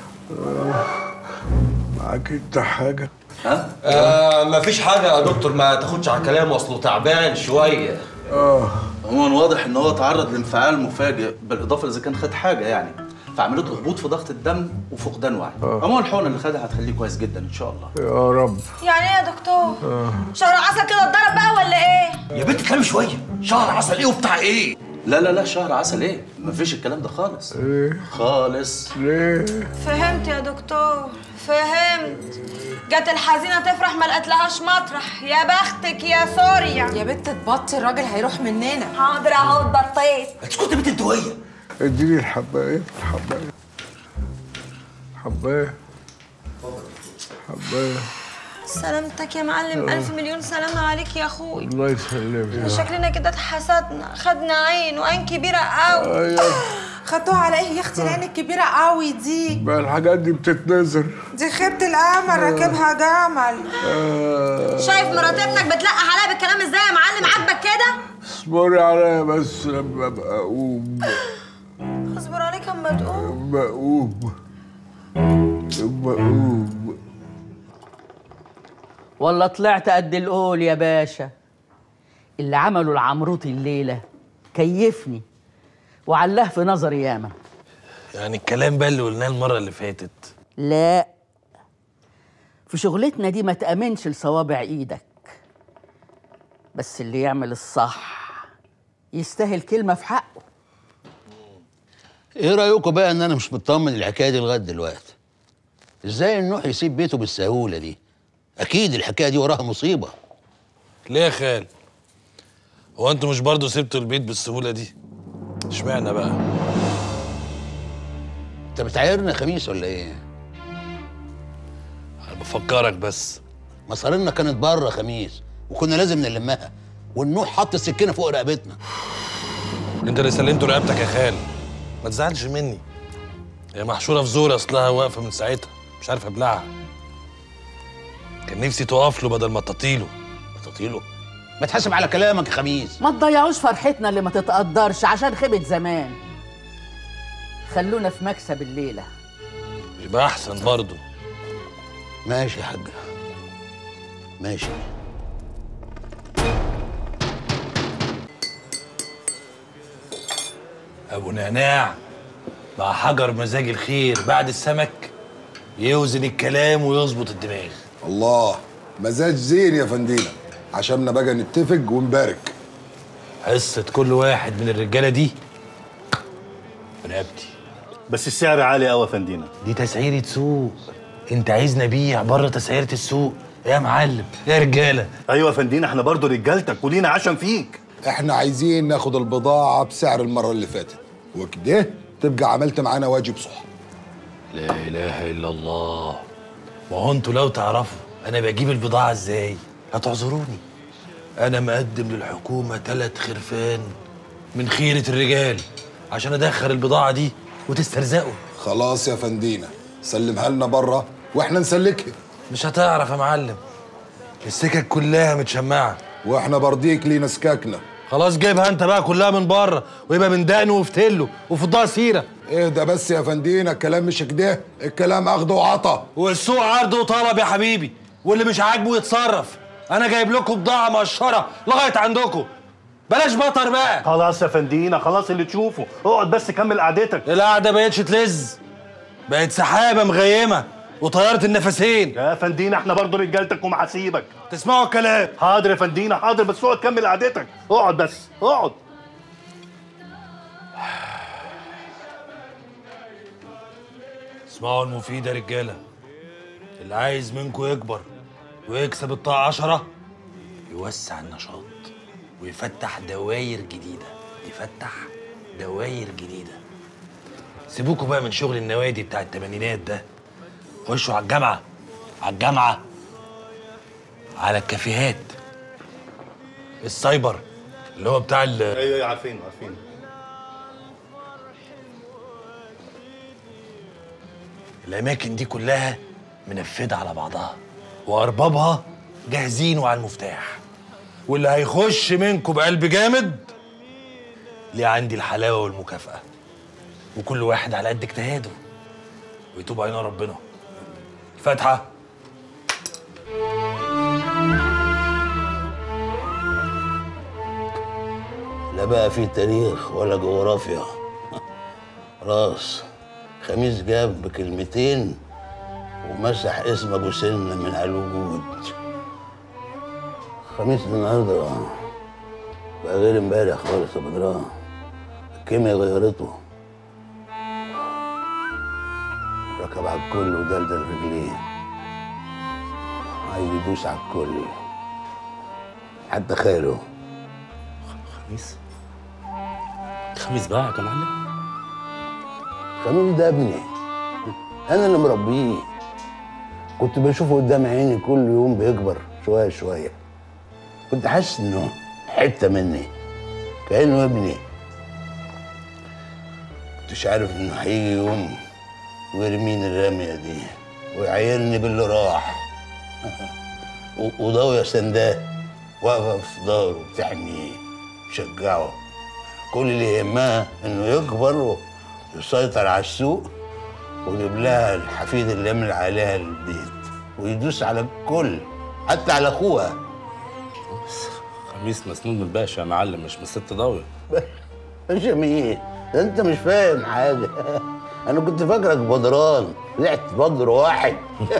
معاك أنت حاجة؟
ها؟ آه مفيش حاجة يا دكتور، ما تاخدش على كلامه، أصله تعبان شوية.
اه عموما واضح إن هو تعرض لانفعال مفاجئ، بالإضافة إذا كان خد حاجة يعني، فعملت له هبوط في ضغط الدم وفقدان وعي. عموما الحقنة اللي خدها هتخليه كويس جدا إن شاء الله.
يا رب.
يعني ايه يا دكتور؟
آه.
شهر عسل كده اتضرب بقى ولا ايه؟
يا بنت اتكلمي شوية، شهر عسل إيه وبتاع إيه؟
لا لا لا شهر عسل إيه؟ مفيش الكلام ده خالص.
إيه؟
خالص.
ليه؟
فهمت يا دكتور، فهمت. جت الحزينة تفرح ما لقتلهاش مطرح، يا بختك يا سوريا.
يا بنت تبطي، الراجل هيروح مننا.
حاضر اهو اتبطيت.
اسكتي يا بنت انتويه.
اديني الحبايه الحبايه حبايه حبايه.
سلامتك يا معلم، ألف مليون سلامة عليك يا أخوي.
الله يسلمك.
شكلنا كده اتحسدنا، خدنا عين وعين كبيرة قوي.
ايوه.
خدوها على إيه يا أختي العين الكبيرة قوي دي؟
بقى الحاجات دي بتتنزل.
دي خيبة الأمل راكبها جمل.
آه.
شايف مرات ابنك بتلقح عليا بالكلام ازاي يا معلم؟ عاجبك كده؟
اصبري عليا بس لما ابقى اقوم.
اصبر عليك اما تقوم.
لما اقوم لما اقوم.
والله طلعت قد القول يا باشا. اللي عمله العمروطي الليله كيفني وعلاه في نظري ياما.
يعني الكلام بقى اللي قلناه المره اللي فاتت.
لا، في شغلتنا دي ما تأمنش لصوابع ايدك، بس اللي يعمل الصح يستاهل كلمه في حقه.
ايه رايكم بقى ان انا مش مطمن الحكايه دي لغايه دلوقتي؟ ازاي النوح يسيب بيته بالسهوله دي؟ اكيد الحكايه دي وراها مصيبه.
ليه يا خال؟ هو انتوا مش برضه سبتوا البيت بالسهوله دي؟ اشمعنى بقى؟
انت بتعايرنا خميس ولا ايه؟
انا بفكرك بس.
مصارينا كانت بره خميس وكنا لازم نلمها، والنوح حط السكينه فوق رقبتنا.
انت اللي سلمته رقبتك يا خال، ما تزعلش مني. هي محشوره في زور اصلها واقفه من ساعتها مش عارف ابلعها. كان نفسي تقف له بدل ما تطيله.
تطيله؟ ما تحاسب على كلامك يا خميس.
ما تضيعوش فرحتنا اللي ما تتقدرش عشان خيبة زمان. خلونا في مكسب الليلة.
يبقى أحسن برضه.
ماشي يا حاج، ماشي.
أبو نعناع مع حجر مزاج الخير بعد السمك يوزن الكلام ويظبط الدماغ.
الله، مزاج زين يا فندينا، عشان بقى نتفق ونبارك.
حصة كل واحد من الرجالة دي برقبتي.
بس السعر عالي قوي يا فندينا.
دي تسعيرة سوق، انت عايزني ابيع بره تسعيرة السوق يا معلم يا رجالة.
ايوه يا فندينا، احنا برضو رجالتك ولينا عشم فيك.
احنا عايزين ناخد البضاعة بسعر المرة اللي فاتت، وكده تبقى عملت معانا واجب صح.
لا اله الا الله. ما هو انتوا لو تعرفوا انا بجيب البضاعة ازاي هتعذروني. انا مقدم للحكومة ثلاث خرفان من خيرة الرجال عشان ادخل البضاعة دي وتسترزقوا.
خلاص يا فندينا، سلمها لنا بره واحنا نسلكها.
مش هتعرف يا معلم، السكك كلها متشمعة
واحنا برضيك لينا سكاكنا.
خلاص جايبها انت بقى كلها من بره ويبقى من دقن وفتله وفضها سيره.
ايه ده بس يا فندينا، الكلام مش كده، الكلام اخد وعطا.
والسوق عرض وطلب يا حبيبي، واللي مش عاجبه يتصرف. انا جايب لكم بضاعه مقشره لغايه عندكم، بلاش بطر بقى.
خلاص يا فندينا، خلاص اللي تشوفه، اقعد بس كمل قعدتك.
القعده بقتش تلز، بقت سحابه مغيمه وطياره النفسين.
يا فندينا احنا برضه رجالتك ومحاسيبك.
تسمعوا الكلام؟
حاضر يا فندينا حاضر، بس اقعد كمل قعدتك، اقعد بس اقعد.
اسمعوا المفيد يا رجاله، اللي عايز منكم يكبر ويكسب الطاقه عشرة يوسع النشاط ويفتح دواير جديده، يفتح دواير جديده. سيبوكوا بقى من شغل النوادي بتاع التمانينات ده، خشوا على الجامعه، على الجامعه، على الكافيهات، السايبر اللي هو بتاع ال
ايوه ايوه عارفين عارفين.
الاماكن دي كلها منفذه على بعضها واربابها جاهزين وعلى المفتاح، واللي هيخش منكم بقلب جامد ليه عندي الحلاوه والمكافاه، وكل واحد على قد اجتهاده ويتوب علينا ربنا. الفاتحه.
لا بقى في تاريخ ولا جغرافيا. راس خميس جاب بكلمتين ومسح اسم ابو سنه من على الوجود. خميس النهارده بقى غير امبارح خالص يا بدران، الكيميا غيرته. ركب على الكل ودلدل رجليه، عايز يدوس على الكل حتى خاله.
خميس خميس بقى يا معلم.
خميس ده ابني، انا اللي مربيه. كنت بشوفه قدام عيني كل يوم بيكبر شويه شويه، كنت حاسس انه حته مني كانه ابني. كنتش عارف انه هيجي يوم ويرميني الرميه دي ويعايرني باللي راح. وضاوية سنداه واقفه في ظهره بتحميه تشجعه، كل اللي يهمها انه يكبر ويسيطر على السوق ويجيب لها الحفيد اللي يملى عليها البيت ويدوس على الكل حتى على اخوها.
خميس مسنود من الباشا يا معلم، مش من ست ضاوية.
باشا مين؟ ده انت مش فاهم حاجه. انا كنت فاكرك بدران، طلعت بدر واحد.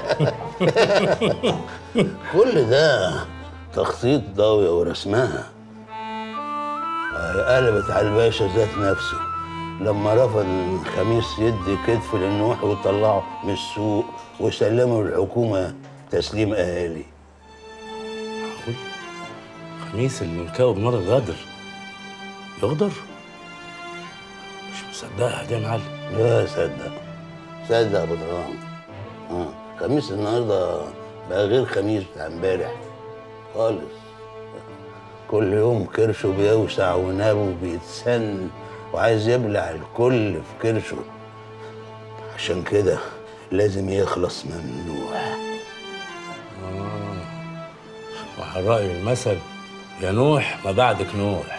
كل ده تخطيط ضاوية ورسمها، قلبت على الباشا ذات نفسه لما رفض الخميس يدي كتف للنوح وطلعه من السوق وسلمه للحكومه تسليم اهالي.
معقول؟ خميس المنكاوي بنار الغدر يغدر؟ مش مصدقها دي يا معلم.
لا صدق صدق يا بدران. اه خميس النهارده بقى غير خميس بتاع امبارح خالص. كل يوم كرشه بيوسع ونابه بيتسن وعايز يبلع الكل في كرشه. عشان كده لازم يخلص ممنوع.
اه وعلى رأي المثل يا نوح ما بعدك نوح.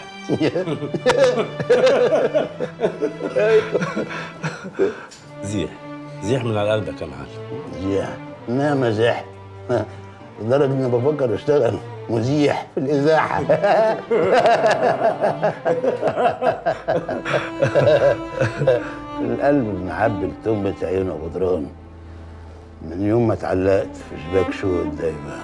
زيح زيح من على قلبك يا معلم.
زيح؟ انما زيح لدرجه اني بفكر اشتغل مزيح في الاذاعه. القلب معبي لتمة عيونه يا بدران من يوم ما اتعلقت في شباك شهود دايما.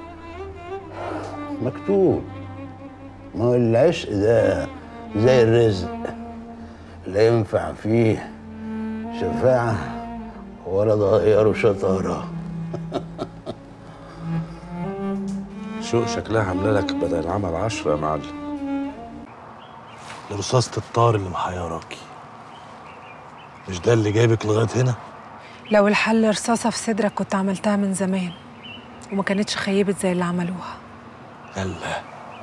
مكتوب. ما هو العشق ده زي الرزق لا ينفع فيه شفاعة ولا ضغيره شطارة.
شوق شكلها عامله لك بدل العمل عشرة يا معلم.
رصاصة الطار اللي محيراكي مش ده اللي جايبك لغاية هنا؟
لو الحل رصاصة في صدرك كنت عملتها من زمان وما كانتش خيبت زي اللي عملوها.
يلا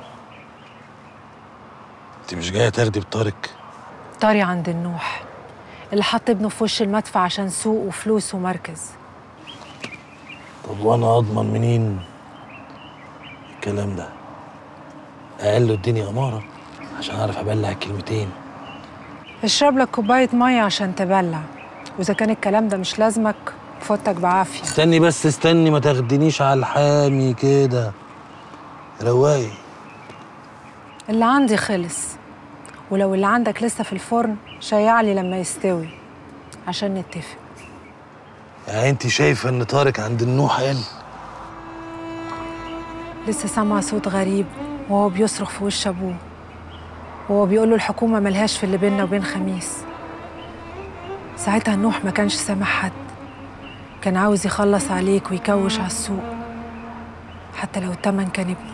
انت مش جاية تاخدي بطارك؟
طاري عند النوح اللي حط ابنه في وش المدفع عشان سوق وفلوس ومركز.
طب وانا اضمن منين الكلام ده؟ اقل اديني امارة عشان اعرف ابلع الكلمتين.
اشرب لك كوباية مية عشان تبلع، واذا كان الكلام ده مش لازمك فوتك بعافية.
استني بس استني، ما تاخدنيش على الحامي كده. رواقي.
اللي عندي خلص، ولو اللي عندك لسه في الفرن شيعلي لما يستوي عشان نتفق.
يعني انت شايفه ان طارق عند النوح قال؟
لسه سامعه صوت غريب وهو بيصرخ في وش ابوه وهو بيقول له الحكومه ملهاش في اللي بيننا وبين خميس. ساعتها النوح ما كانش سامع حد، كان عاوز يخلص عليك ويكوش على السوق حتى لو التمن كان ابنه.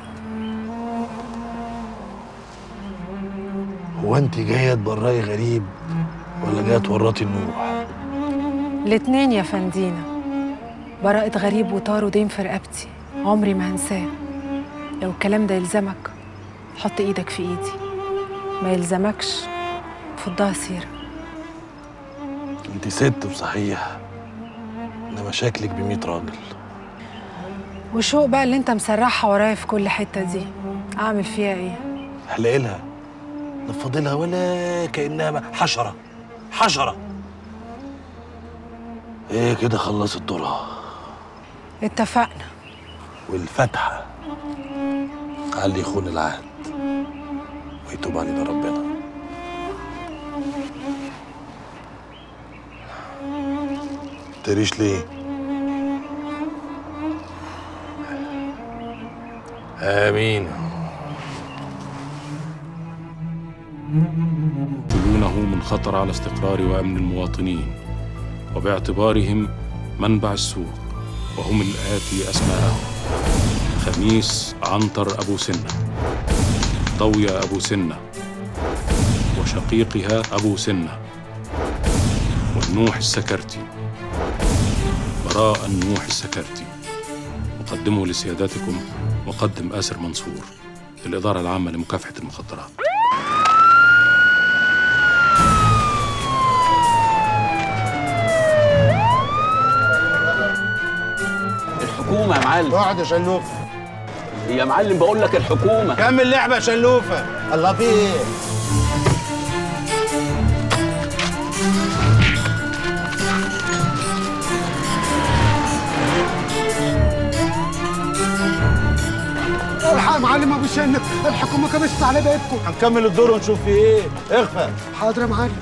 هو انت جايه تبرئي غريب ولا جايه تورطي النوح؟
الاتنين يا فندينا. براءة غريب وطار ودين في رقبتي عمري ما هنساه. لو الكلام ده يلزمك حط ايدك في ايدي، ما يلزمكش فضها سيرة.
انت ست بصحيح، انما شكلك بمية راجل.
وشوق بقى اللي انت مسرحها ورايا في كل حتة دي، اعمل فيها ايه؟
احلقلها نفضلها ولا كأنها حشرة حشرة. ايه كده خلصت دورها.
اتفقنا.
والفتحة على اللي يخون العهد ويتوب علينا ربنا. تريش ليه؟ آمين.
يشغلونه من خطر على استقرار وأمن المواطنين وباعتبارهم منبع السوق، وهم الآتي أسماءهم: خميس عنتر أبو سنة، ضوية أبو سنة، وشقيقها أبو سنة، والنوح السكرتي، براء النوح السكرتي. أقدمه لسيادتكم مقدم آسر منصور، الإدارة العامة لمكافحة المخدرات.
الحكومة يا معلم.
اقعد يا شلوفة.
يا معلم بقول لك الحكومة.
كمل لعبة يا شلوفة. الله في ايه؟
الحق يا معلم ابو شنب، الحكومه كبست على بيتكم.
هنكمل الدور ونشوف في ايه. اخفى.
حاضر يا معلم.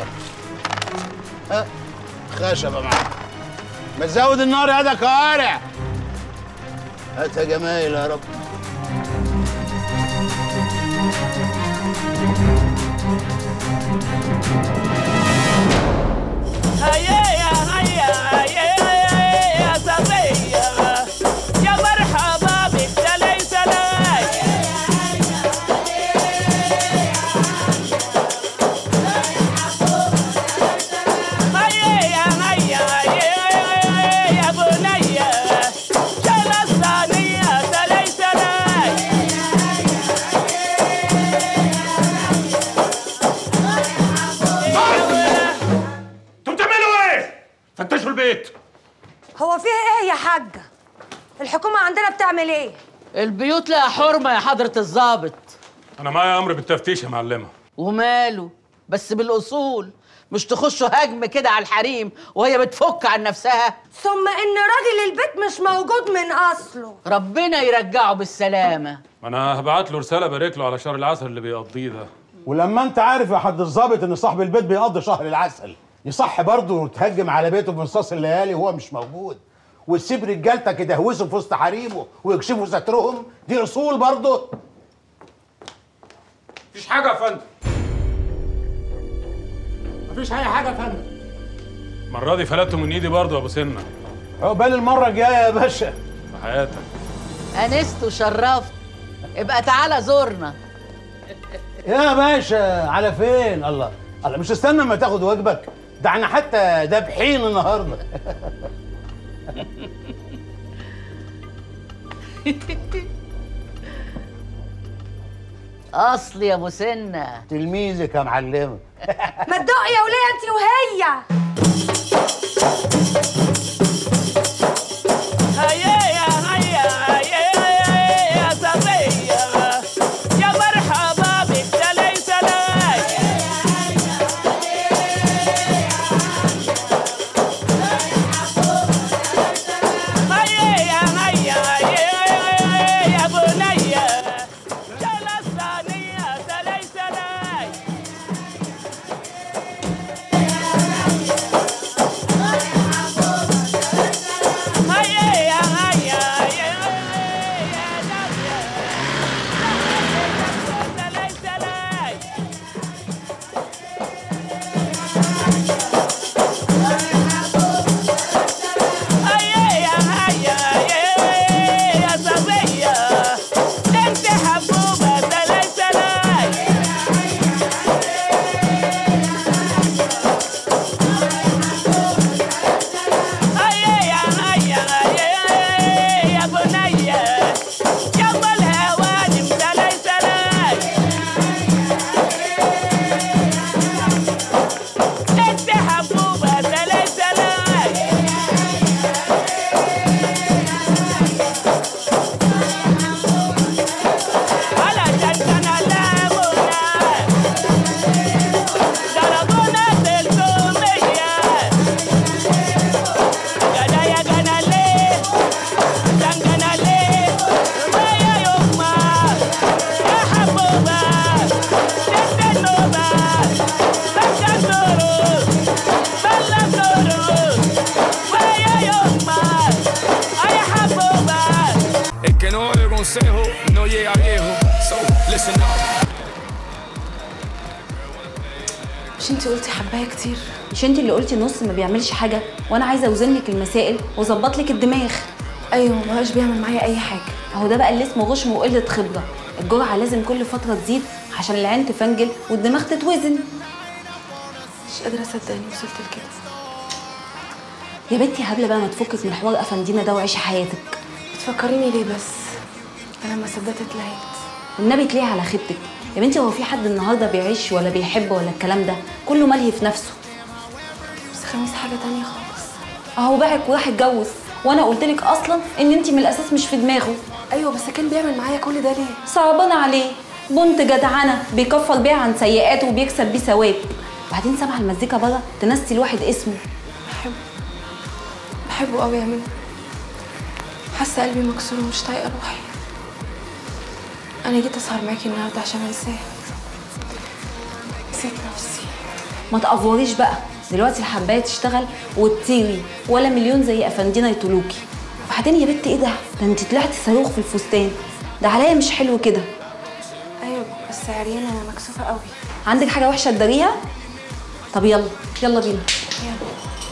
ها خشب يا معلم. ما تزود النار يا ده كوارع.
هات يا جمايل يا رب.
Thank you.
حاجه، الحكومه عندنا بتعمل ايه؟
البيوت لها حرمه يا حضره الضابط.
انا معايا امر بالتفتيش يا معلمه.
وماله، بس بالاصول، مش تخشوا هجم كده على الحريم وهي بتفك عن نفسها.
ثم ان راجل البيت مش موجود من اصله.
ربنا يرجعه بالسلامه.
ما انا هبعت له رساله بارك له على شهر العسل اللي بيقضيه ده.
ولما انت عارف يا حد الظابط ان صاحب البيت بيقضي شهر العسل، يصح برضه تهجم على بيته بنصاص الليالي وهو مش موجود، وتسيب رجالتك يدهوسوا في وسط حريمه ويكشفوا سترهم؟ دي اصول برضه.
مفيش حاجه يا فندم.
مفيش اي حاجه يا فندم.
المره دي فلتوا من ايدي برضه يا ابو سنه.
عقبال المره الجايه يا باشا.
في حياتك.
انست وشرفت، ابقى تعالى زورنا.
يا باشا على فين؟ الله الله، مش استنى اما تاخد واجبك، ده احنا حتى دابحين النهارده.
اصلي يا ابو سنه.
تلميذك يا معلمه.
ما تدق يا وليه انت وهي.
هيا يا هيا هيا يا صبيه يا مرحبا بك سلاي سلاي. هيا يا هيا هيا يا بنيه جلساني سلاي سلاي.
consejo no llega viejo, so listen up.
مش انتي قلتي حبايه كتير؟
مش انتي اللي قلتي نص ما بيعملش حاجه، وانا عايزه اوزن لك المسائل واظبط لك الدماغ.
ايوه ما بقاش بيعمل معايا اي حاجه.
اهو ده بقى اللي اسمه غشم وقله خبره. الجرعه لازم كل فتره تزيد عشان العين تفنجل والدماغ تتوزن.
مش قادره اصدق اني وصلت لكده.
يا بنتي هبله بقى، ما تفكك من حوار افندينا ده وعيشي حياتك.
بتفكريني ليه بس؟ انا ما صدقت اتلهيت.
والنبي تليه على خيبتك يا بنتي. هو في حد النهارده بيعيش ولا بيحب ولا الكلام ده؟ كله ملهي في نفسه.
بس خميس حاجه تانية خالص.
اهو باعك وراح اتجوز، وانا قلت لك اصلا ان انت من الاساس مش في دماغه.
ايوه بس كان بيعمل معايا كل ده ليه؟
صعبان عليه، بنت جدعنه بيكفر بيها عن سيئاته وبيكسب بيه ثواب. وبعدين سامعه المزيكا بره تنسي الواحد اسمه.
بحبه بحبه قوي يا منى. حاسه قلبي مكسور ومش طايقه روحي. انا جيت اسهر معاكي النهارده عشان انساه. نسيت نفسي.
ما تقفوريش بقى، دلوقتي الحبايه تشتغل وتطيري ولا مليون زي افندينا يطولوكي. وبعدين يا بنت ايه ده؟ ده انت طلعتي صاروخ في الفستان ده، عليا مش حلو كده.
ايوه بس عريانه انا مكسوفه قوي.
عندك حاجه وحشه تداريها؟ طب يلا يلا بينا.
يلا.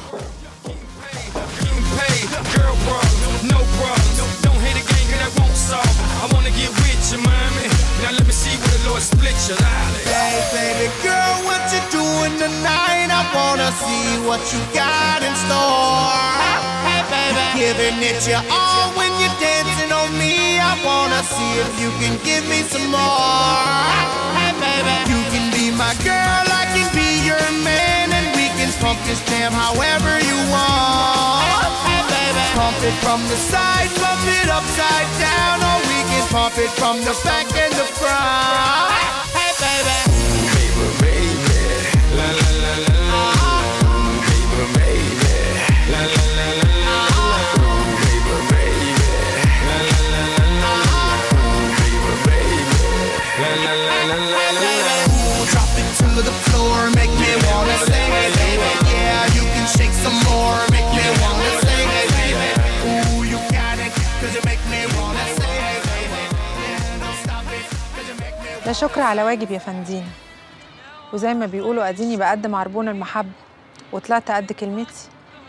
Hey, baby girl, what you doing tonight? I wanna see what you got in store. Hey, baby, giving it your all when you're dancing on me. I wanna see if you can give me some more. Hey, baby, you can be my girl, I can be your man, and we can pump this jam however you want. Hey, baby, call
pump it from the side, pump it upside down, or we can pump it from the back and the front. Hey, baby. Baby, baby. La, la, la, la, la. Baby, baby. La, la, la, la, la. Baby, baby. La, la, la, la, la. Baby, baby. La, la, la, la, la, la. Drop it to the floor, make me wanna sing it, baby. Yeah, you can shake some more, make me wanna sing it, baby. Ooh, you got it, cause you make me wanna sing it, baby. Yeah, don't stop it, cause you make me.
لا شكر على واجب يا فندينا، وزي ما بيقولوا اديني بقدم عربون المحبة وطلعت قد كلمتي.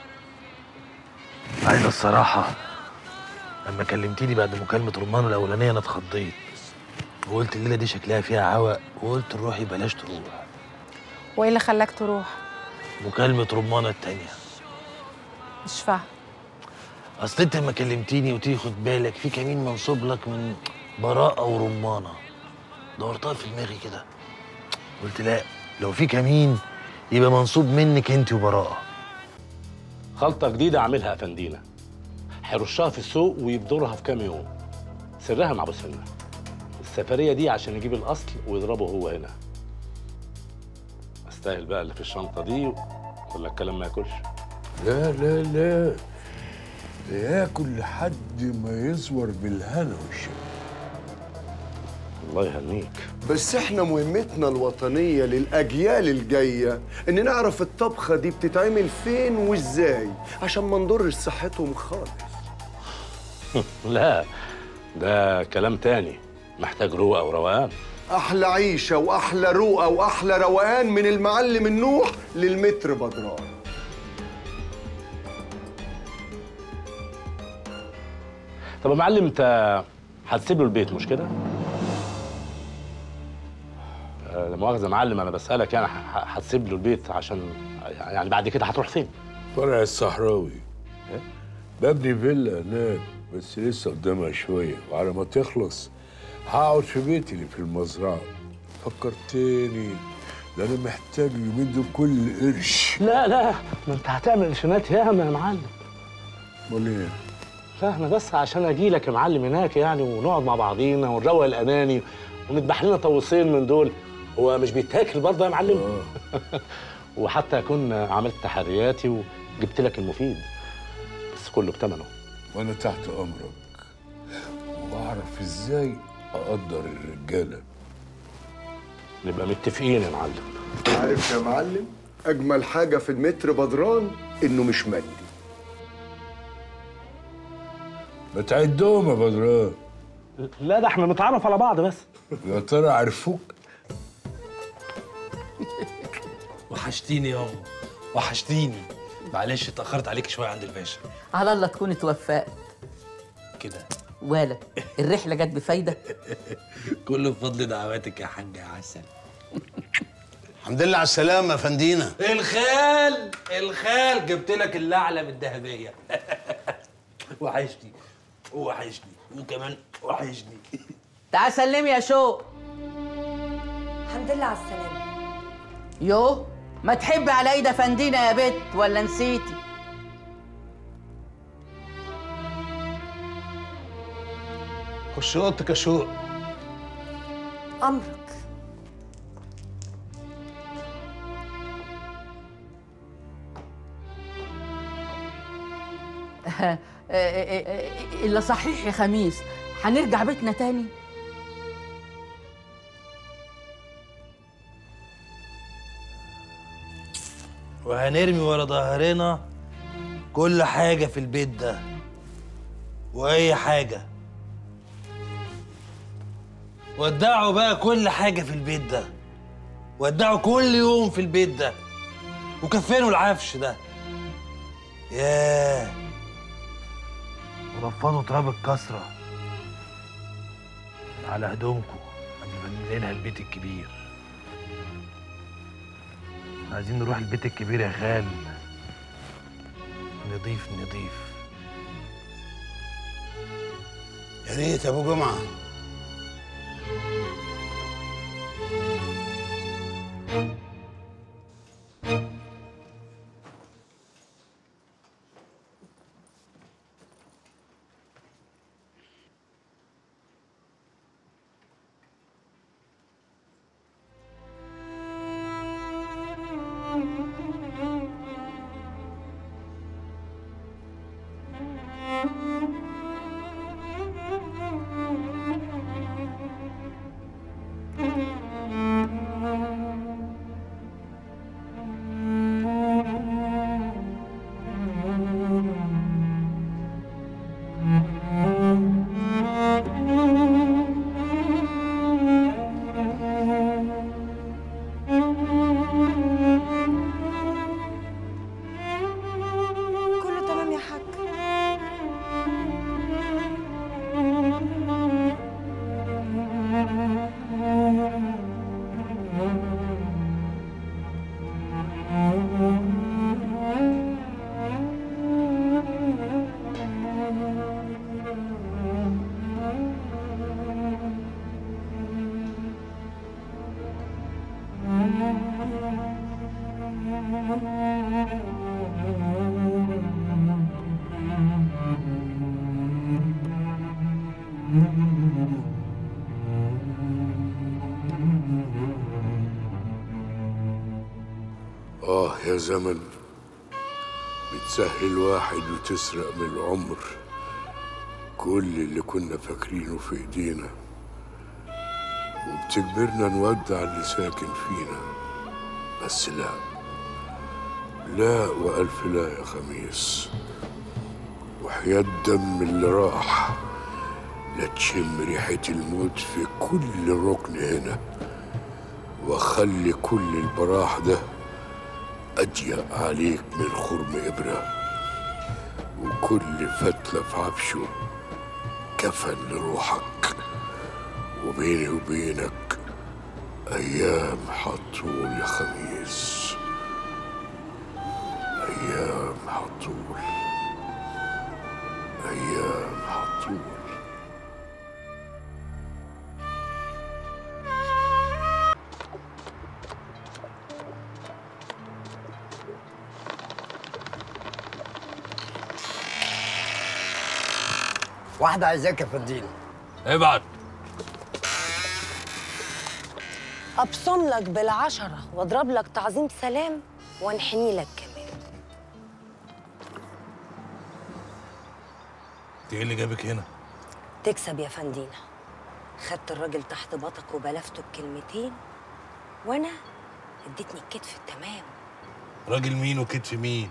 عايزة الصراحة لما كلمتيني بعد مكالمة رمان الأولانية أنا اتخضيت وقلت الليلة دي شكلها فيها عوق وقلت روحي بلاش تروح.
وايه اللي خلاك تروح؟
مكالمة رمانة التانية.
مش فاهم.
أصل أنت لما كلمتيني وتيجي خد بالك في كمين منصوب لك من براءة ورمانة. دورتها في دماغي كده قلت لا، لو في كمين يبقى منصوب منك أنت وبراءة.
خلطة جديدة عاملها أفندينا، هيرشها في السوق ويبدرها في كام يوم. سرها مع أبو سنة. السفرية دي عشان يجيب الأصل ويضربه هو هنا. أستاهل بقى اللي في الشنطة دي ولا الكلام ما ياكلش؟
لا لا لا، ده ياكل لحد ما يصور بالهنا والشفا.
الله يهنيك.
بس احنا مهمتنا الوطنية للأجيال الجاية إن نعرف الطبخة دي بتتعمل فين وإزاي عشان ما نضرش صحتهم خالص.
لا، ده كلام تاني محتاج روقة وروقان.
أحلى عيشة وأحلى روقة وأحلى روقان من المعلم النوح للمتر بدران.
طب يا معلم انت هتسيب له البيت مش كده؟ آه، لا مؤاخذة يا معلم انا بسألك يعني هتسيب له البيت عشان يعني بعد كده هتروح فين؟
فرع الصحراوي. إيه؟ ببني فيلا هناك بس لسه قدامها شوية، وعلى ما تخلص هقعد في بيتي اللي في المزرعة. فكرتني، ده أنا محتاج اليومين دول كل قرش.
لا لا، ما انت هتعمل قرشينات ياما يا معلم.
امال ايه؟
لا انا بس عشان اجي لك يا معلم هناك يعني ونقعد مع بعضينا ونروق الاناني ونذبح لنا طاووسين من دول. هو مش بيتاكل برضه يا معلم؟ اه وحتى اكون عملت تحرياتي وجبت لك المفيد، بس كله بثمنه.
وانا تحت امرك، واعرف ازاي اقدر الرجاله.
نبقى متفقين يا معلم.
عارف يا معلم أجمل حاجة في المتر بدران إنه مش مادي.
ما تعدهم يا بدران.
لا ده احنا نتعرف على بعض بس.
يا ترى عرفوك؟
وحشتيني يابا، وحشتيني. معلش اتأخرت عليك شوية عند الباشا.
على الله تكون اتوفقت
كده.
ولا الرحلة جت بفايدة؟
كله بفضل دعواتك يا حاج عسل.
الحمد لله على السلامة يا فندينا.
الخال الخال جبت لك الأعلى بالذهبية. وحشني وحشني وكمان وحشني.
تعال سلمي يا شوق.
الحمد لله على السلامة.
يو ما تحبي على ايد فندينا يا بت ولا نسيتي؟
خش اوضتك يا شوق.
أمرك.
إلا صحيح يا خميس، هنرجع بيتنا تاني؟
وهنرمي ورا ظهرنا كل حاجة في البيت ده وأي حاجة. ودعوا بقى كل حاجة في البيت ده، ودعوا كل يوم في البيت ده، وكفنوا العفش ده. ياه، ورفضوا تراب الكسرة على هدومكم قبل ما ننقلها البيت الكبير. عايزين نروح البيت الكبير يا خال، نضيف نضيف.
يا ريت يا ابو جمعه.
آه يا زمن، بتسهل واحد وتسرق من العمر كل اللي كنا فاكرينه في ايدينا، وبتجبرنا نودع اللي ساكن فينا. بس لا لا وألف لا يا خميس، وحياة الدم اللي راح لا تشم ريحة الموت في كل ركن هنا، وخلي كل البراح ده أضيق عليك من خرم إبرة، وكل فتلة في عفشه كفن لروحك، وبيني وبينك أيام هتطول يا خميس، أيام هتطول، أيام هتطول.
واحدة عايزاك يا فنديل.
ابعت.
ابصم لك بالعشرة واضرب لك تعظيم سلام وانحني لك كمان.
انت ايه اللي جابك هنا؟
تكسب يا فندينا. خدت الراجل تحت باطك وبلفته بكلمتين، وانا اديتني الكتف التمام.
راجل مين وكتف مين؟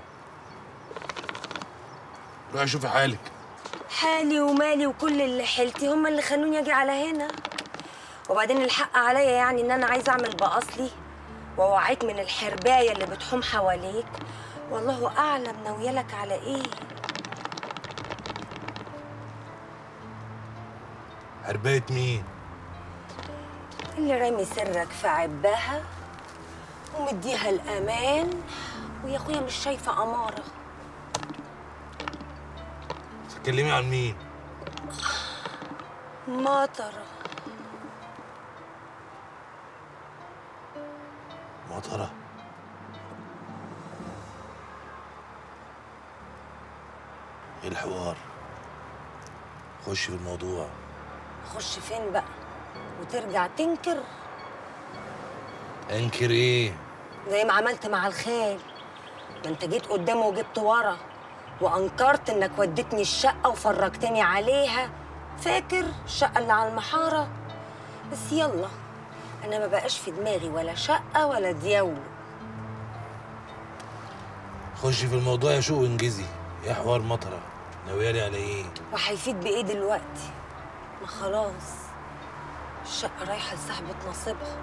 روحي شوفي حالك.
حالي ومالي وكل اللي حيلتي هم اللي خلوني اجي على هنا. وبعدين الحق عليا يعني ان انا عايزه اعمل باصلي واوعيك من الحربايه اللي بتحوم حواليك، والله اعلم ناويالك على ايه.
حربايه مين؟
اللي رامي سرك في عبها ومديها الامان، ويا اخويا مش شايفه اماره.
تتكلمي عن مين؟
مطره.
مطره؟ ايه الحوار؟ خش في الموضوع.
خش فين بقى وترجع تنكر؟
انكر ايه؟
زي ما عملت مع الخال، ما انت جيت قدامه وجبت ورا وانكرت انك وديتني الشقه وفرجتني عليها. فاكر الشقه اللي على المحاره؟ بس يلا، انا ما بقاش في دماغي ولا شقه ولا دياولو.
خشي في الموضوع يا شوق وانجزي. ايه حوار مطره؟ ناويالي على ايه؟
وهيفيد بايه دلوقتي؟ ما خلاص الشقه رايحه لصاحبه نصيبها.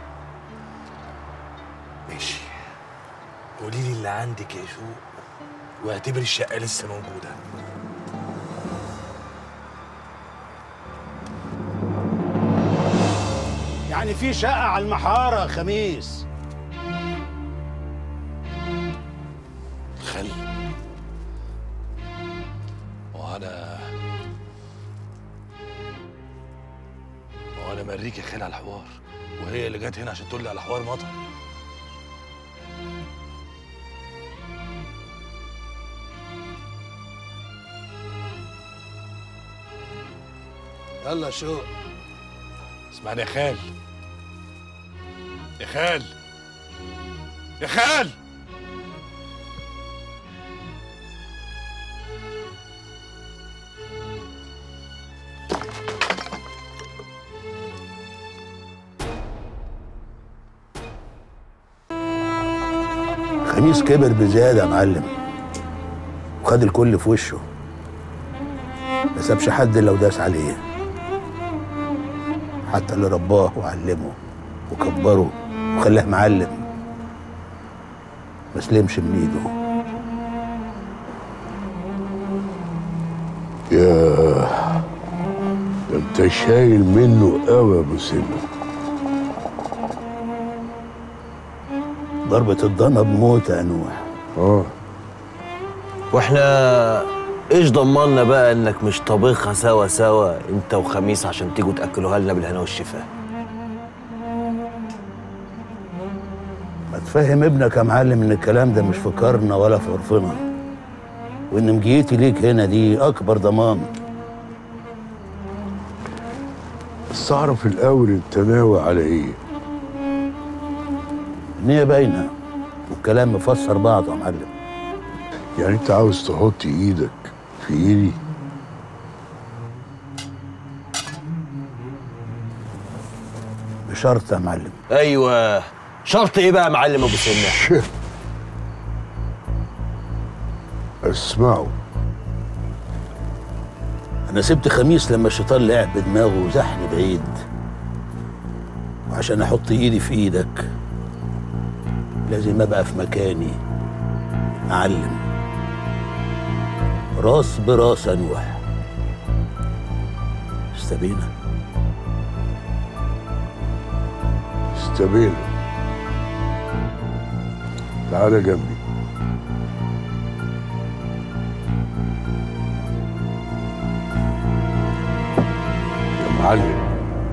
ماشي، قولي لي اللي عندك يا شوق واعتبري الشقه لسه موجوده.
يعني في شقه على المحاره يا خميس؟
خل وانا وانا مريك يا خال على الحوار، وهي اللي جت هنا عشان تقول لي على حوار مطر. يلا يا شوق. اسمعني يا خال، يا خال، يا خال.
خميس كبر بزيادة يا معلم، وخد الكل في وشه، ما سابش حد لو داس عليه، حتى اللي رباه وعلمه وكبره وخلاه معلم ما سلمش من ايده.
ياه، ده انت شايل منه قوي يا ابو سلمى.
ضربة الضنا بموت يا نوح.
اه
واحنا ايش ضمننا بقى انك مش طابخها سوا سوا انت وخميس عشان تيجوا تاكلوها لنا بالهنا والشفاء؟
ما تفهم ابنك يا معلم ان الكلام ده مش في كارنا ولا في عرفنا، وان مجيتي ليك هنا دي اكبر ضمان.
بس اعرف الاول انت ناوي على ايه؟
النية باينة، والكلام مفسر بعضه يا معلم.
يعني انت عاوز تحط ايدك في ايدي؟
بشرط يا معلم.
ايوه، شرط ايه بقى يا معلم ابو سنه؟
اسمعوا،
انا سبت خميس لما الشيطان لعب بدماغه وزحني بعيد، وعشان احط ايدي في ايدك لازم ابقى في مكاني اعلم، راس براس انوح. استبينا
استبينا. تعالى جنبي. يا معلم،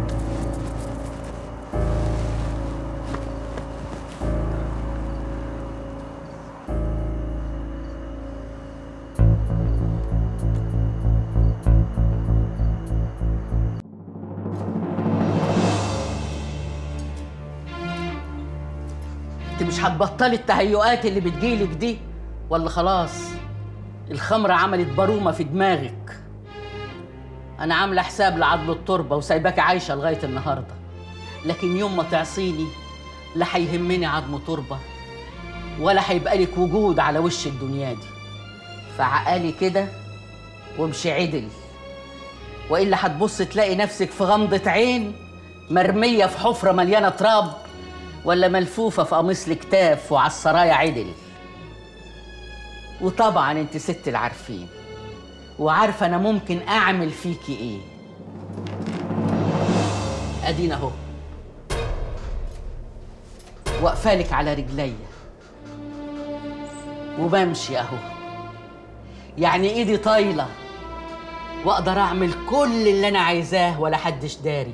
انت مش هتبطلي التهيؤات اللي بتجيلك دي ولا خلاص الخمرة عملت برومة في دماغك؟ أنا عاملة حساب لعضل التربة وسايباكي عايشة لغاية النهاردة، لكن يوم ما تعصيني لا هيهمني عظم تربة ولا هيبقى لك وجود على وش الدنيا دي. فعقالي كده وامشي عدل، وإلا هتبص تلاقي نفسك في غمضة عين مرمية في حفرة مليانة تراب، ولا ملفوفة في قميص الكتاف وعلى السرايا عدل. وطبعا انت ست العارفين وعارفة انا ممكن اعمل فيكي ايه. ادينا اهو واقفالك على رجليا وبمشي اهو، يعني ايدي طايلة واقدر اعمل كل اللي انا عايزاه ولا حدش داري.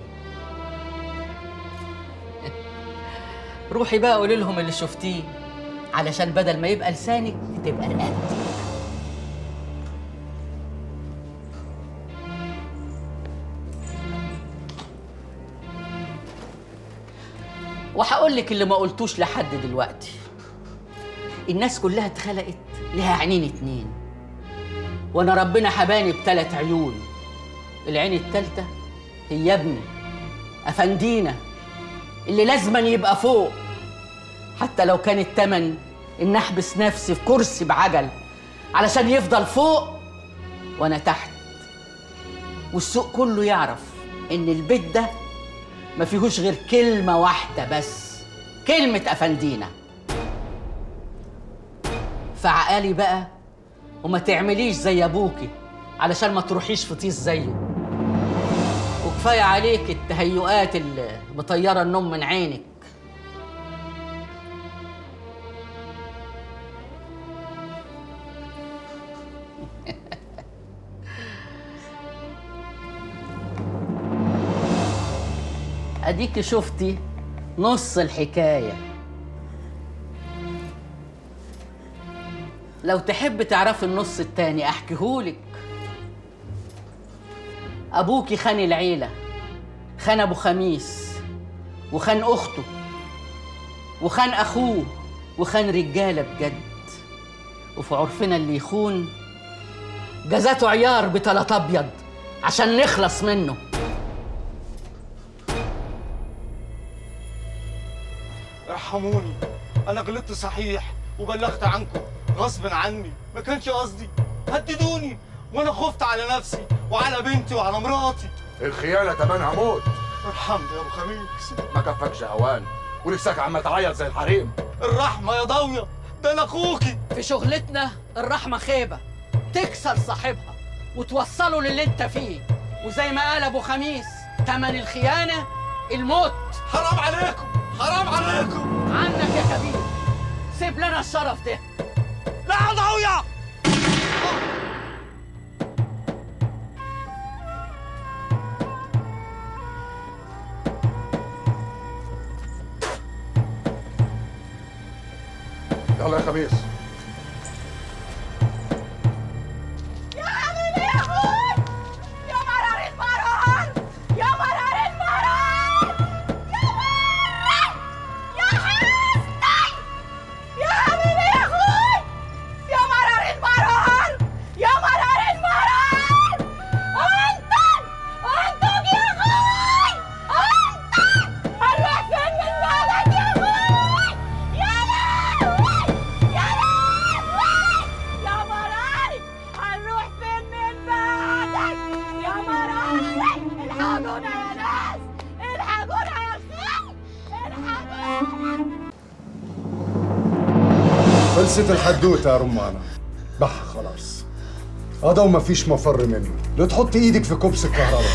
روحي بقى قولي لهم اللي شفتيه، علشان بدل ما يبقى لسانك تبقى رقبتك. وهقول لك اللي ما قلتوش لحد دلوقتي. الناس كلها اتخلقت لها عينين اتنين، وانا ربنا حباني بتلات عيون. العين التالتة هي ابني افندينا اللي لازما يبقى فوق، حتى لو كان التمن ان احبس نفسي في كرسي بعجل علشان يفضل فوق وانا تحت، والسوق كله يعرف ان البيت ده ما فيهوش غير كلمة واحدة بس، كلمة افندينا. فعقالي بقى وما تعمليش زي ابوكي علشان ما تروحيش في طيس زيه، وكفاية عليك التهيؤات اللي مطيرة النوم من عينك. اديكي شفتي نص الحكاية. لو تحب تعرفي النص التاني احكيهولك. ابوكي خان العيلة، خان ابو خميس وخان اخته وخان اخوه وخان رجالة بجد، وفي عرفنا اللي يخون جزاته عيار بتلات ابيض عشان نخلص منه.
ارحموني، انا غلطت صحيح وبلغت عنكم غصب عني، ما كانش قصدي. هددوني وانا خفت على نفسي وعلى بنتي وعلى مراتي.
الخيانة تمنها موت.
ارحمني يا ابو خميس.
ما كفكش هوان ولساك عم تعيط زي الحريم.
الرحمة يا ضاوية، ده انا اخوكي.
في شغلتنا الرحمة خيبة تكسر صاحبها وتوصله للي انت فيه، وزي ما قال ابو خميس تمن الخيانة الموت.
حرام عليكم، حرام عليكم.
عنك يا كبير، سيب لنا الشرف ده.
لا يا ضاوية.
يلا يا خميس.
يا حبيبي يا اخوي، يا مرار المرار، يا مرار المرار، يا مرار، يا حسني، يا
خلصت الحدوته يا رمانه. بح خلاص. هذا وما فيش مفر منه. لا تحط ايدك في كبس الكهرباء.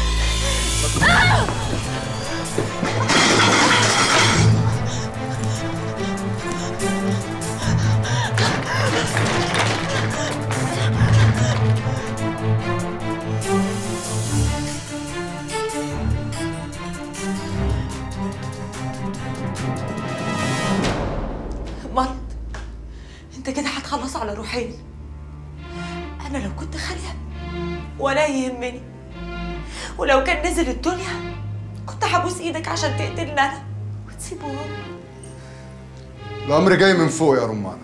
مرض، انت كده هتخلص على روحين. انا لو كنت خاليه ولا يهمني، ولو كان نزل الدنيا كنت هبوس ايدك عشان تقتلني انا وتسيبه هو.
الامر جاي من فوق يا رمانه.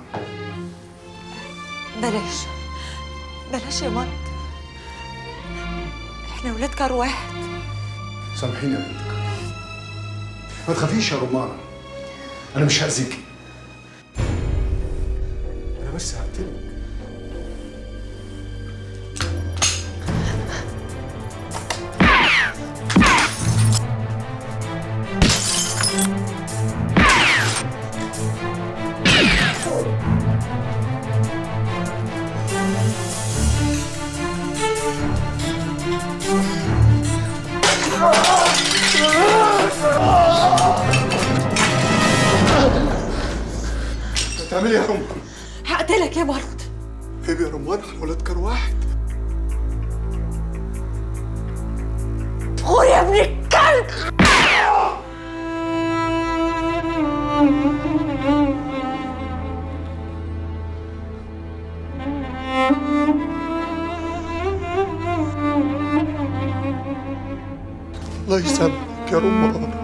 بلاش بلاش يا مرض، احنا ولاد كار واحد.
سامحيني يا بنتك. ما تخافيش يا رمانه، انا مش هاذيكي، انا بس هقتلك. بتعملي ايه يا رمان؟
هقتلك يا مرض.
عيب يا رمان، احنا ولاد كار واحد.
غور يا ابن الكلب.
الله يسامحك يا رمان.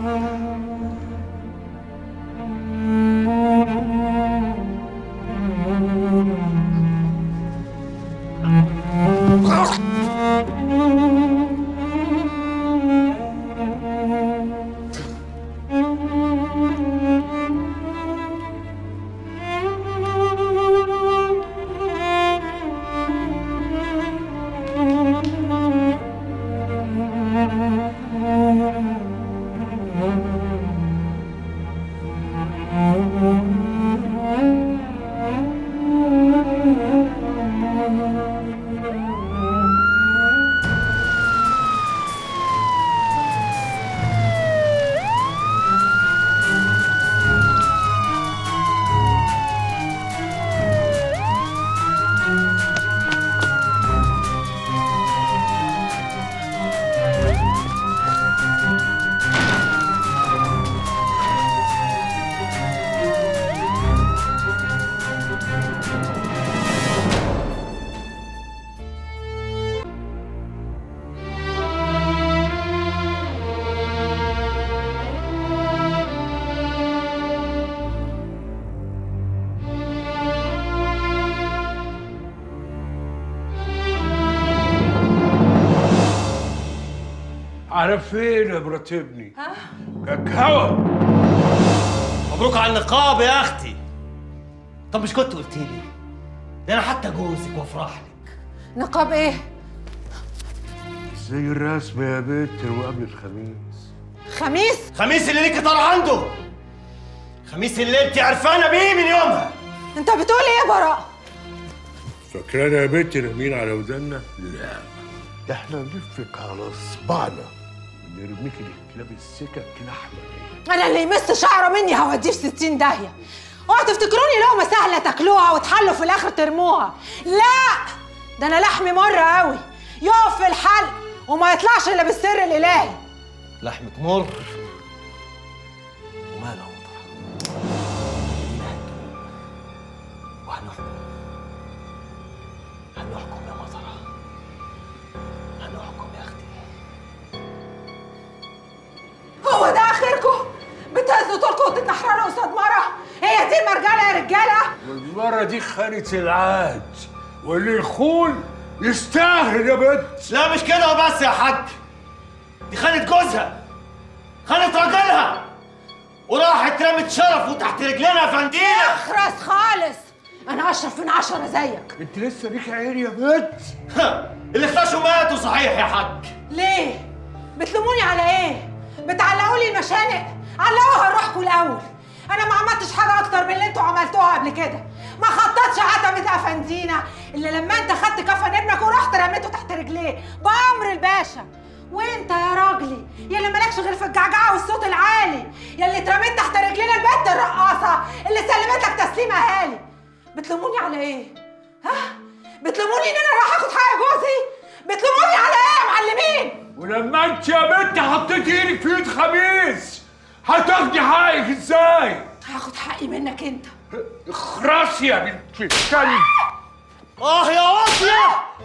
على فين يا مرات ابني؟ ها؟ كاكاو.
مبروك على النقاب يا اختي. طب مش كنت قلت لي؟ ده انا حتى جوزك وافرح لك.
نقاب ايه؟
زي الرسم يا بنت وقبل الخميس.
خميس؟
خميس اللي ليكي طالع عنده. خميس اللي انت عرفانه بيه من يومها.
انت بتقول ايه يا براء؟
فاكرانا يا بنت نايمين على ودنا؟ لا، ده احنا نلفك على صبعنا ونرميك لكلاب السكك لحمه.
انا اللي يمس شعره مني هوديه في ستين داهيه. اوعوا تفتكروني لقمه سهله تاكلوها وتحلوا في الاخر ترموها. لا، ده انا لحمي مر قوي يقف في الحلق وما يطلعش الا بالسر الالهي.
لحمك مر وماله مطرح. وهنحكم هنحكم يا مطرح، هنحكم يا اختي.
هو ده اخركم؟ بتهزوا طولكم وتتنحرروا قصاد مره؟ هي دي المرجله يا رجاله؟
والمره دي خانت العهد، واللي يخون يستاهل يا بنت.
لا مش كده وبس يا حاج، دي خانت جوزها، خانت راجلها، وراحت رمت شرفه تحت رجلنا يا فندينا.
اخرس خالص، انا اشرف من عشرة زيك.
انت لسه ليك عين يا بنت.
اللي اختشوا ماتوا صحيح يا حاج.
ليه؟ بتلوموني على ايه؟ بتعلقوا لي المشانق؟ علقوها لروحكم الاول. انا ما عملتش حاجه اكتر من اللي انتوا عملتوها قبل كده، ما خططتش
عتمة افندينا اللي لما انت خدت كفن ابنك ورحت رميته تحت رجليه بامر الباشا. وانت يا راجلي يا اللي مالكش غير في الجعجعه والصوت العالي، يا اللي اترميت تحت رجلينا البت الرقاصه اللي سلمت لك تسليم اهالي. بتلوموني على ايه؟ ها؟ بتلوموني ان انا راح اخد حق جوزي؟ بتلوموني على ايه يا معلمين؟
ولما انت يا بنت حطيت ايدك في ايد خميس هتاخدي حقك ازاي؟
هاخد حقي منك انت.
اخرسي يا بنت الكلب.
اه يا واطيه.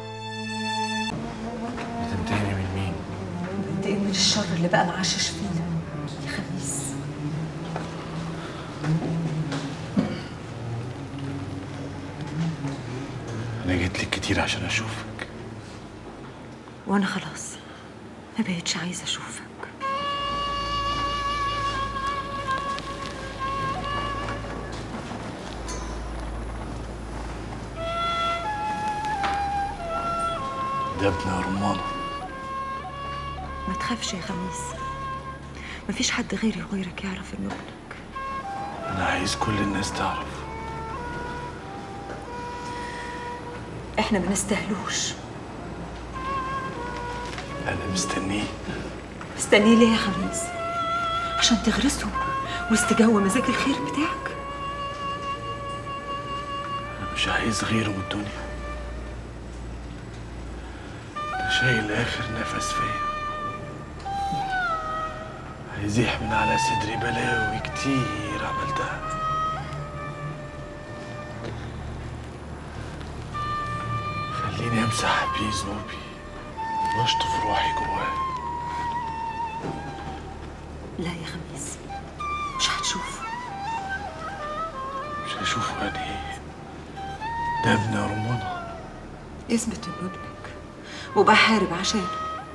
بتنتقمي من مين؟
بنتقم من الشر اللي بقى معشش فينا يا خميس.
انا جيت لك كتير عشان اشوفك.
وانا خلاص ما بقتش عايزه اشوفك.
ده ابن رمانه.
ما تخافش يا خميس، مفيش حد غيري وغيرك يعرف انه ابنك.
انا عايز كل الناس تعرف.
احنا ما نستاهلوش.
انا مستنيه.
مستنيه ليه يا خميس؟ عشان تغرسه ويستجوى مزاج الخير بتاعك.
انا مش عايز غيره من الدنيا. ده شايل اخر نفس فيا. هيزيح من على صدري بلاوي كتير عملتها. خليني امسح بيه ذنوبي واشطف روحي جواه.
لا يا خميس مش هتشوفه.
مش هشوفه يعني ايه؟ ده ابن رمانه.
اثبت انه ابنك وبحارب عشانه.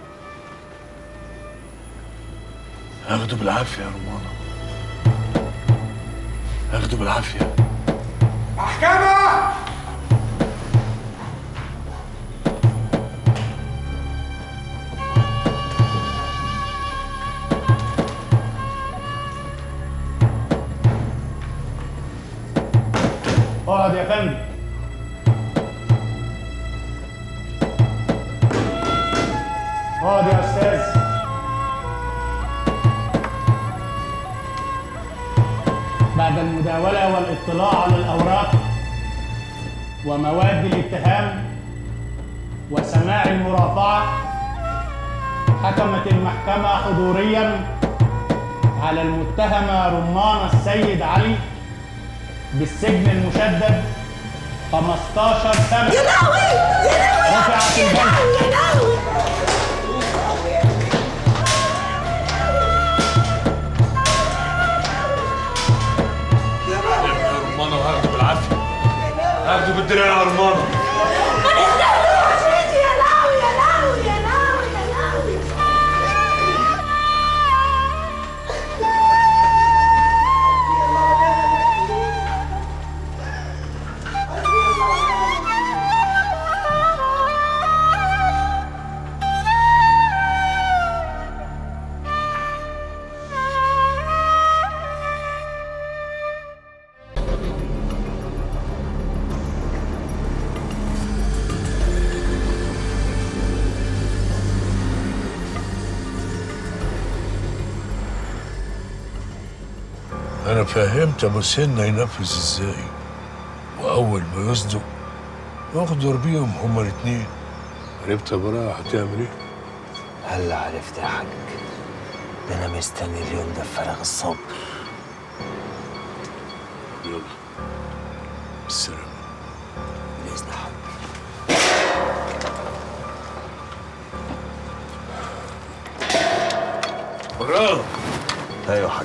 هاخده بالعافيه يا رمانه. هاخده بالعافيه.
محكمة!
اقعد يا فندم. اقعد يا استاذ. بعد المداولة والاطلاع على الأوراق ومواد الاتهام وسماع المرافعة، حكمت المحكمة حضورياً على المتهمة رمان السيد علي بالسجن المشدد خمستاشر سنة.
يا لهوي يا لهوي
رفعت
يا لهوي يا لهوي.
رمانه وهاخده بالعافيه. هاخده بالدراع يا رمانه.
ما نستاهلوش يا لهوي يا لهوي يا لهوي يا لهوي.
أنا فهمت أبو سنة ينفذ إزاي، وأول ما يصدق يغدر بيهم هما الاتنين. عرفت يا براءة هتعمل إيه؟
هلا عرفت يا حاج. ده أنا مستني اليوم ده بفارغ الصبر.
يلا بالسلامة.
بإذن يا حاج.
براءة.
أيوة يا حاج.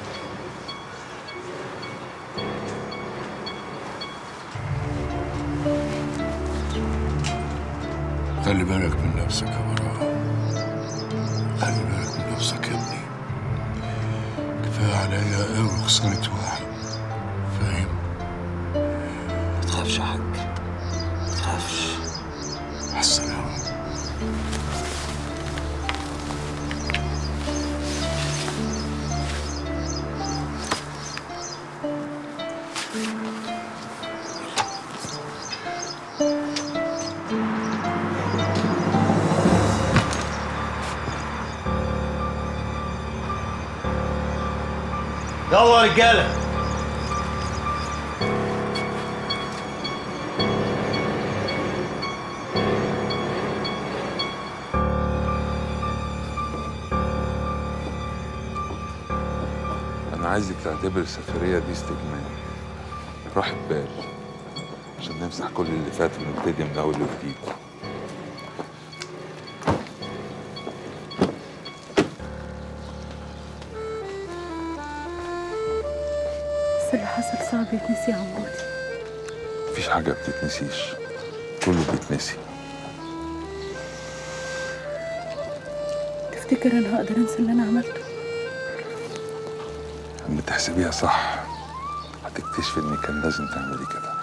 خلي بالك من نفسك يا براءة. خلي بالك من نفسك يا ابني. كفاية عليا قوي خسارة واحد. فاهم؟
ما تخافش يا حاج. ما تخافش.
مع السلامة.
يلا يا رجاله.
أنا عايزك تعتبر السفرية دي استجمام، راحة بال، عشان نمسح كل اللي فات ونبتدي من أول وجديد.
بس اللي حصل صعب يتنسي يا عمودي.
مفيش حاجة بتتنسيش، كله بيتنسي.
تفتكر أنا هقدر أنسى اللي أنا عملته؟
لما تحسبيها صح هتكتشفي إن كان لازم تعملي كده.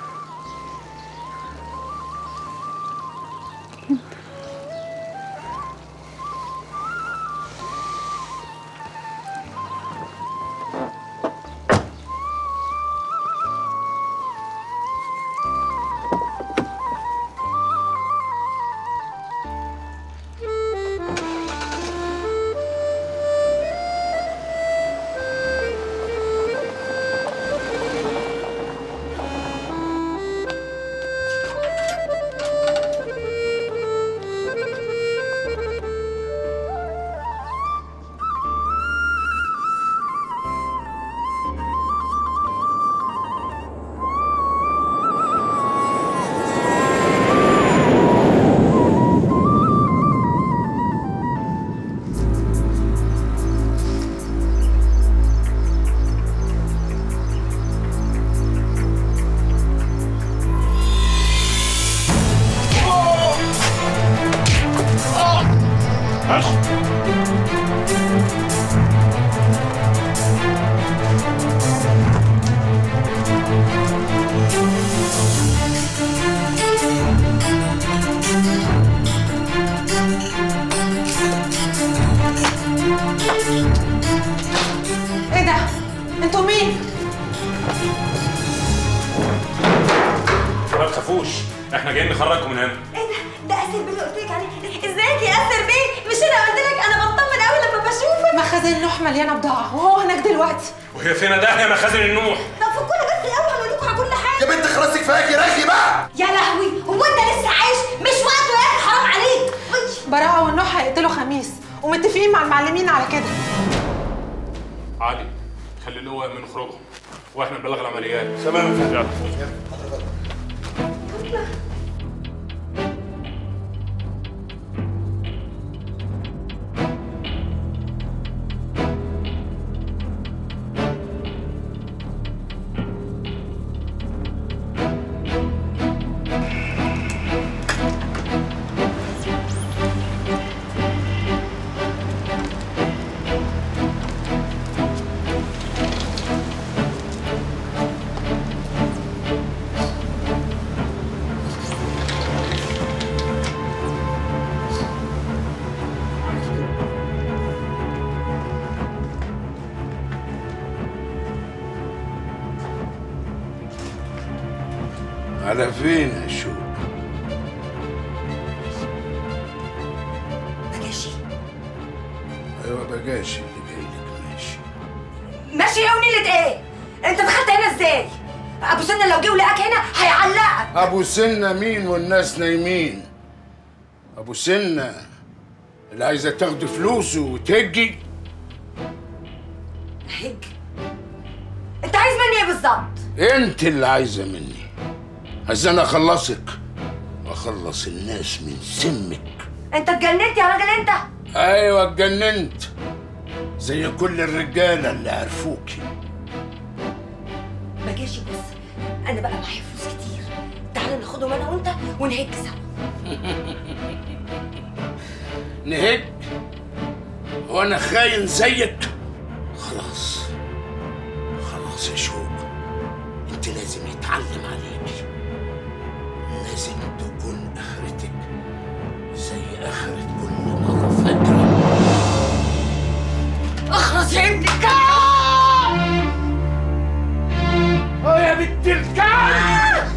ايه ده؟ انتوا مين؟
ما تخافوش، احنا جايين نخرجكم من هنا.
ايه ده؟ ده اسر بيه اللي قلت لك عليه. ازيك يا اسر بيه؟ مش انا قلت لك انا بطمن قوي لما بشوفك.
مخازن نوح مليانه بضاعه وهو هناك دلوقتي.
وهي فين ده يا مخازن النوح؟
طب فكونا بس الاول واقول لكم على كل حاجه.
يا بنت خلاص كفايه رغي بقى.
يا لهوي، هو انت لسه عايش؟ مش وقته يا اخي، حرام عليك.
براءه والنوح هيقتلوا خميس ومتفقين مع المعلمين على كده.
علي خلي اللواء من خروجهم واحنا نبلغ العمليات.
تمام يا
فندم.
على فين يا شوق؟
بجاشي.
ايوه بجاشي اللي جاي لك ماشي.
ماشي يا ونيلة ايه؟ انت دخلت هنا ازاي؟ ابو سنه لو جه ولقاك هنا هيعلقك.
ابو سنه مين والناس نايمين؟ ابو سنه اللي عايزه تاخد فلوسه وتهجي.
هج؟ انت عايز مني ايه بالظبط؟
انت اللي عايزه مني. عايز انا اخلصك واخلص الناس من سمك.
انت اتجننت يا راجل انت؟
ايوه اتجننت زي كل الرجاله اللي عرفوكي.
بجاشي بص، انا بقى معايا فلوس كتير، تعالى ناخدهم انا وانت ونهج سوا.
نهج؟ وانا خاين زيك؟ خلاص خلاص يا شوق، انت لازم يتعلم عليكي، لازم تكون اخرتك زي اخرة كل مرة فاكرة.
اخرس يا ابن الكلب!
اه يا بنت الكلب!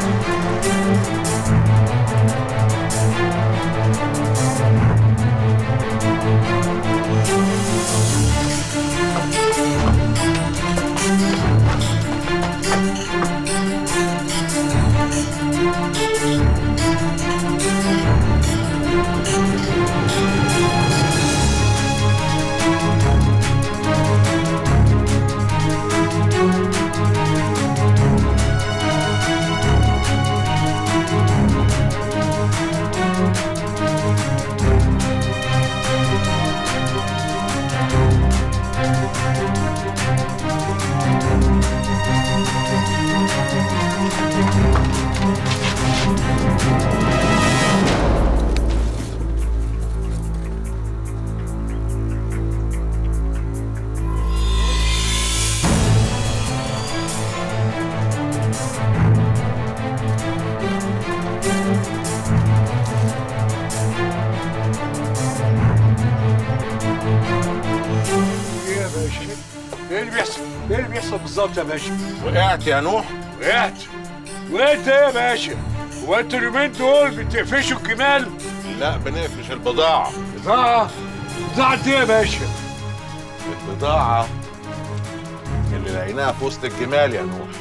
ايه اللي بيحصل بالظبط يا باشا؟
وقعت يا نوح؟
وقعت؟ وقعت ايه يا باشا؟ هو انتوا اليومين دول بتقفشوا الجمال؟
لا بنقفش البضاعة.
بضاعة؟ بضاعة ايه يا باشا؟
البضاعة اللي لقيناها في وسط الجمال يا نوح.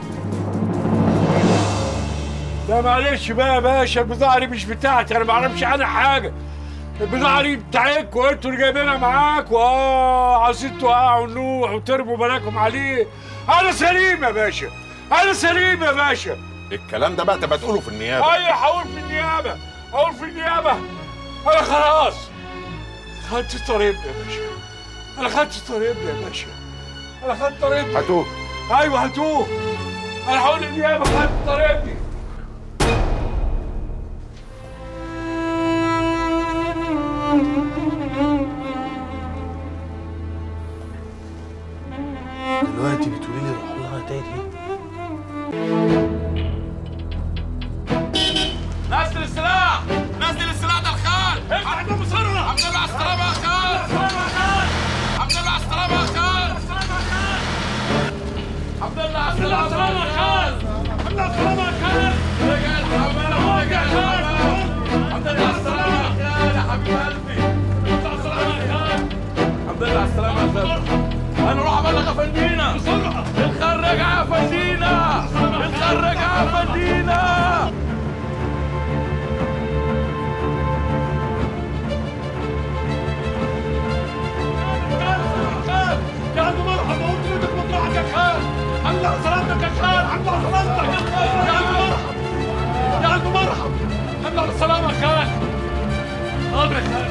لا معلش بقى يا باشا، البضاعة دي مش بتاعتي، أنا ما أعرفش عنها حاجة. البضاعة دي بتاعتكم، انتوا اللي جايبينها معاكم، اه عايزين توقعوا نوح وترموا بلاكم عليه. أنا سليم يا باشا، أنا سليم يا باشا.
الكلام ده بقى تبقى تقوله في النيابة.
أيوه هقول في النيابة، هقول في النيابة. أنا خلاص خدت طريقنا يا باشا، أنا خدت طريقنا يا باشا، أنا خدت طريقنا.
هاتوه.
أيوه هاتوه، أنا هقول للنيابة خدت طريقتي.
دلوقتي بتقولي لي روحوا لها تاني؟
نزل السلاح، نزل السلاح ده الخال. افتح الباب بسرعه. الحمد لله على السلامه يا خال. الحمد لله على السلامه يا خال. الحمد لله على السلامه يا خال. الحمد لله على السلامه يا خال. رجع الحمامه، رجع الحمامه. الحمد لله على السلامه يا خال يا حبيب قلبي. الحمد لله على السلامه يا خال. هنروح ابلغ افندينا بسرعه. الخال رجع يا افندينا، الخال رجع يا افندينا. يا قلب مرحب، قلت ايدك مطرحك يا خال. الحمد لله على سلامتك يا خال، الحمد لله على سلامتك يا قلب مرحب، يا قلب مرحب. الحمد لله على السلامه يا خال. حاضر يا خال.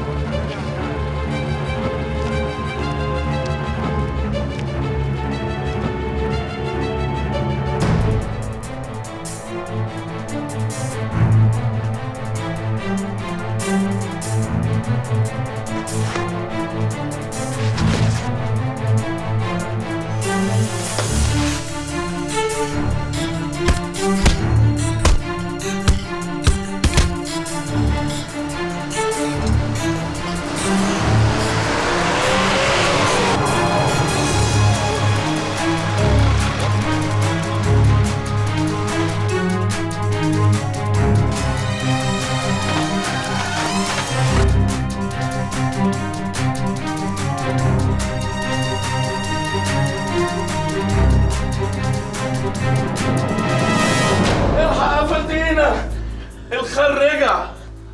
الحق يا فندينا، الخال رجع.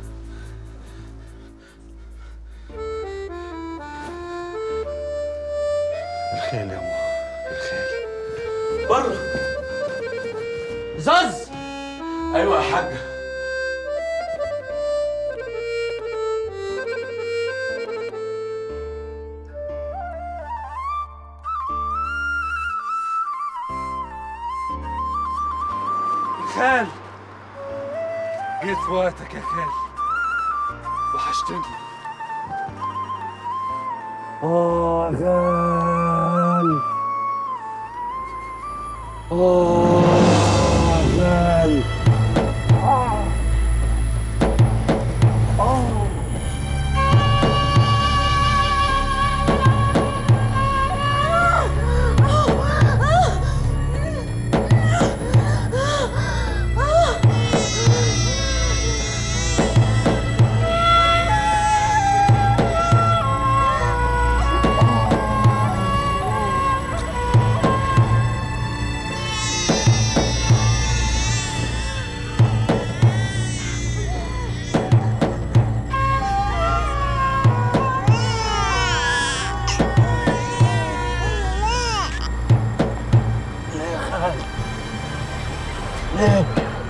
الخال يا أمه، الخال.
بره. زاز. ايوه يا حاجه.
خال، جيت في وقتك يا خال، وحشتني. اه يا خال، اه يا خال، اه اه
تعالى ليه؟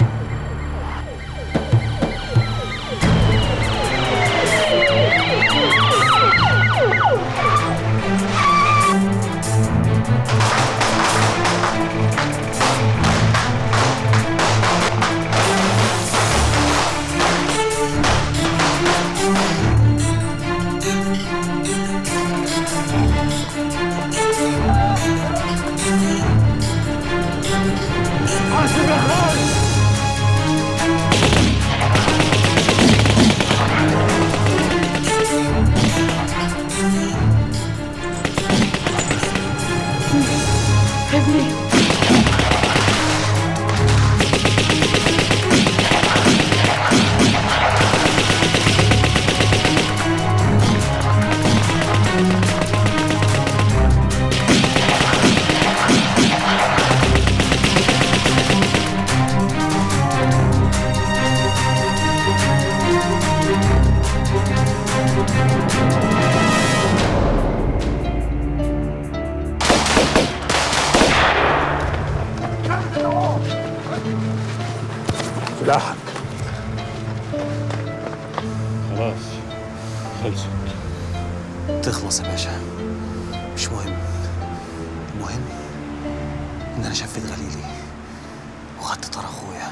حاسب يا خالد.
ابني
سلاحك.
خلاص خلصت.
تخلص يا باشا، مش مهم. المهم ان انا شفيت غليلي وخدت طار اخويا.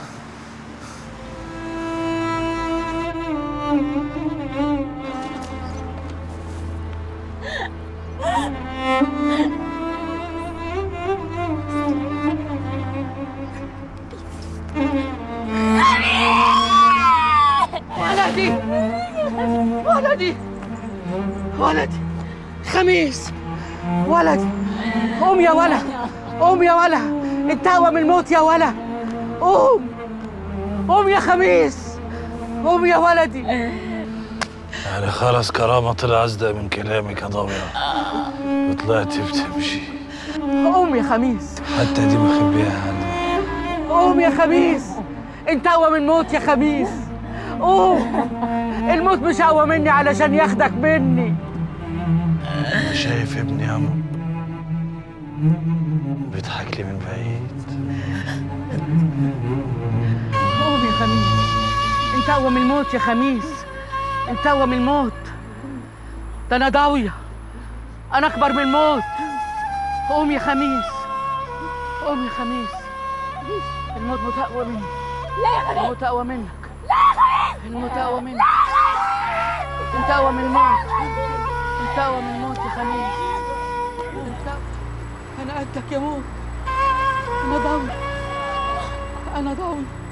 ولدي ولدي ولدي خميس ولدي. قوم يا ولا، قوم يا ولا، انتهى من الموت يا ولا. قوم قوم يا خميس، قوم يا ولدي.
يعني خلاص كرامة طلع أصدق من كلامك يا ضوية وطلعتي بتمشي.
قوم يا خميس،
حتى دي مخبيها عني.
قوم يا خميس، انت اقوى من الموت يا خميس. قوم، الموت مش اقوى مني علشان ياخدك مني.
أنا شايف ابني يا عمو بيضحك لي من بعيد.
قوم يا خميس، انت اقوى من الموت يا خميس، انت اقوى من الموت. ده انا ضاوية، انا اكبر من الموت. قوم يا خميس، قوم يا خميس، الموت موت اقوى مني.
لا يا خميس،
الموت اقوى منك.
لا يا خميس،
الموت اقوى منك.
لا يا خميس،
انت اقوى من الموت، انت اقوى من الموت يا خميس. انت انا قدك يا موت. انا ضاوية، انا ضاوية.